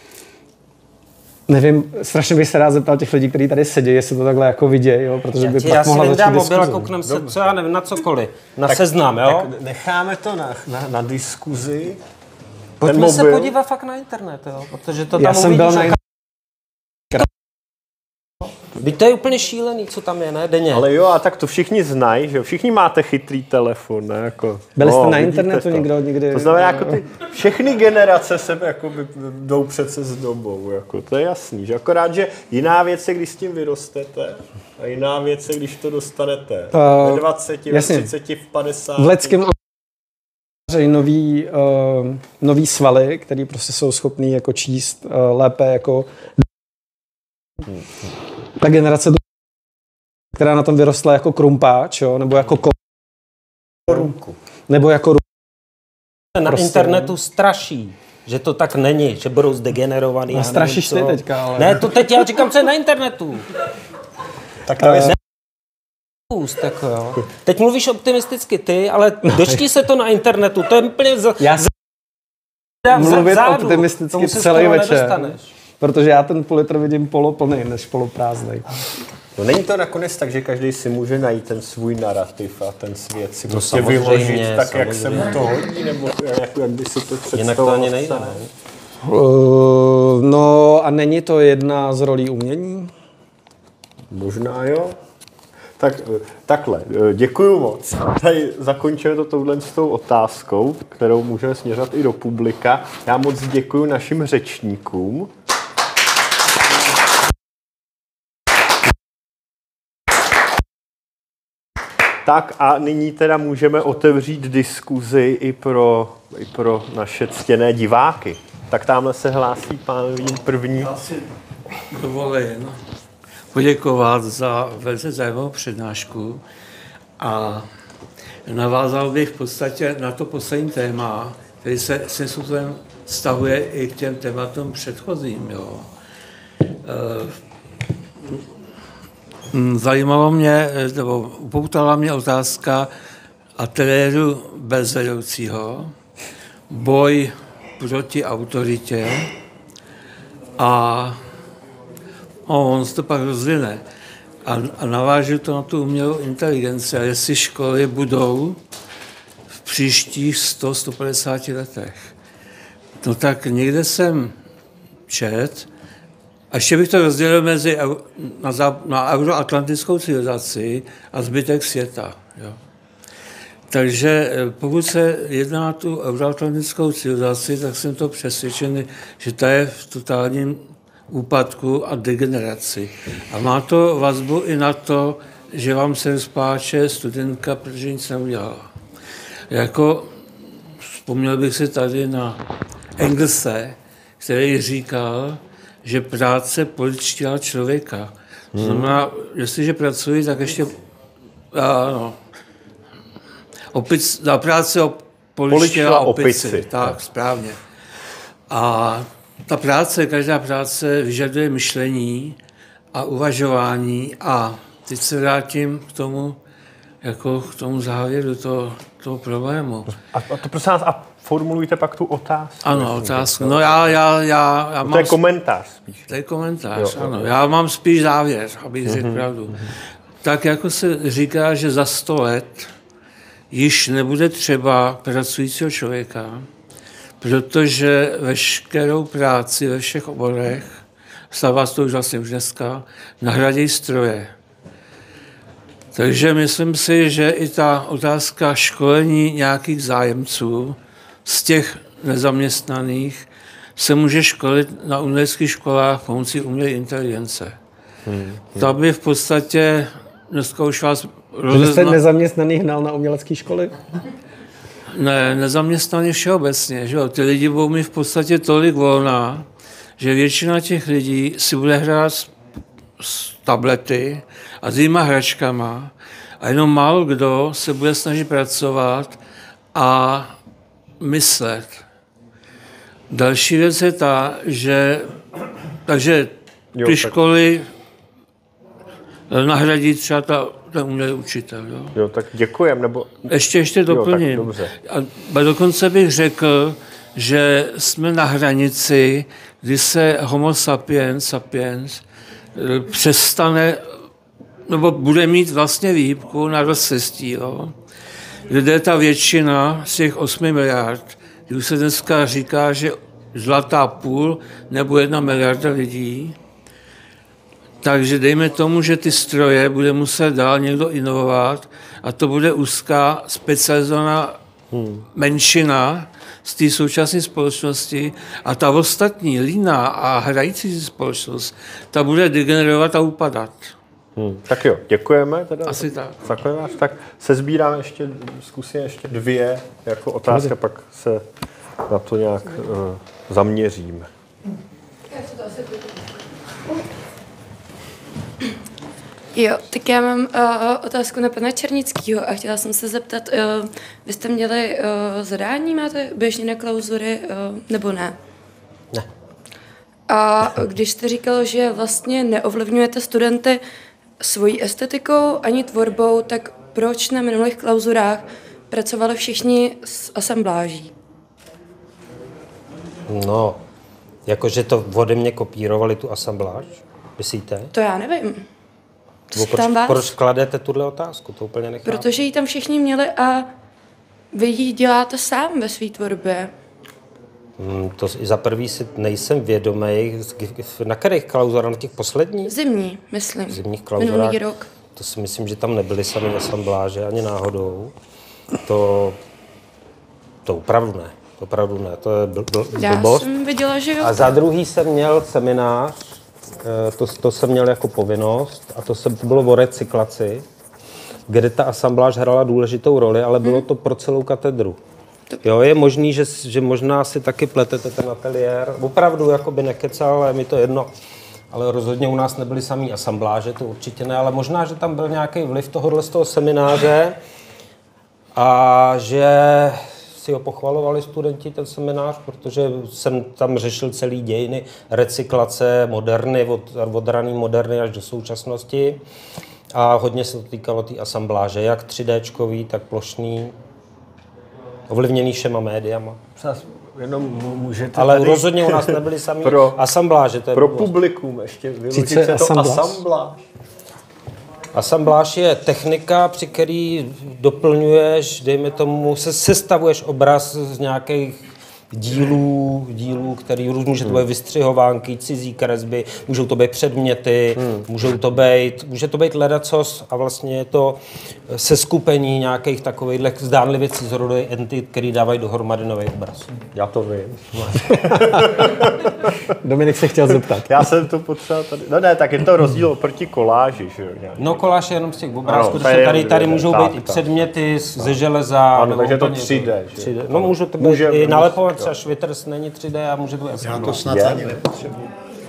Nevím, strašně bych se rád zeptal těch lidí, kteří tady sedí, jestli to takhle jako vidějí, jo, protože by já pak mohla začít diskuze. Já si nedám mobil a kouknem se, co já nevím, na cokoliv, na tak, Seznam, jo? Tak necháme to na, na, na diskuzi. Pojďme se podívat fakt na internet, jo, protože to tam já jsem byl na internet. Teď to je úplně šílený, co tam je, ne, denně. Ale jo, a tak to všichni znají, že jo, všichni máte chytrý telefon, ne, jako. Byli jste no, na internetu to. Někdo někdy? To znamená, jako ty, všechny generace se jakoby jdou přece s dobou, jako, to je jasný, že akorát, že jiná věc je, když s tím vyrostete, a jiná věc je, když to dostanete uh, ve dvaceti, ve třiceti, v padesáti. V leckém nový, uh, nový svaly, který prostě jsou schopný jako číst uh, lépe jako hmm. Ta generace, která na tom vyrostla jako krumpáč, jo, nebo jako korunku, nebo jako na prostě, internetu straší, že to tak není, že budou zdegenerovaný. No, strašíš ty teďka, ale... Ne, to teď já říkám, co je na internetu. Tak to je... Uh, tak, jo. Teď mluvíš optimisticky ty, ale dočti se to na internetu, to je úplně za... Já jsem mluvit zádu, optimisticky celý večer. Nedostaneš. Protože já ten půl litr vidím poloplný, než poloprázdnej. No není to nakonec tak, že každý si může najít ten svůj narrativ a ten svět si no prostě vyložit tak, samozřejmě. Jak se mu to hodí, nebo jak, jak by si to představoval. Jinak to ani nejde, ne? Uh, no a není to jedna z rolí umění? Možná jo. Tak, takhle, děkuju moc. Tady zakončíme to touhle s tou otázkou, kterou můžeme směřovat i do publika. Já moc děkuju našim řečníkům. Tak a nyní teda můžeme otevřít diskuzi i pro, i pro naše ctěné diváky. Tak tamhle se hlásí pán první. Já si dovolím poděkovat za velice zajímavou přednášku a navázal bych v podstatě na to poslední téma, který se svým způsobem vztahuje i k těm tématům předchozím. Jo. Zajímalo mě, nebo upoutala mě otázka ateliéru bez vedoucího, boj proti autoritě a oh, on se to pak rozvine. A, a navážu to na tu umělou inteligenci. A jestli školy budou v příštích sto až sto padesát letech. No tak někde jsem čet, a ještě bych to rozdělil mezi na, na euroatlantickou civilizaci a zbytek světa. Jo. Takže pokud se jedná na tu euroatlantickou civilizaci, tak jsem to přesvědčený, že ta je v totálním úpadku a degeneraci. A má to vazbu i na to, že vám se rozpláče studentka, protože nic neudělala. Jako vzpomněl bych si tady na Engelse, který říkal, že práce političtila člověka. To znamená, jestliže pracuji, tak ještě ano, opic, na práce o političtila opici. opici. Tak, správně. A ta práce, každá práce vyžaduje myšlení a uvažování a teď se vrátím k tomu, jako k tomu závěru toho, toho problému. A, a to prosím vás, a formulujte pak tu otázku. Ano, otázku. No já, já, já, já to mám... je komentář spíš. To je komentář, jo, ano. jo. Já mám spíš závěr, abych řekl mm-hmm. pravdu. Tak jako se říká, že za sto let již nebude třeba pracujícího člověka, protože veškerou práci ve všech oborech, stává se to už vlastně už dneska, nahradí stroje. Takže myslím si, že i ta otázka školení nějakých zájemců z těch nezaměstnaných se může školit na uměleckých školách pomocí umělé inteligence. Hmm, hmm. To by v podstatě, dneska už vás rozezna... Že jste nezaměstnaný hnal na umělecké školy? Ne, nezaměstnaný všeobecně. Že jo? Ty lidi budou mít v podstatě tolik volná, že většina těch lidí si bude hrát s, s tablety a s jinýma hračkama a jenom málo kdo se bude snažit pracovat a myslet. Další věc je ta, že takže jo, ty tak... školy nahradí třeba ta, ten umělý učitel. Jo? jo, tak děkujem. Nebo... Ještě, ještě doplním. Jo, a dokonce bych řekl, že jsme na hranici, kdy se homo sapiens, sapiens přestane, nebo bude mít vlastně výjimku na rozcestí, jo? Kde je ta většina z těch osmi miliard, kdy se dneska říká, že zlatá půl nebo jedna miliarda lidí, takže dejme tomu, že ty stroje bude muset dál někdo inovovat a to bude úzká specializovaná hmm. menšina z té současné společnosti a ta ostatní líná a hrající společnost, ta bude degenerovat a upadat. Hmm. Tak jo, děkujeme. Teda Asi tak. Takhle, tak se sbíráme ještě, zkusíme ještě dvě jako otázka, pak se na to nějak uh, zaměříme. Jo, tak já mám uh, otázku na pana Černického a chtěla jsem se zeptat, uh, vy jste měli uh, zadání, máte běžně na klauzury, uh, nebo ne? Ne. A když jste říkal, že vlastně neovlivňujete studenty svojí estetikou ani tvorbou, tak proč na minulých klauzurách pracovali všichni s asambláží? No, jakože to ode mě kopírovali tu asambláž, myslíte? To já nevím. To proč, proč kladete tuhle otázku? To úplně nechápu. Protože ji tam všichni měli a vy ji děláte sám ve své tvorbě. Hmm, to za prvý si nejsem vědomý. Na kterých klauzurách? Na těch posledních? Zimní, myslím. V zimních klauzurách. Minulý rok. To si myslím, že tam nebyly sami asambláže ani náhodou. To, to opravdu ne. To opravdu ne. To je bl- bl- blbost. Já jsem viděla, že jo. A za druhý jsem měl seminář, to, to jsem měl jako povinnost, a to, se, to bylo o recyklaci. kde ta asambláž hrála důležitou roli, ale bylo to pro celou katedru. Jo, je možný, že, že možná si taky pletete ten ateliér. Opravdu, jakoby nekecal, ale mi to jedno. Ale rozhodně u nás nebyly samý asambláže, to určitě ne, ale možná, že tam byl nějaký vliv tohohle z toho semináře a že si ho pochvalovali studenti, ten seminář, protože jsem tam řešil celý dějiny, recyklace, moderny, od, od raný moderny až do současnosti. A hodně se to týkalo té asambláže, jak tři déčkový, tak plošný, ovlivněný všema médiama. Jenom můžete Ale tady rozhodně u nás nebyly samý pro, asambláže. To je pro blbost. publikum ještě vyložit Říct se to asambláž? asambláž. Asambláž je technika, při který doplňuješ, dejme tomu, se sestavuješ obraz z nějakých dílů, dílů, který může to být vystřihovánky, cizí kresby, můžou to být předměty, hmm. můžou to být, může to být ledacos a vlastně je to seskupení nějakých takových zdánlivě cizorodých entit, který dávají dohromady nový obraz. Já to vím. Dominik se chtěl zeptat. Já jsem to potřeboval tady. No ne, tak je to rozdíl oproti koláži, že jo? No koláž je jenom z těch obrázků, Ano, tady, tady, tady můžou tak, být i tak. předměty ze železa. Ano, nebo takže to úplně tři dé, že? tři dé. No může to být Může- i může- nalepovat třeba Šviters není tři dé a může to být Já to asambláž. snad ani nepotřebuji.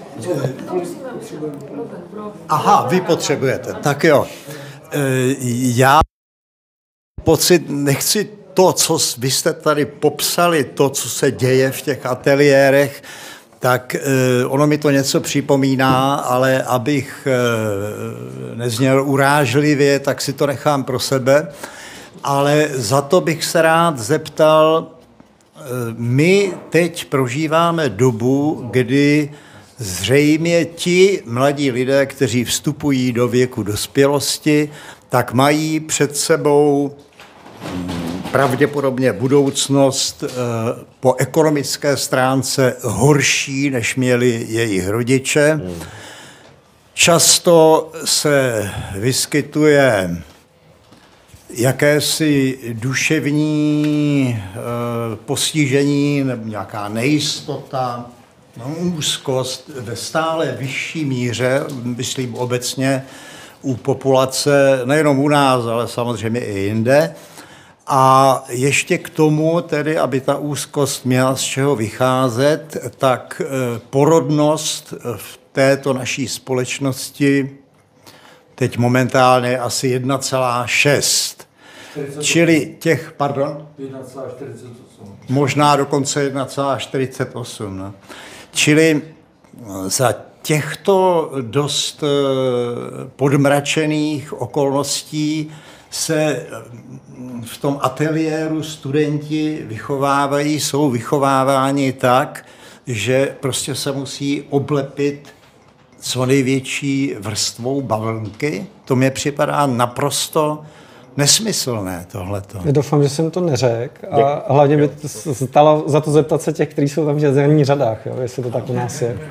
Aha, vy potřebujete. Tak jo. E, Já pocit, nechci to, co vy jste tady popsali, to, co se děje v těch ateliérech, tak e, ono mi to něco připomíná, ale abych e, nezněl urážlivě, tak si to nechám pro sebe. Ale za to bych se rád zeptal, my teď prožíváme dobu, kdy zřejmě ti mladí lidé, kteří vstupují do věku dospělosti, tak mají před sebou pravděpodobně budoucnost po ekonomické stránce horší, než měli jejich rodiče. Často se vyskytuje jakési duševní e, postižení nebo nějaká nejistota, no, úzkost ve stále vyšší míře, myslím obecně u populace, nejenom u nás, ale samozřejmě i jinde. A ještě k tomu, tedy, aby ta úzkost měla z čeho vycházet, tak e, porodnost v této naší společnosti teď momentálně asi jedna celá šest. Čili těch, pardon? jedna celá čtyřicet osm. Možná dokonce jedna celá čtyřicet osm. No. Čili za těchto dost podmračených okolností se v tom ateliéru studenti vychovávají, jsou vychováváni tak, že prostě se musí oblepit co největší vrstvou bavlnky. To mi připadá naprosto nesmyslné tohleto. Já doufám, že jsem to neřekl a hlavně by stalo za to zeptat se těch, kteří jsou tam v železných řadách, jo, jestli to tak u nás je.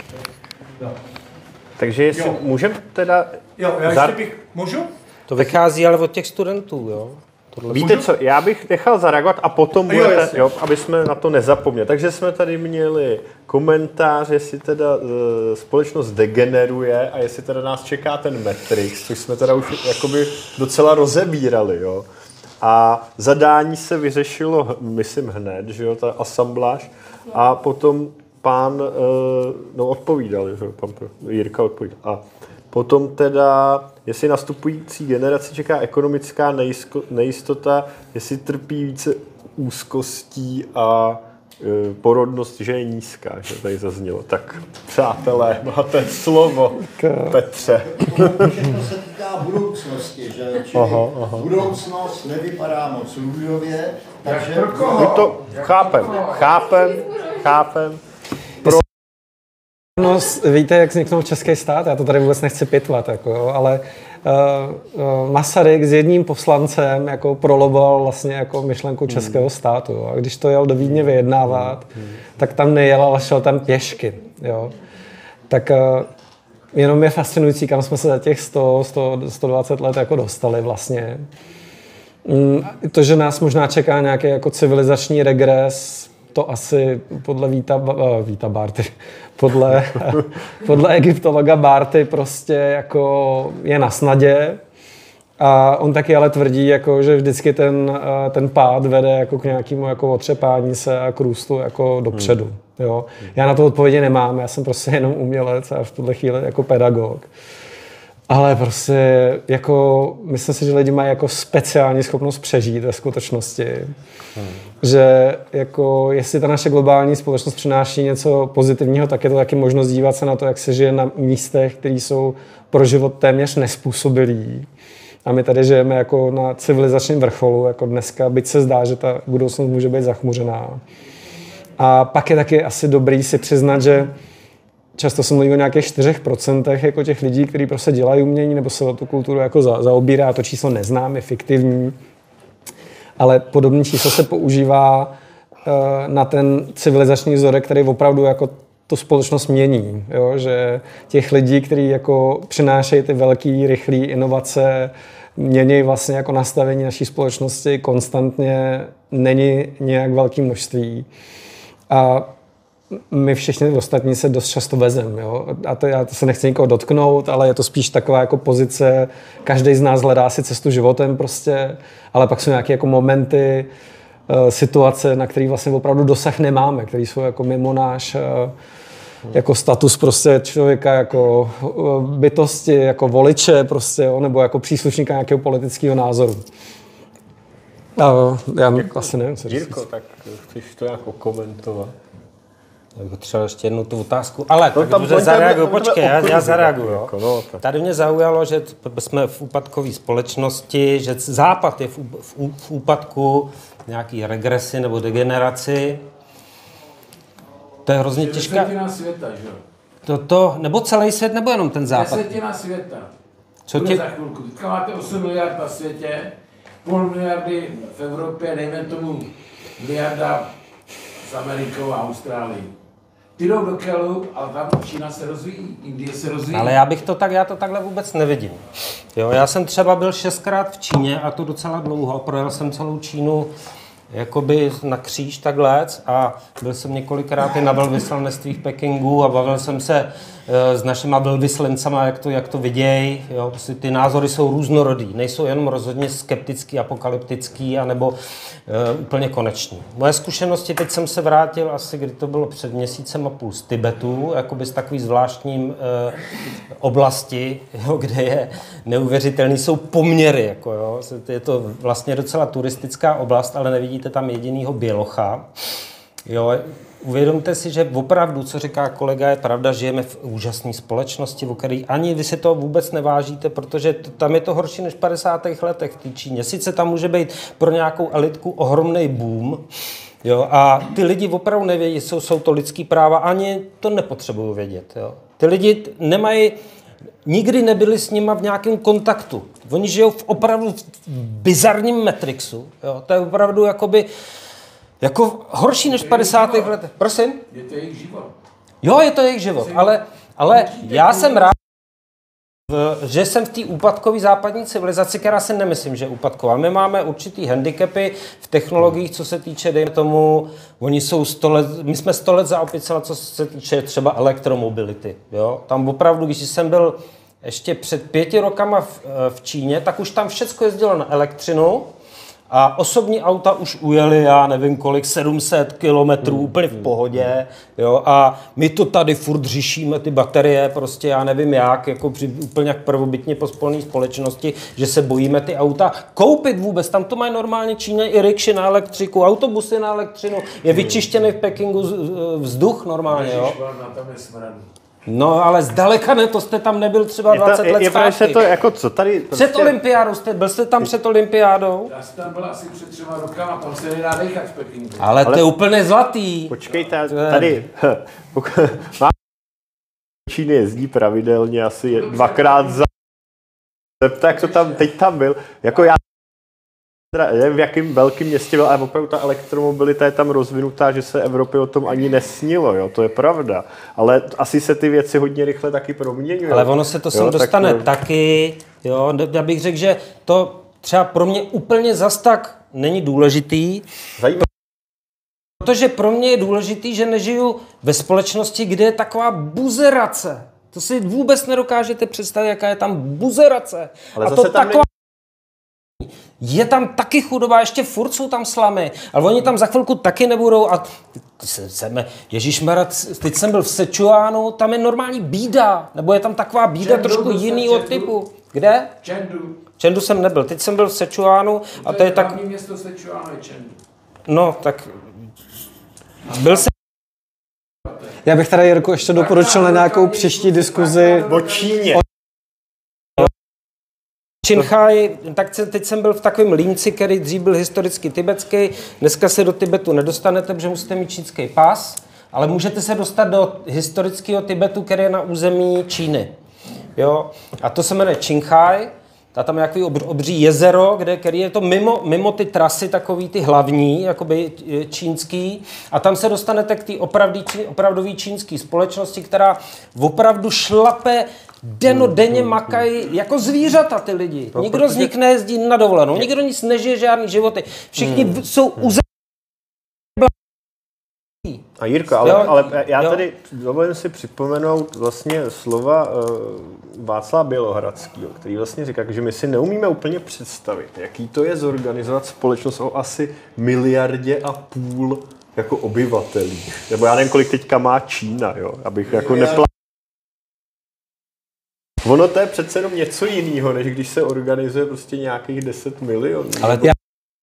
Takže jestli můžeme teda... Jo, já Zar- ještě bych... Můžu? To vychází ale od těch studentů, jo? Tohle Víte co, já bych nechal zareagovat a potom Jo, budete, jasně. jo, aby jsme na to nezapomněli. Takže jsme tady měli komentář, jestli teda uh, společnost degeneruje a jestli teda nás čeká ten Matrix, což jsme teda už jakoby docela rozebírali, jo. A zadání se vyřešilo, myslím hned, že jo, ta asambláž. A potom pán, uh, no odpovídal, že jo, pan Jirka odpovídal. A potom teda, jestli nastupující generaci čeká ekonomická nejisko, nejistota, jestli trpí více úzkostí a e, porodnost, že je nízká, že tady zaznělo. Tak přátelé, máte slovo, Petře. Všechno se týká budoucnosti, že? Čili Aha, aha. budoucnost nevypadá moc růžově, takže... My to chápem, chápem, chápem. No, víte, jak vzniknul český stát? Já to tady vůbec nechci pitvat, jako, jo, ale uh, uh, Masaryk s jedním poslancem jako proloboval vlastně jako myšlenku českého státu. Jo. A když to jel do Vídně vyjednávat, tak tam nejel, ale šel tam pěšky. Jo. Tak uh, jenom je fascinující, kam jsme se za těch sto, sto, sto dvacet let jako dostali vlastně. Mm, to, že nás možná čeká nějaký jako civilizační regres, to asi podle Víta, uh, Víta Barty, podle, podle egyptologa Barty prostě jako je na snadě A on taky ale tvrdí, jako, že vždycky ten, ten pád vede jako k nějakému jako otřepání se a k růstu jako dopředu. Hmm. Jo? Já na to odpovědi nemám, já jsem prostě jenom umělec a v tuhle chvíli jako pedagog. Ale prostě jako, myslím si, že lidi mají jako speciální schopnost přežít ve skutečnosti. Hmm. Že jako, jestli ta naše globální společnost přináší něco pozitivního, tak je to taky možnost dívat se na to, jak se žije na místech, které jsou pro život téměř nespůsobilý. A my tady žijeme jako na civilizačním vrcholu, jako dneska, byť se zdá, že ta budoucnost může být zachmuřená. A pak je taky asi dobrý si přiznat, že často se mluví o nějakých čtyřech procentech jako těch lidí, kteří prostě dělají umění nebo se o tu kulturu jako za, zaobírá. To číslo neznám, je fiktivní. Ale podobné číslo se používá uh, na ten civilizační vzorek, který opravdu jako tu společnost mění. Jo? Že těch lidí, kteří jako přinášejí ty velké, rychlé inovace, mění vlastně jako nastavení naší společnosti konstantně, není nějak velké množství. A my všichni ostatní se dost často vezem, jo. A to já to se nechci nikoho dotknout, ale je to spíš taková jako pozice, každý z nás hledá si cestu životem prostě, ale pak jsou nějaké jako momenty, situace, na který vlastně opravdu dosah nemáme, které jsou jako mimo náš jako status prostě člověka, jako bytosti, jako voliče prostě, jo, nebo jako příslušníka nějakého politického názoru. A já Děkuji. asi nevím, co říct. Jirko, tak chceš to jako komentovat? Tak třeba ještě jednu tu otázku, ale to tak dobře zareaguju, počkej, já, já zareaguju. Jako, no, tady mě zaujalo, že jsme v úpadkové společnosti, že Západ je v, v, v úpadku, nějaký regresi nebo degeneraci. To je hrozně těžká. Desetina světa, že jo? To, to, nebo celý svět, nebo jenom ten Západ? Desetina světa. Co Bude tě... za chvilku. Teďka máte osm miliard na světě, půl miliardy v Evropě, dejme tomu miliarda s Amerikou a Austrálií. Ty jdou do kelu, ale tam Čína se rozvíjí, Indie se rozvíjí. Ale já bych to tak, já to takhle vůbec nevidím. Jo, já jsem třeba byl šestkrát v Číně a to docela dlouho, projel jsem celou Čínu jakoby na kříž takhle a byl jsem několikrát i na velvyslanectví v Pekingu a bavil jsem se s našima velvyslancama, jak to, jak to vidějí. Jo, prostě ty názory jsou různorodý, nejsou jenom rozhodně skeptický, apokalyptický, anebo uh, úplně koneční. Moje zkušenosti, teď jsem se vrátil asi, kdy to bylo před měsícem a půl z Tibetu, jakoby z takový zvláštním uh, oblasti, jo, kde je neuvěřitelný, jsou poměry, jako jo. Je to vlastně docela turistická oblast, ale nevidíte tam jedinýho bělocha. Jo, uvědomte si, že opravdu, co říká kolega, je pravda, žijeme v úžasné společnosti, o které ani vy si to vůbec nevážíte, protože tam je to horší než v padesátých letech v té Číně. Sice tam může být pro nějakou elitku ohromný boom, jo, a ty lidi opravdu nevědí, jsou, jsou to lidský práva, ani to nepotřebují vědět. Jo. Ty lidi nemají, nikdy nebyli s nima v nějakém kontaktu. Oni žijou v opravdu v bizarním Matrixu. Jo. To je opravdu jakoby jako horší než v padesátých letech. Prosím? Je to jejich život. Jo, je to jejich život, ale, ale já jsem rád, že jsem v té úpadkové západní civilizaci, která si nemyslím, že je úpadková. My máme určitý handicapy v technologiích, co se týče, dejme tomu, oni jsou sto let, my jsme sto let za opicela, co se týče třeba elektromobility. Jo? Tam opravdu, když jsem byl ještě před pěti rokama v, v Číně, tak už tam všecko jezdilo na elektřinu, a osobní auta už ujeli, já nevím kolik, sedm set kilometrů, úplně v pohodě, jo, a my to tady furt řešíme, ty baterie, prostě já nevím jak, jako při, úplně jak prvobytně pospolné společnosti, že se bojíme ty auta koupit vůbec, tam to mají normálně Číně i rikši na elektriku, autobusy na elektřinu, je vyčištěný v Pekingu vzduch normálně, jo. No, ale zdaleka ne, to jste tam nebyl třeba dvacet let je, zpátky. Je to jako co tady... Před prostě... olympiádou jste, byl jste tam před olympiádou? Já jsem tam byl asi před třema rokama, tam se nedá dechat v Pekingu. Ale, ale to je úplně zlatý. Počkejte, tady... Má... Číny jezdí pravidelně asi dvakrát za... Tak to tam, teď tam byl. Jako já... Nevím, v jakém velkém městě byl, ale opravdu ta elektromobilita je tam rozvinutá, že se Evropě o tom ani nesnilo, jo, to je pravda. Ale asi se ty věci hodně rychle taky proměňují. Ale ono se to sem dostane tak... taky, jo, já bych řekl, že to třeba pro mě úplně zas tak není důležitý. Zajímavé. Protože pro mě je důležitý, že nežiju ve společnosti, kde je taková buzerace. To si vůbec nedokážete představit, jaká je tam buzerace. Ale a zase to tam taková Je tam taky chudoba, ještě furt jsou tam slamy, ale oni tam za chvilku taky nebudou a chceme, ježišmarja, teď jsem byl v Sečuánu, tam je normální bída, nebo je tam taková bída Čendu, trošku jinýho typu. Kde? Čendu. Čendu jsem nebyl, teď jsem byl v Sečuánu a to je tak... Hlavní město Sečuánu je Čendu. No, tak... Byl jsem... Já bych tady, Jirku, ještě doporučil na nějakou příští diskuzi. O Číně. Činchaj, tak teď jsem byl v takovém límci, který dřív byl historicky tibetský. Dneska se do Tibetu nedostanete, protože musíte mít čínský pas, ale můžete se dostat do historického Tibetu, který je na území Číny. Jo? A to se jmenuje Činchaj. A tam je takový obří jezero, kde, který je to mimo, mimo ty trasy, takový ty hlavní, jakoby čínský. A tam se dostanete k té opravdové čínské společnosti, která opravdu šlape denodenně makají jako zvířata ty lidi. No, nikdo protože... z nich nejezdí na dovolenou, nikdo nic nežije, žádný životy. Všichni hmm. jsou uzemní. A Jirko, ale, jo, ale já jo. tady dovolím si připomenout vlastně slova uh, Václava Bělohradského, který vlastně říká, že my si neumíme úplně představit, jaký to je zorganizovat společnost o asi miliardě a půl jako obyvatelů. Nebo já nevím, kolik teďka má Čína, jo, abych jako nepla... Ono to je přece jenom něco jiného, než když se organizuje prostě nějakých deset milionů. Ale já...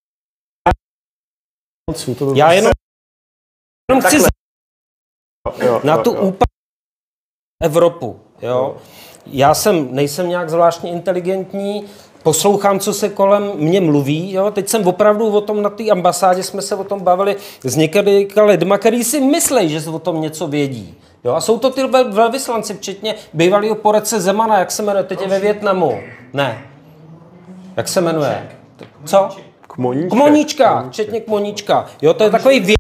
Já jenom... Jenom chci z... jo, na tu úplně Evropu, jo. Já jsem, nejsem nějak zvláštně inteligentní, poslouchám, co se kolem mě mluví, jo. Teď jsem opravdu o tom na té ambasádě, jsme se o tom bavili s několika lidma, který si myslí, že se o tom něco vědí. Jo, a jsou to ty velvyslanci, včetně bývalého poradce Zemana, jak se jmenuje, teď je ve Vietnamu. Ne. Jak se jmenuje? Co? Kmoníčka. Kmoníčka, včetně Kmoníčka. Jo, to je takový vě...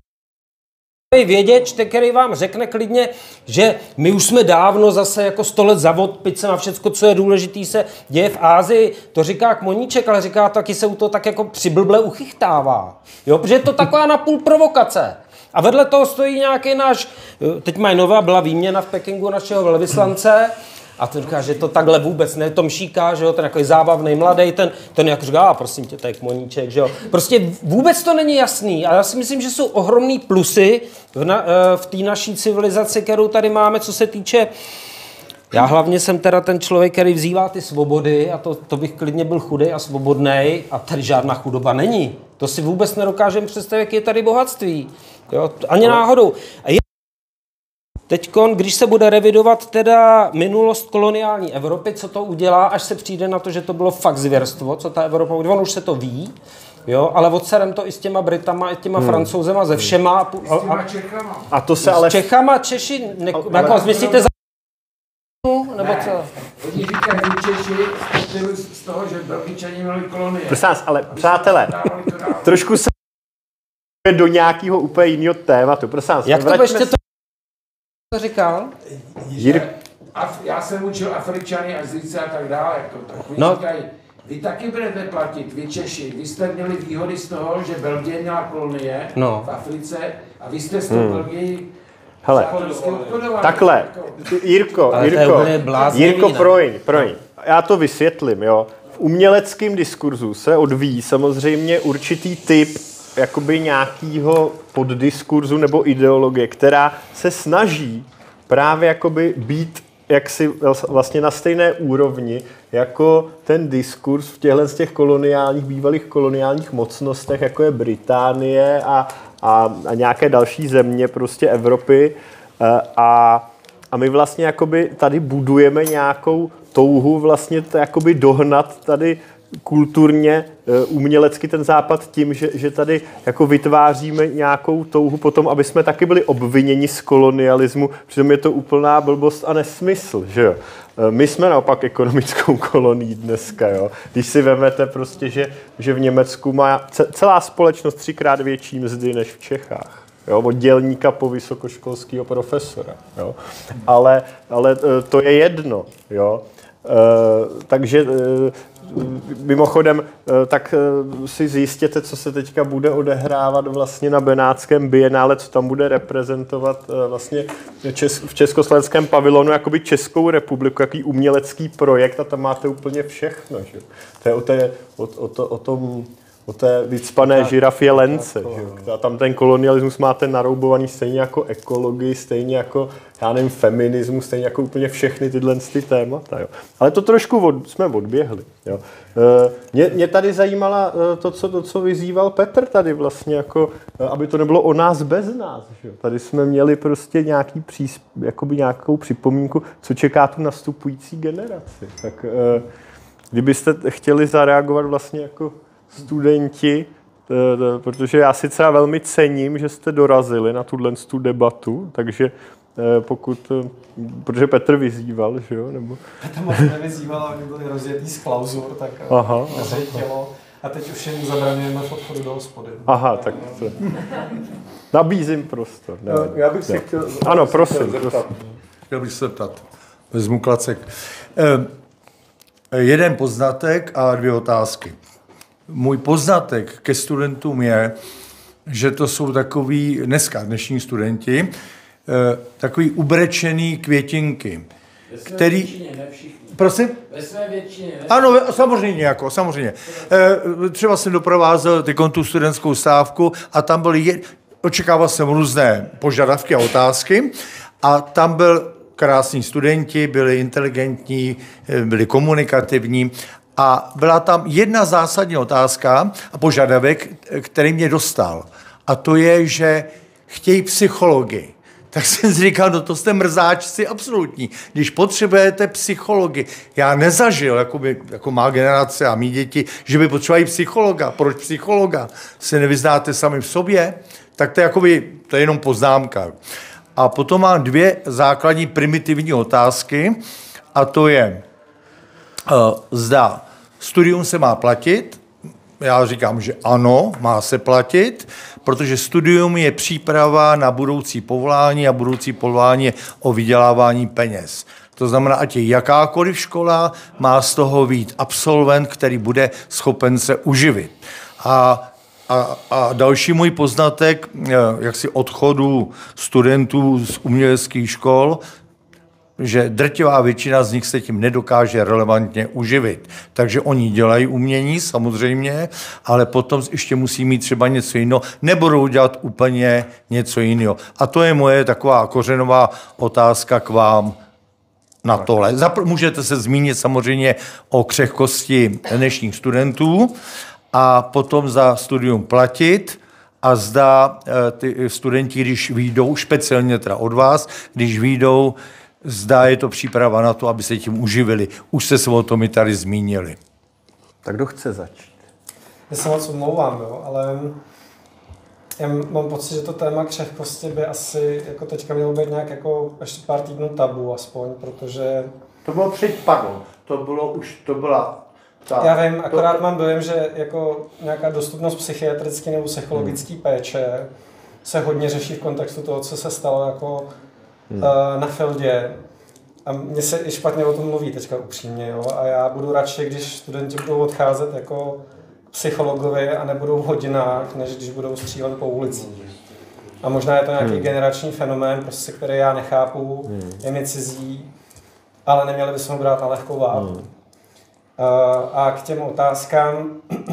věděč, který vám řekne klidně, že my už jsme dávno zase jako sto let za vodpicem a všecko, co je důležitý, se děje v Ázii. To říká Kmoníček, ale říká taky se u toho tak jako přiblble uchychtává. Jo, protože je to taková napůl provokace. A vedle toho stojí nějaký náš, teď mají nová, byla výměna v Pekingu našeho velvyslance, a ten říká, že to takhle vůbec ne, Tom Šíka, že jo, ten takový zábavný mladý, ten, ten jak říká, a prosím tě, to je Kmoníček, že jo. Prostě vůbec to není jasný a já si myslím, že jsou ohromný plusy v, na, v té naší civilizaci, kterou tady máme, co se týče. Já hlavně jsem teda ten člověk, který vzývá ty svobody a to, to bych klidně byl chudej a svobodnej a tady žádná chudoba není. To si vůbec nedokážeme představit, jak je tady bohatství. Jo, ani náhodou. A je teďkon, když se bude revidovat teda minulost koloniální Evropy, co to udělá, až se přijde na to, že to bylo fakt zvěrstvo, co ta Evropa, on už se to ví, jo, ale odserem to i s těma Britama, i těma hmm. Francouzema, ze všema. A, a, Čechama. A to se ale... S Čechama, Češi, ne, ale, jako ale, myslíte za... nebo co? Oni říkají Češi z toho, že Belgičani měli kolonie. Prosím vás, ale přátelé, trošku se do nějakého úplně jiného tématu. Prosím vás, jak to ještě to... to říkal? Jir... Af, já jsem učil Afričany, Azijce a tak dále. Jako, tak oni no. říkají, vy taky budete platit, vy Češi. Vy jste měli výhody z toho, že Belgie měla kolonie no. v Africe a vy jste s tou hmm. Belgii hele, takhle, Jirko, Jirko, Jirko, projiň, projiň. Já to vysvětlím, jo. V uměleckém diskurzu se odvíjí samozřejmě určitý typ jakoby nějakýho poddiskurzu nebo ideologie, která se snaží právě jakoby být jaksi vlastně na stejné úrovni jako ten diskurs v těchto z těch koloniálních, bývalých koloniálních mocnostech, jako je Británie a, a, a nějaké další země prostě Evropy. A, a my vlastně jakoby tady budujeme nějakou touhu vlastně to jakoby dohnat tady kulturně, umělecky ten západ tím, že, že tady jako vytváříme nějakou touhu potom, aby jsme taky byli obviněni z kolonialismu, přitom je to úplná blbost a nesmysl, že jo. My jsme naopak ekonomickou kolonií dneska, jo. Když si vezmete prostě, že, že v Německu má celá společnost třikrát větší mzdy než v Čechách. Jo, od dělníka po vysokoškolského profesora. Jo. Ale, ale to je jedno. Jo. Uh, takže uh, mimochodem, tak si zjistěte, co se teďka bude odehrávat vlastně na Benátském bienále, co tam bude reprezentovat vlastně v československém pavilonu jakoby Českou republiku, jaký umělecký projekt a tam máte úplně všechno. Že? To je o, té, o, o, to, o tom o té vycpané žirafě Lence. Že? A tam ten kolonialismus máte naroubovaný stejně jako ekologii, stejně jako, já nevím, feminismus, stejně jako úplně všechny tyhle ty témata. Jo. Ale to trošku od, jsme odběhli. Jo. E, mě, mě tady zajímala to co, to, co vyzýval Petr tady vlastně, jako, aby to nebylo o nás bez nás. Že? Tady jsme měli prostě nějaký přís, jakoby nějakou připomínku, co čeká tu nastupující generaci. Tak e, kdybyste chtěli zareagovat vlastně jako studenti, protože já si třeba velmi cením, že jste dorazili na tuhle tu debatu, takže pokud, protože Petr vyzýval, že jo, nebo... Petr moc nevyzýval, oni byli rozjetý z klauzur, tak aha, aha. A teď už jim zabraňujeme v odchodu do hospody. Aha, tak to... Nabízím prostor. Ne, no, já bych si chtěl... Ano, prosím, prosím. Chtěl bych se ptat. Vezmu klacek. Eh, jeden poznatek a dvě otázky. Můj poznatek ke studentům je, že to jsou takový, dneska dnešní studenti, eh, takový ubrečený květinky, Ve své který... většině, ne všichni. Prosím? Ve své většině, ne? Ano, samozřejmě, jako, samozřejmě. Eh, třeba jsem doprovázel ty tu studentskou stávku a tam byly, je... očekával jsem různé požadavky a otázky a tam byl krásní studenti, byli inteligentní, byli komunikativní a byla tam jedna zásadní otázka a požadavek, který mě dostal. A to je, že chtějí psychologii. Tak jsem si říkal, no to jste mrzáčci absolutní. Když potřebujete psychologi, já nezažil, jako, by, jako má generace a mý děti, že by potřebovali psychologa. Proč psychologa? Se nevyznáte sami v sobě? Tak to je, jakoby, to je jenom poznámka. A potom mám dvě základní primitivní otázky a to je, uh, zda studium se má platit. Já říkám, že ano, má se platit, protože studium je příprava na budoucí povolání a budoucí povolání je o vydělávání peněz. To znamená, ať je jakákoliv škola, má z toho být absolvent, který bude schopen se uživit. A A, a další můj poznatek, jaksi odchodu studentů z uměleckých škol, že drtivá většina z nich se tím nedokáže relevantně uživit. Takže oni dělají umění samozřejmě, ale potom ještě musí mít třeba něco jiného, nebudou dělat úplně něco jiného. A to je moje taková kořenová otázka k vám na tohle. Můžete se zmínit samozřejmě o křehkosti dnešních studentů, a potom za studium platit a zda ty studenti, když vyjdou, speciálně teda od vás, když vyjdou, zda je to příprava na to, aby se tím uživili. Už se o tom i tady zmínili. Tak kdo chce začít? Já se moc omlouvám, jo, ale já mám pocit, že to téma křehkosti by asi jako teďka mělo být nějak jako ještě pár týdnů tabu aspoň, protože... To bylo před, pardon, to bylo už, to byla... Ta, Já vím, akorát to... mám dojem, že jako nějaká dostupnost psychiatrické nebo psychologické hmm. péče se hodně řeší v kontextu toho, co se stalo jako hmm. uh, na Fieldě. A mně se i špatně o tom mluví teďka upřímně, jo. A já budu radši, když studenti budou odcházet jako psychologovi a nebudou v hodinách, než když budou střílet po ulici. A možná je to nějaký hmm. generační fenomén, prostě, který já nechápu, hmm. je mi cizí, ale neměli bychom ho brát na lehkou váhu. Hmm. Uh, a k těm otázkám,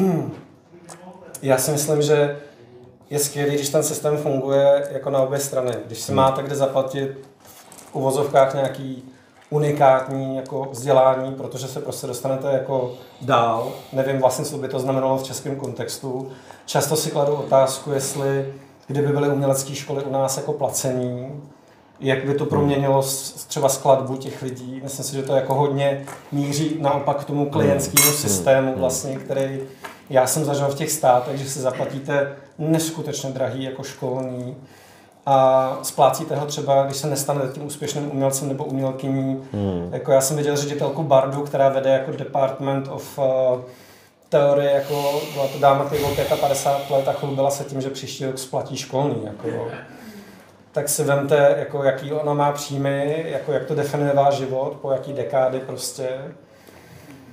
já si myslím, že je skvělý, když ten systém funguje jako na obě strany. Když si máte kde zaplatit v uvozovkách nějaký unikátní jako vzdělání, protože se prostě dostanete jako dál. Nevím vlastně, co by to znamenalo v českém kontextu. Často si kladu otázku, jestli kdyby byly umělecké školy u nás jako placení, jak by to proměnilo třeba skladbu těch lidí. Myslím si, že to jako hodně míří naopak k tomu klientskému systému, vlastně, který já jsem zažil v těch státech, že si zaplatíte neskutečně drahý jako školní a splácíte ho třeba, když se nestanete tím úspěšným umělcem nebo umělkyní. Hmm. Jako já jsem viděl ředitelku Bardu, která vede jako Department of uh, Theory, jako byla to dáma, která bylo padesát pět let a chlubila se tím, že příští rok splatí školní. Jako, tak si vemte, jako, jaký ona má příjmy, jako, jak to definuje váš život, po jaký dekády prostě.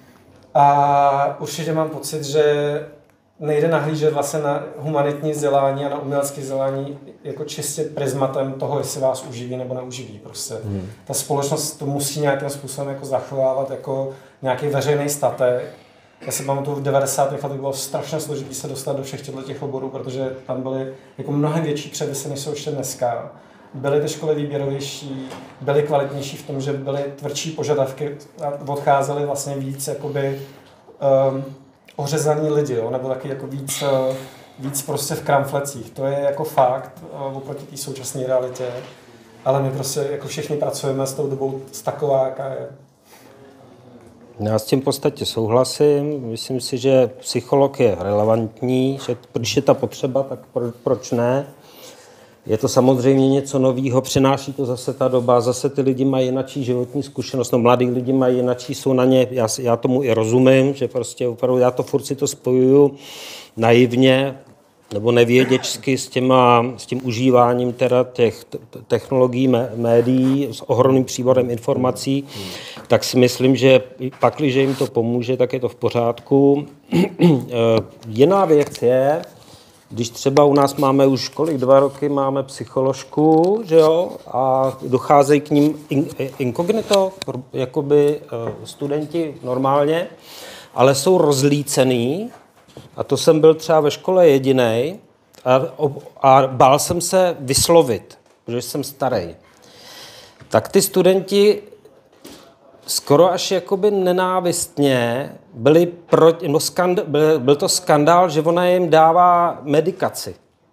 A určitě mám pocit, že nejde nahlížet vlastně na humanitní vzdělání a na umělecké vzdělání jako čistě prismatem toho, jestli vás uživí nebo neuživí. Prostě. Hmm. Ta společnost to musí nějakým způsobem jako zachovávat jako nějaký veřejný statek. Já si pamatuju, v devadesátých letech bylo strašně složitý se dostat do všech těch oborů, protože tam byly jako mnohem větší převisy, než jsou ještě dneska. Byly ty školy výběrovější, byly kvalitnější v tom, že byly tvrdší požadavky a odcházely vlastně víc jakoby um, ořezaní lidi, jo? Nebo taky jako víc, uh, víc prostě v kramflecích. To je jako fakt uh, oproti té současné realitě, ale my prostě jako všichni pracujeme s tou dobou s taková, jaká je. Já s tím v podstatě souhlasím. Myslím si, že psycholog je relevantní, že když je ta potřeba, tak proč ne? Je to samozřejmě něco nového, přináší to zase ta doba, zase ty lidi mají jinačí životní zkušenost, no mladí lidi mají jinačí, jsou na ně, já, já tomu i rozumím, že prostě opravdu já to furt si to spojuju naivně nebo nevěděčsky s, těma, s tím užíváním teda těch technologií, médií, s ohromným přívodem informací, tak si myslím, že pakliže jim to pomůže, tak je to v pořádku. Jiná věc je, když třeba u nás máme už kolik, dva roky máme psycholožku, že jo, a docházejí k ním in, inkognito, jakoby studenti normálně, ale jsou rozlícený, a to jsem byl třeba ve škole jedinej, a, a bál jsem se vyslovit, protože jsem starý. Tak ty studenti skoro až jakoby nenávistně byli proti, no skand, byl, byl to skandál, že ona jim dává medikaci.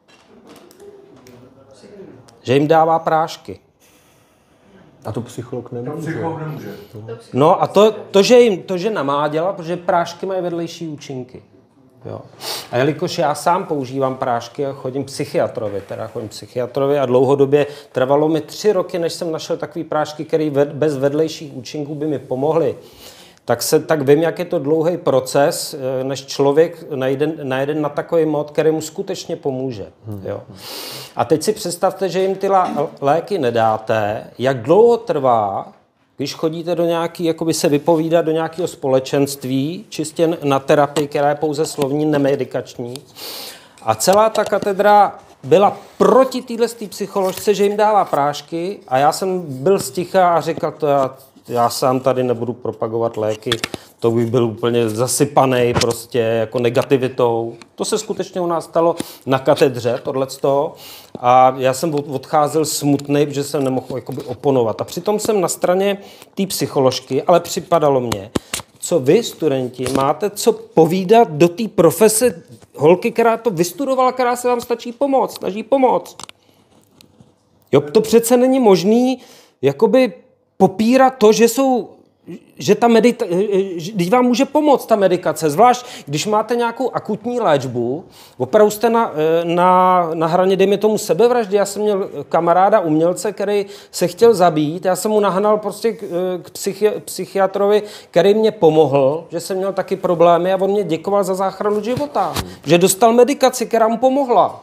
Že jim dává prášky. A to psycholog nemůže. To psycholog nemůže. No a to, to, že jim to, že namáděla, protože prášky mají vedlejší účinky. Jo. A jelikož já sám používám prášky a chodím psychiatrovi, teda chodím psychiatrovi a dlouhodobě trvalo mi tři roky, než jsem našel takový prášky, které bez vedlejších účinků by mi pomohly, tak, se, tak vím, jak je to dlouhý proces, než člověk najde, najde na takový mod, který mu skutečně pomůže. Jo. A teď si představte, že jim ty léky nedáte, jak dlouho trvá, když chodíte do nějaký, jakoby se vypovídat do nějakého společenství, čistě na terapii, která je pouze slovní, nemedikační. A celá ta katedra byla proti téhle psycholožce, že jim dává prášky a já jsem byl sticha a říkal, to já, já sám tady nebudu propagovat léky, to bych byl úplně zasypaný prostě jako negativitou. To se skutečně u nás stalo na katedře, tohleto. A já jsem odcházel smutný, protože jsem nemohl jakoby oponovat. A přitom jsem na straně té psycholožky, ale připadalo mě, co vy, studenti, máte co povídat do té profese holky, která to vystudovala, která se vám stačí pomoct, snaží pomoct. Jo, to přece není možný jakoby popírat to, že jsou že ta medita- když vám může pomoct ta medikace, zvlášť když máte nějakou akutní léčbu, opravdu jste na, na, na hraně, dejme tomu sebevraždy, já jsem měl kamaráda umělce, který se chtěl zabít, já jsem mu nahnal prostě k, k psychi- psychiatrovi, který mě pomohl, že jsem měl taky problémy a on mě děkoval za záchranu života, že dostal medikaci, která mu pomohla.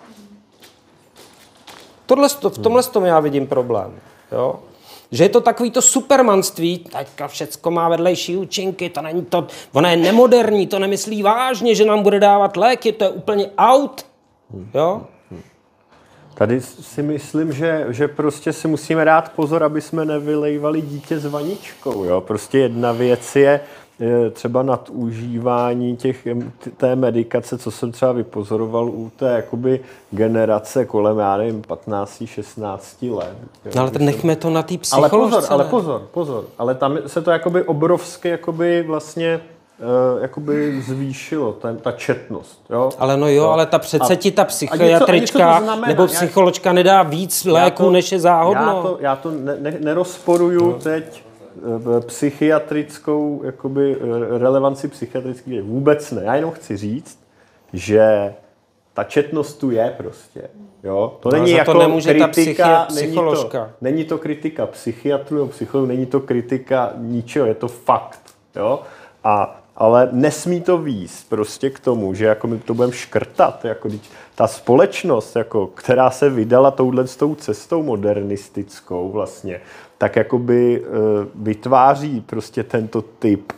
Tohle, v tomhle tom já vidím problém, jo. Že je to takový to supermanství, teďka všecko má vedlejší účinky, to není to, ona je nemoderní, to nemyslí vážně, že nám bude dávat léky, to je úplně out, jo? Tady si myslím, že, že prostě si musíme dát pozor, aby jsme nevylejvali dítě s vaničkou, jo? Prostě jedna věc je třeba nadužívání těch, té medikace, co jsem třeba vypozoroval u té jakoby generace kolem, já nevím, patnáct šestnáct let. No ale tak nechme to na té psycholožce. Ale pozor, ale pozor, pozor. Ale tam se to jakoby obrovsky jakoby vlastně uh, jakoby zvýšilo, ta, ta četnost. Jo? Ale no jo, no. ale ta přece a, ti ta psychiatrička znamená, nebo psycholožka já, nedá víc léků, než je záhodno. Já to, já to ne, ne, nerozporuju no. teď psychiatrickou, jakoby relevanci psychiatrických, vůbec ne. Já jenom chci říct, že ta četnost tu je prostě. Jo? To no, není jako to kritika, ta není to, není to kritika psychiatrů nebo psychologů, není to kritika ničeho, je to fakt. Jo? A, ale nesmí to víc prostě k tomu, že jako my to budeme škrtat. Jako, ta společnost, jako, která se vydala touhle s tou cestou modernistickou vlastně, tak jakoby vytváří prostě tento typ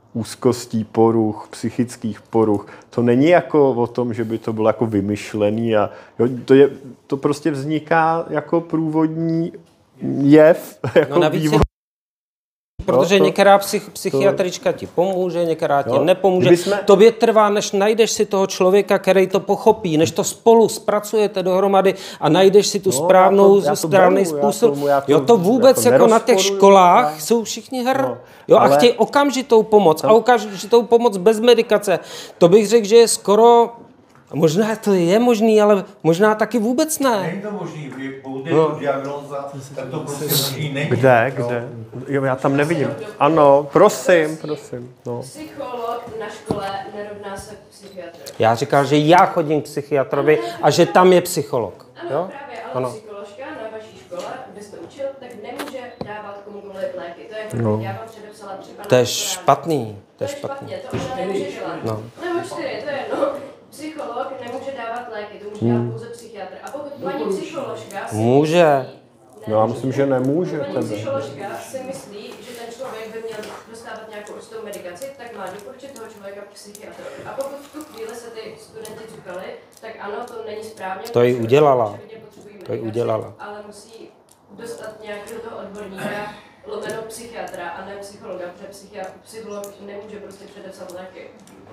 úzkostí poruch, psychických poruch. To není jako o tom, že by to bylo jako vymyšlený. A, jo, to, je, to prostě vzniká jako průvodní jev. Jako no navíc vývoj. Protože no, to, některá psych, psychiatrička ti pomůže, některá ti jo, nepomůže. jsme... Tobě trvá, než najdeš si toho člověka, který to pochopí, než to spolu zpracujete dohromady a najdeš si tu no, správnou, já to, já to správný beru, způsob. Já tomu, já to, jo, to vůbec jako, jako na těch školách já... jsou všichni hr. No, jo, a ale... chtějí okamžitou pomoc. Tam... A okamžitou pomoc bez medikace. To bych řekl, že je skoro... Možná to je možný, ale možná taky vůbec ne. Není to možný, pokud je to diagnóza, tak to prostě možný není. Kde, kde? Jo, já tam nevidím. Ano, prosím, prosím. No. Psycholog na škole nerovná se psychiatr. Já říkal, že já chodím k psychiatrovi a že tam je psycholog. Ano, jo? právě, ale ano. psycholožka na vaší škole, kde jste učil, tak nemůže dávat komukoliv léky. To je jako, no. já vám předepsala třeba... To je špatný. To je špatný. To ona nemůže dělat. No. Nebo čtyři, to je jedno. Psycholog nemůže dávat léky, to může dělat pouze psychiatr. A pokud paní psycholožka si může. Myslí, no, já myslím, že nemůže. Paní tebe. psycholožka si myslí, že ten člověk by měl dostávat nějakou určitou medikaci, tak má doporučit toho člověka k psychiatrovi. A pokud v tu chvíli se ty studenti cukali, tak ano, to není správně. To ji udělala. To ji udělala. Ale musí dostat nějakého toho odborníka, lomeno psychiatra a ne psychologa, protože psychiatr, psycholog nemůže prostě předepsat léky.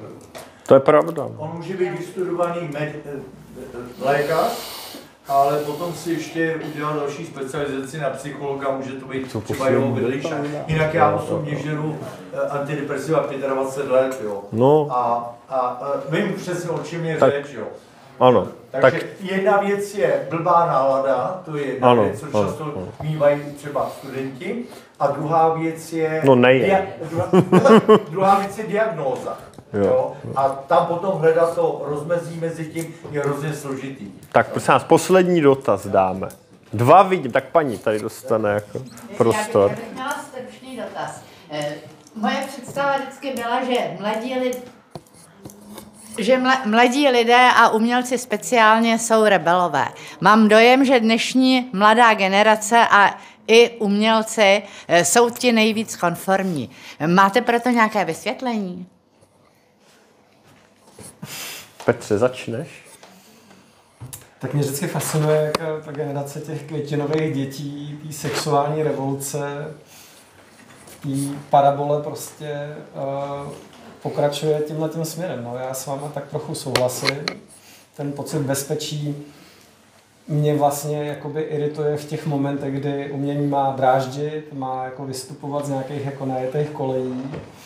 To je pravda. On může být vystudovaný med, lékař, ale potom si ještě udělat další specializaci na psychologa, může to být Co třeba jeho vedlejší. Jinak já osobně žeru antidepresiva dvacet pět let, jo. No. A, a vím přesně, o čem je tak, řeč, jo. Ano. Takže tak... jedna věc je blbá nálada, to je jedna ano, věc, co ano, často ano. mývají třeba studenti. A druhá věc je... No nejen. Dia, druhá, druhá věc je diagnóza. Jo. Jo? A tam potom hledat to rozmezí mezi tím je hrozně složitý. Tak prosím nás, poslední dotaz dáme. Dva vidím, tak paní tady dostane jako prostor. Já bych, já bych měla stručný dotaz. E, moje představa vždycky byla, že mladí lidé že mladí lidé a umělci speciálně jsou rebelové. Mám dojem, že dnešní mladá generace a i umělci jsou ti nejvíc konformní. Máte proto nějaké vysvětlení? Petře, začneš? Tak mě vždycky fascinuje, jak ta generace těch květinových dětí, té sexuální revoluce, té parabole prostě uh, pokračuje tímhletím směrem. No, já s váma tak trochu souhlasím. Ten pocit bezpečí mě vlastně jakoby irituje v těch momentech, kdy umění má dráždit, má jako vystupovat z nějakých jako najetých kolejí.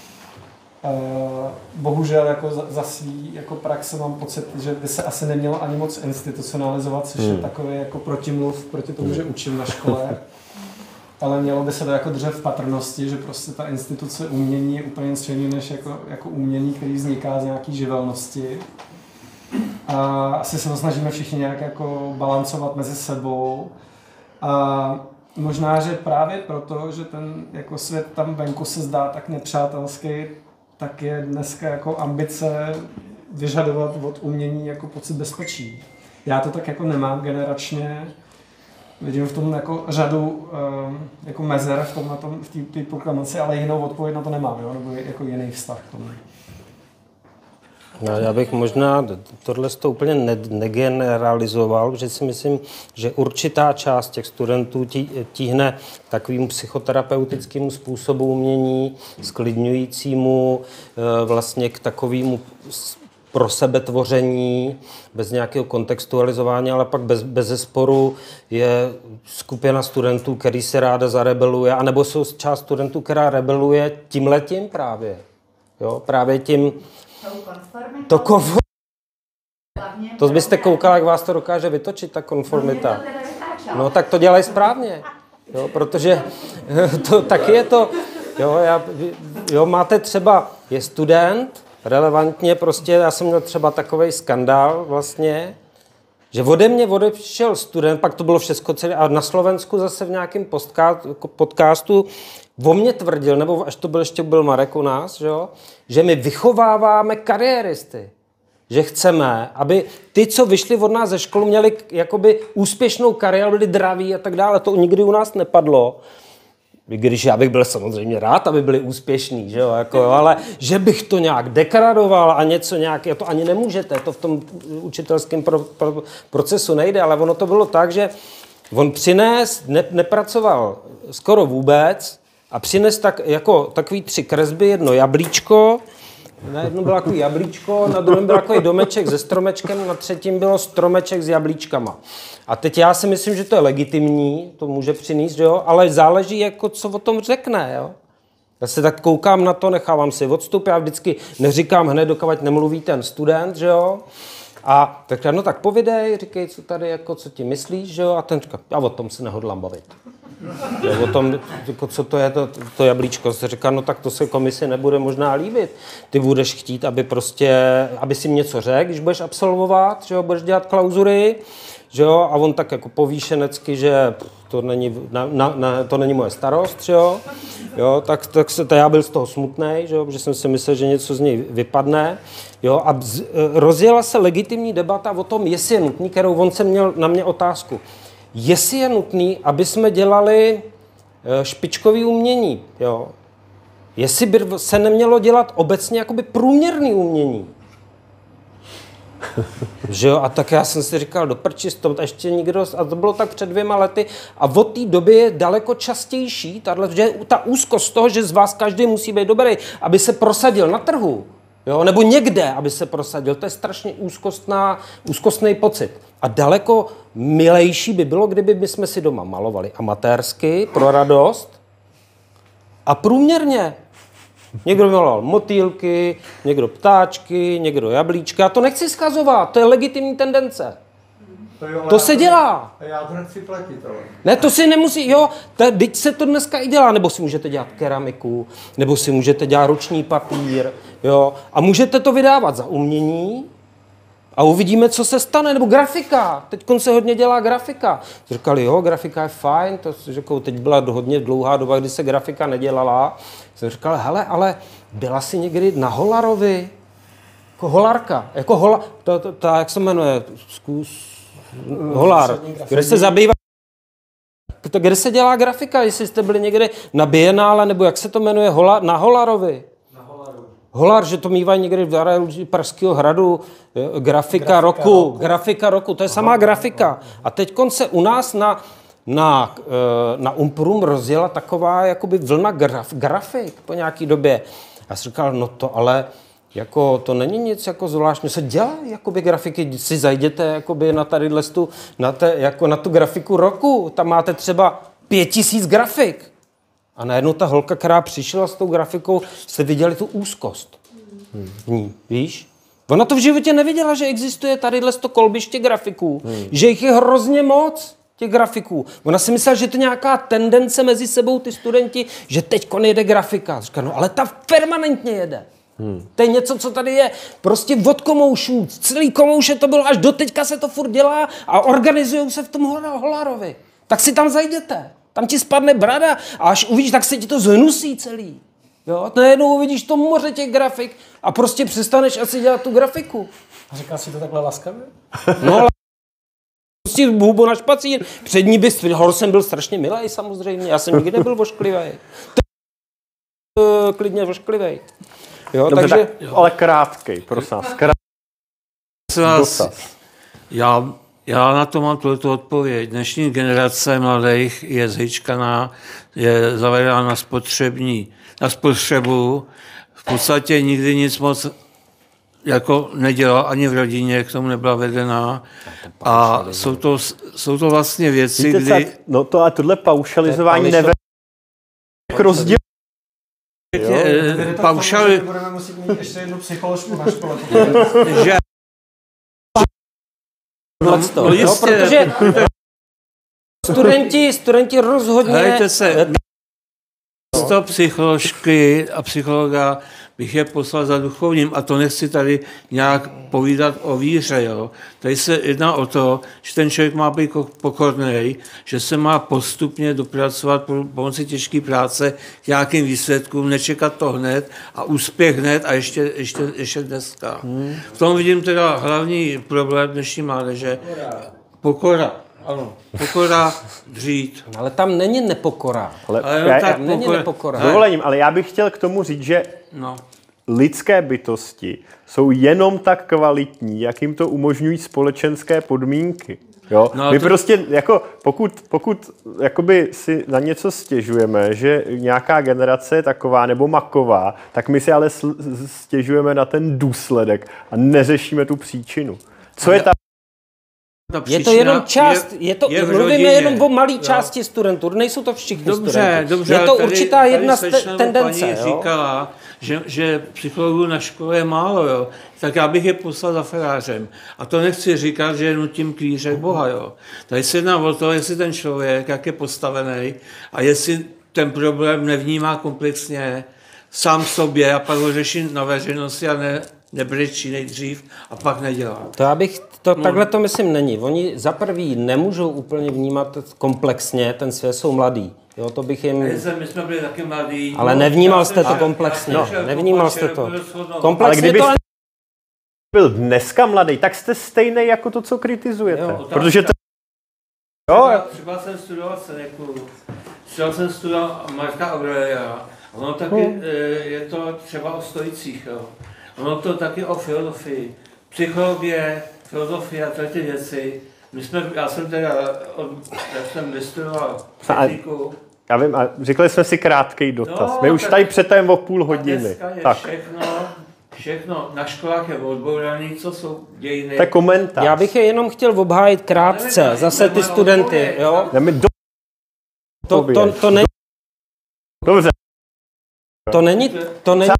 Uh, bohužel jako za, za svý jako praxe mám pocit, že by se asi nemělo ani moc institucionalizovat, což hmm. je takový jako protimluv proti tomu, že učím na škole. Ale mělo by se to jako držet v patrnosti, že prostě ta instituce umění je úplně něco jiného než jako, jako umění, který vzniká z nějaký živelnosti. A asi se to snažíme všichni nějak jako balancovat mezi sebou. A možná, že právě proto, že ten jako svět tam venku se zdá tak nepřátelský, tak je dneska jako ambice vyžadovat od umění jako pocit bezpečí. Já to tak jako nemám generačně. Vidím v tom jako řadu um, jako mezer v, tom, na tom, v té proklamaci, ale jinou odpověď na to nemám, jo? Nebo jako jiný vztah k tomu. No, já bych možná tohle to úplně ne- negeneralizoval, protože si myslím, že určitá část těch studentů tí, tíhne takovým psychoterapeutickým způsobu umění, sklidňujícímu, e, vlastně k takovému pro sebe tvoření, bez nějakého kontextualizování, ale pak bez, bez zesporu je skupina studentů, který se ráda zarebeluje, anebo jsou část studentů, která rebeluje tímhletím právě. Jo, právě tím to konform... To byste koukala, jak vás to dokáže vytočit, ta konformita. No tak to dělají správně, jo, protože to, taky je to, jo, já, jo, máte třeba, je student, relevantně prostě, já jsem měl třeba takovej skandál vlastně, že ode mě odešel student, pak to bylo všechno celé, a na Slovensku zase v nějakém podcastu o mě tvrdil, nebo až to byl ještě byl Marek u nás, že, jo, že my vychováváme kariéristy. Že chceme, aby ty, co vyšli od nás ze školy, měli jakoby úspěšnou kariéru, byli draví a tak dále. To nikdy u nás nepadlo. Když já bych byl samozřejmě rád, aby byli úspěšní, že jo, jako, jo, ale že bych to nějak degradoval a něco nějak, to ani nemůžete, to v tom učitelském pro, pro, procesu nejde, ale ono to bylo tak, že on přines, ne, nepracoval skoro vůbec a přines tak, jako takový tři kresby, jedno jablíčko, na jednom bylo takový jablíčko, na druhém byl takový domeček se stromečkem, na třetím bylo stromeček s jablíčkama. A teď já si myslím, že to je legitimní, to může přinést, jo, ale záleží, jako, co o tom řekne. Jo. Já se tak koukám na to, nechávám si odstup, já vždycky neříkám hned, dokud nemluví ten student, že jo. A tak no tak povidej, říkej, co tady, jako, co ti myslíš, že jo, a ten říká, já o tom se nehodlám bavit. Jo, o tom, jako, co to je to, to jablíčko, se říká, no tak to se komisi nebude možná líbit. Ty budeš chtít, aby prostě, aby si něco řekl, když budeš absolvovat, že jo, budeš dělat klauzury, že jo, a on tak jako povýšenecky, že to není, na, na, na, to není moje starost, že jo, jo, tak, tak se, to já byl z toho smutnej, že jo, protože jsem si myslel, že něco z něj vypadne, jo, a bz, rozjela se legitimní debata o tom, jestli je nutný, kterou on se měl na mě otázku, jestli je nutný, aby jsme dělali špičkový umění, jo, jestli by se nemělo dělat obecně jakoby průměrný umění. Že jo, a tak já jsem si říkal, do prči, to ještě nikdo, a to bylo tak před dvěma lety, a od té doby je daleko častější, tato, že ta úzkost toho, že z vás každý musí být dobrý, aby se prosadil na trhu, jo, nebo někde, aby se prosadil, to je strašně úzkostná, úzkostný pocit. A daleko milejší by bylo, kdyby my jsme si doma malovali amatérsky, pro radost, a průměrně. Někdo maloval motýlky, někdo ptáčky, někdo jablíčka. To nechci schazovat, to je legitimní tendence. To, jo, to se dělá. A já to nechci platit, ale. Ne, to si nemusí, jo, teď se to dneska i dělá, nebo si můžete dělat keramiku, nebo si můžete dělat ruční papír, jo, a můžete to vydávat za umění a uvidíme, co se stane, nebo grafika. Teď se hodně dělá grafika. Říkali, jo, grafika je fajn, to řekl, teď byla hodně dlouhá doba, kdy se grafika nedělala. Jsem říkal, hele, ale byla jsi někdy na Holarovi? Jako holarka, jako hola, to, to, to, jak se jmenuje, zkus, Holar, kde se zabývá, to, kde se dělá grafika, jestli jste byli někde na Bienále, nebo jak se to jmenuje, Hola, na Holarovi. Na Holaru. Holar, že to mývají někdy v areálu Pražského hradu, grafika, grafika roku, roku, grafika roku, to je samá grafika. A teď se u nás na, na, na Umprum rozjela taková jakoby vlna graf, grafik po nějaký době. Já jsem říkal, no to ale jako to není nic jako zvláštně, se dělá jakoby grafiky, si zajděte jakoby na tady tu, na, te, jako na tu grafiku roku, tam máte třeba pět tisíc grafik. A najednou ta holka, která přišla s tou grafikou, jste viděli tu úzkost v ní, víš? Ona to v životě neviděla, že existuje tadyhle to kolbiště grafiků, hmm. že jich je hrozně moc, těch grafiků. Ona si myslela, že to je nějaká tendence mezi sebou, ty studenti, že teďko nejde grafika. Říká, no ale ta permanentně jede. Hmm. To je něco, co tady je prostě od komoušů. Celý komouše to bylo, až do teďka se to furt dělá a organizujou se v tom Holarovi. Tak si tam zajděte. Tam ti spadne brada a až uvidíš, tak se ti to zhnusí celý. Jo? Najednou uvidíš to moře těch grafik a prostě přestaneš asi dělat tu grafiku. A říká si to takhle laskavě? No ale prostě hubu na špacír. Před ní bys, hor jsem byl strašně milej samozřejmě. Já jsem nikdy nebyl vošklivý. To klidně vošklivý. Jo, Dobře, takže... tak, ale krátkej, prosím vás. Dotaz. Já, já na to mám tuto odpověď. Dnešní generace mladých je zhyčkaná, je zavedená na spotřební, na spotřebu. V podstatě nikdy nic moc jako nedělala, ani v rodině k tomu nebyla vedená. A jsou to, jsou to vlastně věci, Víte, kdy... Co, no to a tohle paušalizování nevede k rozdíl. Paušali... Budeme muset mít ještě jednu psycholožku na škole. že... No, no, jo, protože studenti, studenti rozhodně... Hejte se, to psycholožky a psychologa bych je poslal za duchovním a to nechci tady nějak povídat o víře. Jo. Tady se jedná o to, že ten člověk má být pokorný, že se má postupně dopracovat pomocí těžké práce k nějakým výsledkům, nečekat to hned a úspěch hned a ještě, ještě, ještě dneska. Hmm. V tom vidím teda hlavní problém dnešní mládeže. Pokora. Ano, pokora, dřít. Ale tam není nepokora. Ale, Ale já, no, tak já, není pokora- nepokora. s dovolením, ale já bych chtěl k tomu říct, že No. lidské bytosti jsou jenom tak kvalitní, jak jim to umožňují společenské podmínky. Jo? No, My to- prostě, jako, pokud, pokud jakoby si na něco stěžujeme, že nějaká generace je taková nebo maková, tak my si ale sl- stěžujeme na ten důsledek a neřešíme tu příčinu. Co je ta... Ta Je to příčina jenom část, je to, je v mluvíme rodině. jenom o malé Jo. části studentů, nejsou to všichni Dobře, studenti. dobře. Je to ale tady, určitá tady jedna z slečna te- nebo tendence. paní Jo? říkala, že, že psychologů na škole je málo, jo. Tak já bych je poslal za farářem. A to nechci říkat, že nutím klířek Boha, jo. Tady se jedná o to, jestli ten člověk, jak je postavený a jestli ten problém nevnímá komplexně sám sobě a pak ho řeší na veřejnosti a ne, nebrečí nejdřív a pak nedělá. To já bych, to, No. takhle to myslím není. Oni za prvý nemůžou úplně vnímat komplexně, ten svět jsou mladý. Jo, to bych jim... My jsme byli taky mladí. Ale No, nevnímal já jste jsem- to já- komplexně. já jsem šel Nevnímal po jste pače, to. jako shodnout. Ale Komplexně kdybyste to... byl dneska mladý, tak jste stejný jako to, co kritizujete. Jo, Protože to... Třeba, Jo, třeba jsem studoval Seneku, třeba jsem studoval Marka Aurelia, ono taky Hmm. e, je to třeba o stoicích, jo. Ono to taky o filozofii, psychologie, filozofie a ty věci. My jsme, já jsem teda, od, jak jsem vystudoval A- etiku, já vím, a říkali jsme si krátký dotaz. No, My už tak- tady přetajeme o půl a hodiny. dneska je Tak, všechno, všechno na školách je odbouraný, co jsou dějiny. to je komentář. Já bych je jenom chtěl obhájit krátce, Nevím, zase ty nevím, studenty, odpověď. jo? Já mi do... To, to, to, není, Dobře. to není, to není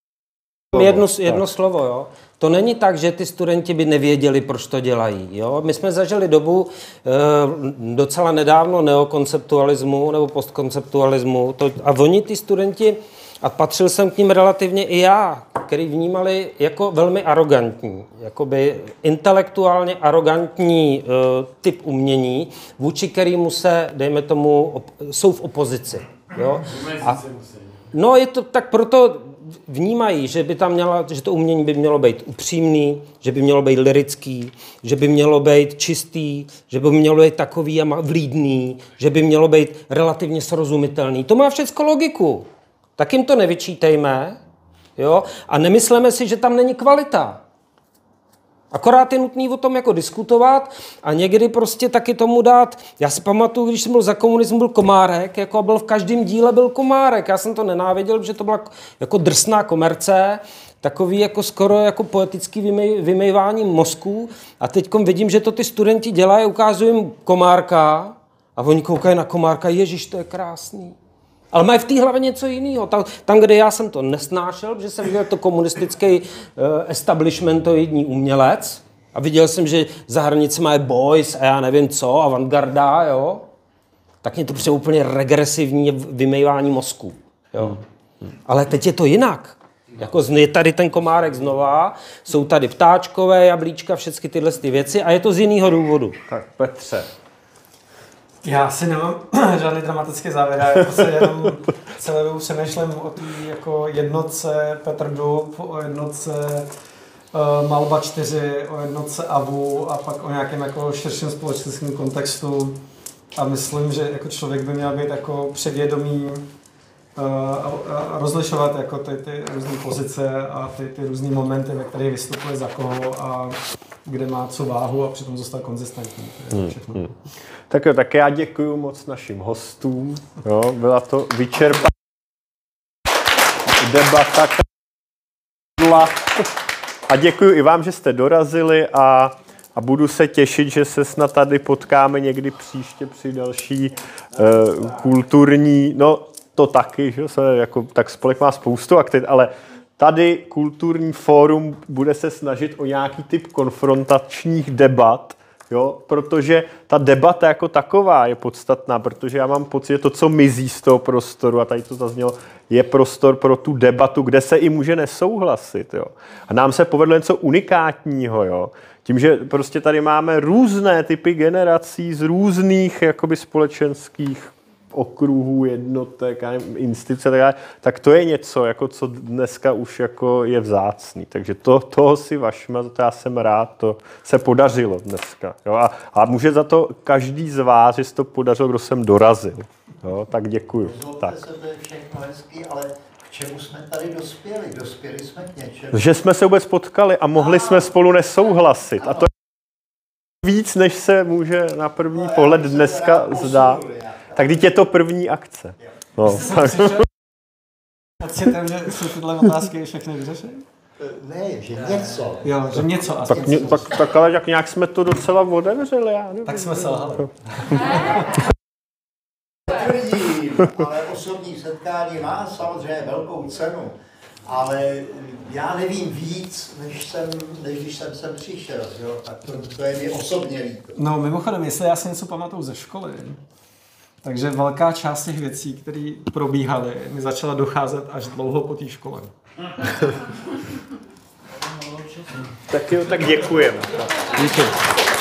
jedno, Tak. jedno slovo, jo? To není tak, že ty studenti by nevěděli, proč to dělají. Jo? My jsme zažili dobu e, docela nedávno neokonceptualismu nebo postkonceptualismu to, a oni ty studenti, a patřil jsem k ním relativně i já, který vnímali jako velmi arrogantní, jakoby intelektuálně arrogantní e, typ umění, vůči kterému se, dejme tomu, op, jsou v opozici. Jo? A, no je to tak proto vnímají, že by tam měla, že to umění by mělo být upřímný, že by mělo být lyrický, že by mělo být čistý, že by mělo být takový a vlídný, že by mělo být relativně srozumitelný. To má všecko logiku. Tak jim to nevyčítejme, jo? A nemysleme si, že tam není kvalita. Akorát je nutný o tom jako diskutovat a někdy prostě taky tomu dát. Já si pamatuju, když jsem byl za komunismu, byl Komárek, jako byl v každém díle byl Komárek. Já jsem to nenáviděl, protože to byla jako drsná komerce, takový jako skoro jako poetický vymej, vymejvání mozku. A teď vidím, že to ty studenti dělají, ukážu jim Komárka a oni koukají na Komárka, ježiš, to je krásný. Ale mají v té hlavě něco jiného. Tam, tam, kde já jsem to nesnášel, protože jsem viděl to komunistický uh, establishmentoidní umělec a viděl jsem, že za hranicemi je Boys a já nevím co, avantgarda, jo, tak mě to přijde úplně regresivní vymejvání mozku. Jo. Ale teď je to jinak. Jako je tady ten Komárek znova, jsou tady ptáčkové, jablíčka, všechny tyhle ty věci a je to z jiného důvodu. Tak Petře. Já si nemám žádný dramatický závěr, já jako se jenom celé dobu přemýšlím o té jako jednotce Petr Dub, o jednotce uh, Malba čtyři, o jednotce Avu a pak o nějakém jako širším společenském kontextu. A myslím, že jako člověk by měl být jako předvědomý uh, a, a rozlišovat jako ty, ty různé pozice a ty, ty různé momenty, ve kterých vystupuje za koho a kde má co váhu a přitom zůstat konzistentní. To je všechno. Hmm. Tak jo, tak já děkuji moc našim hostům. Jo, byla to vyčerpávající debata. A děkuji i vám, že jste dorazili a, a budu se těšit, že se snad tady potkáme někdy příště při další uh, kulturní, no to taky, že se jako, tak spolek má spoustu aktivit, ale tady kulturní fórum bude se snažit o nějaký typ konfrontačních debat, jo, protože ta debata jako taková je podstatná, protože já mám pocit, že to, co mizí z toho prostoru, a tady to zaznělo, je prostor pro tu debatu, kde se i může nesouhlasit. Jo. A nám se povedlo něco unikátního, jo. Tím, že prostě tady máme různé typy generací z různých jakoby společenských okruhů, jednotek, instituce, tak, tak to je něco, jako co dneska už jako je vzácný. Takže to, toho si vašma, to já jsem rád, to se podařilo dneska. Jo? A, a může za to každý z vás, že se to podařilo, kdo jsem dorazil. Jo? Tak děkuju. Tak. Se, to je všechno hezký, ale k čemu jsme tady dospěli? Dospěli jsme k něčemu. Že jsme se vůbec potkali a mohli a... jsme spolu nesouhlasit. Ano. A to je víc, než se může na první no, pohled dneska zdát. Tak teď je to první akce. No. Pocitem, že jsou tyhle otázky všechny vyřešeny? Ne, že něco. Jo, že něco. Tak, ně, tak, tak ale jak nějak jsme to docela otevřeli, já nevím. Tak jsme selhali. Ale osobní setkání má samozřejmě velkou cenu. Ale já nevím víc, než, jsem, než když jsem sem přišel. Jo? Tak to, to je mi osobně líto. No mimochodem, jestli já si něco pamatuju ze školy, takže velká část těch věcí, které probíhaly, mi začala docházet až dlouho po té škole. Tak jo, tak děkujeme. Díky.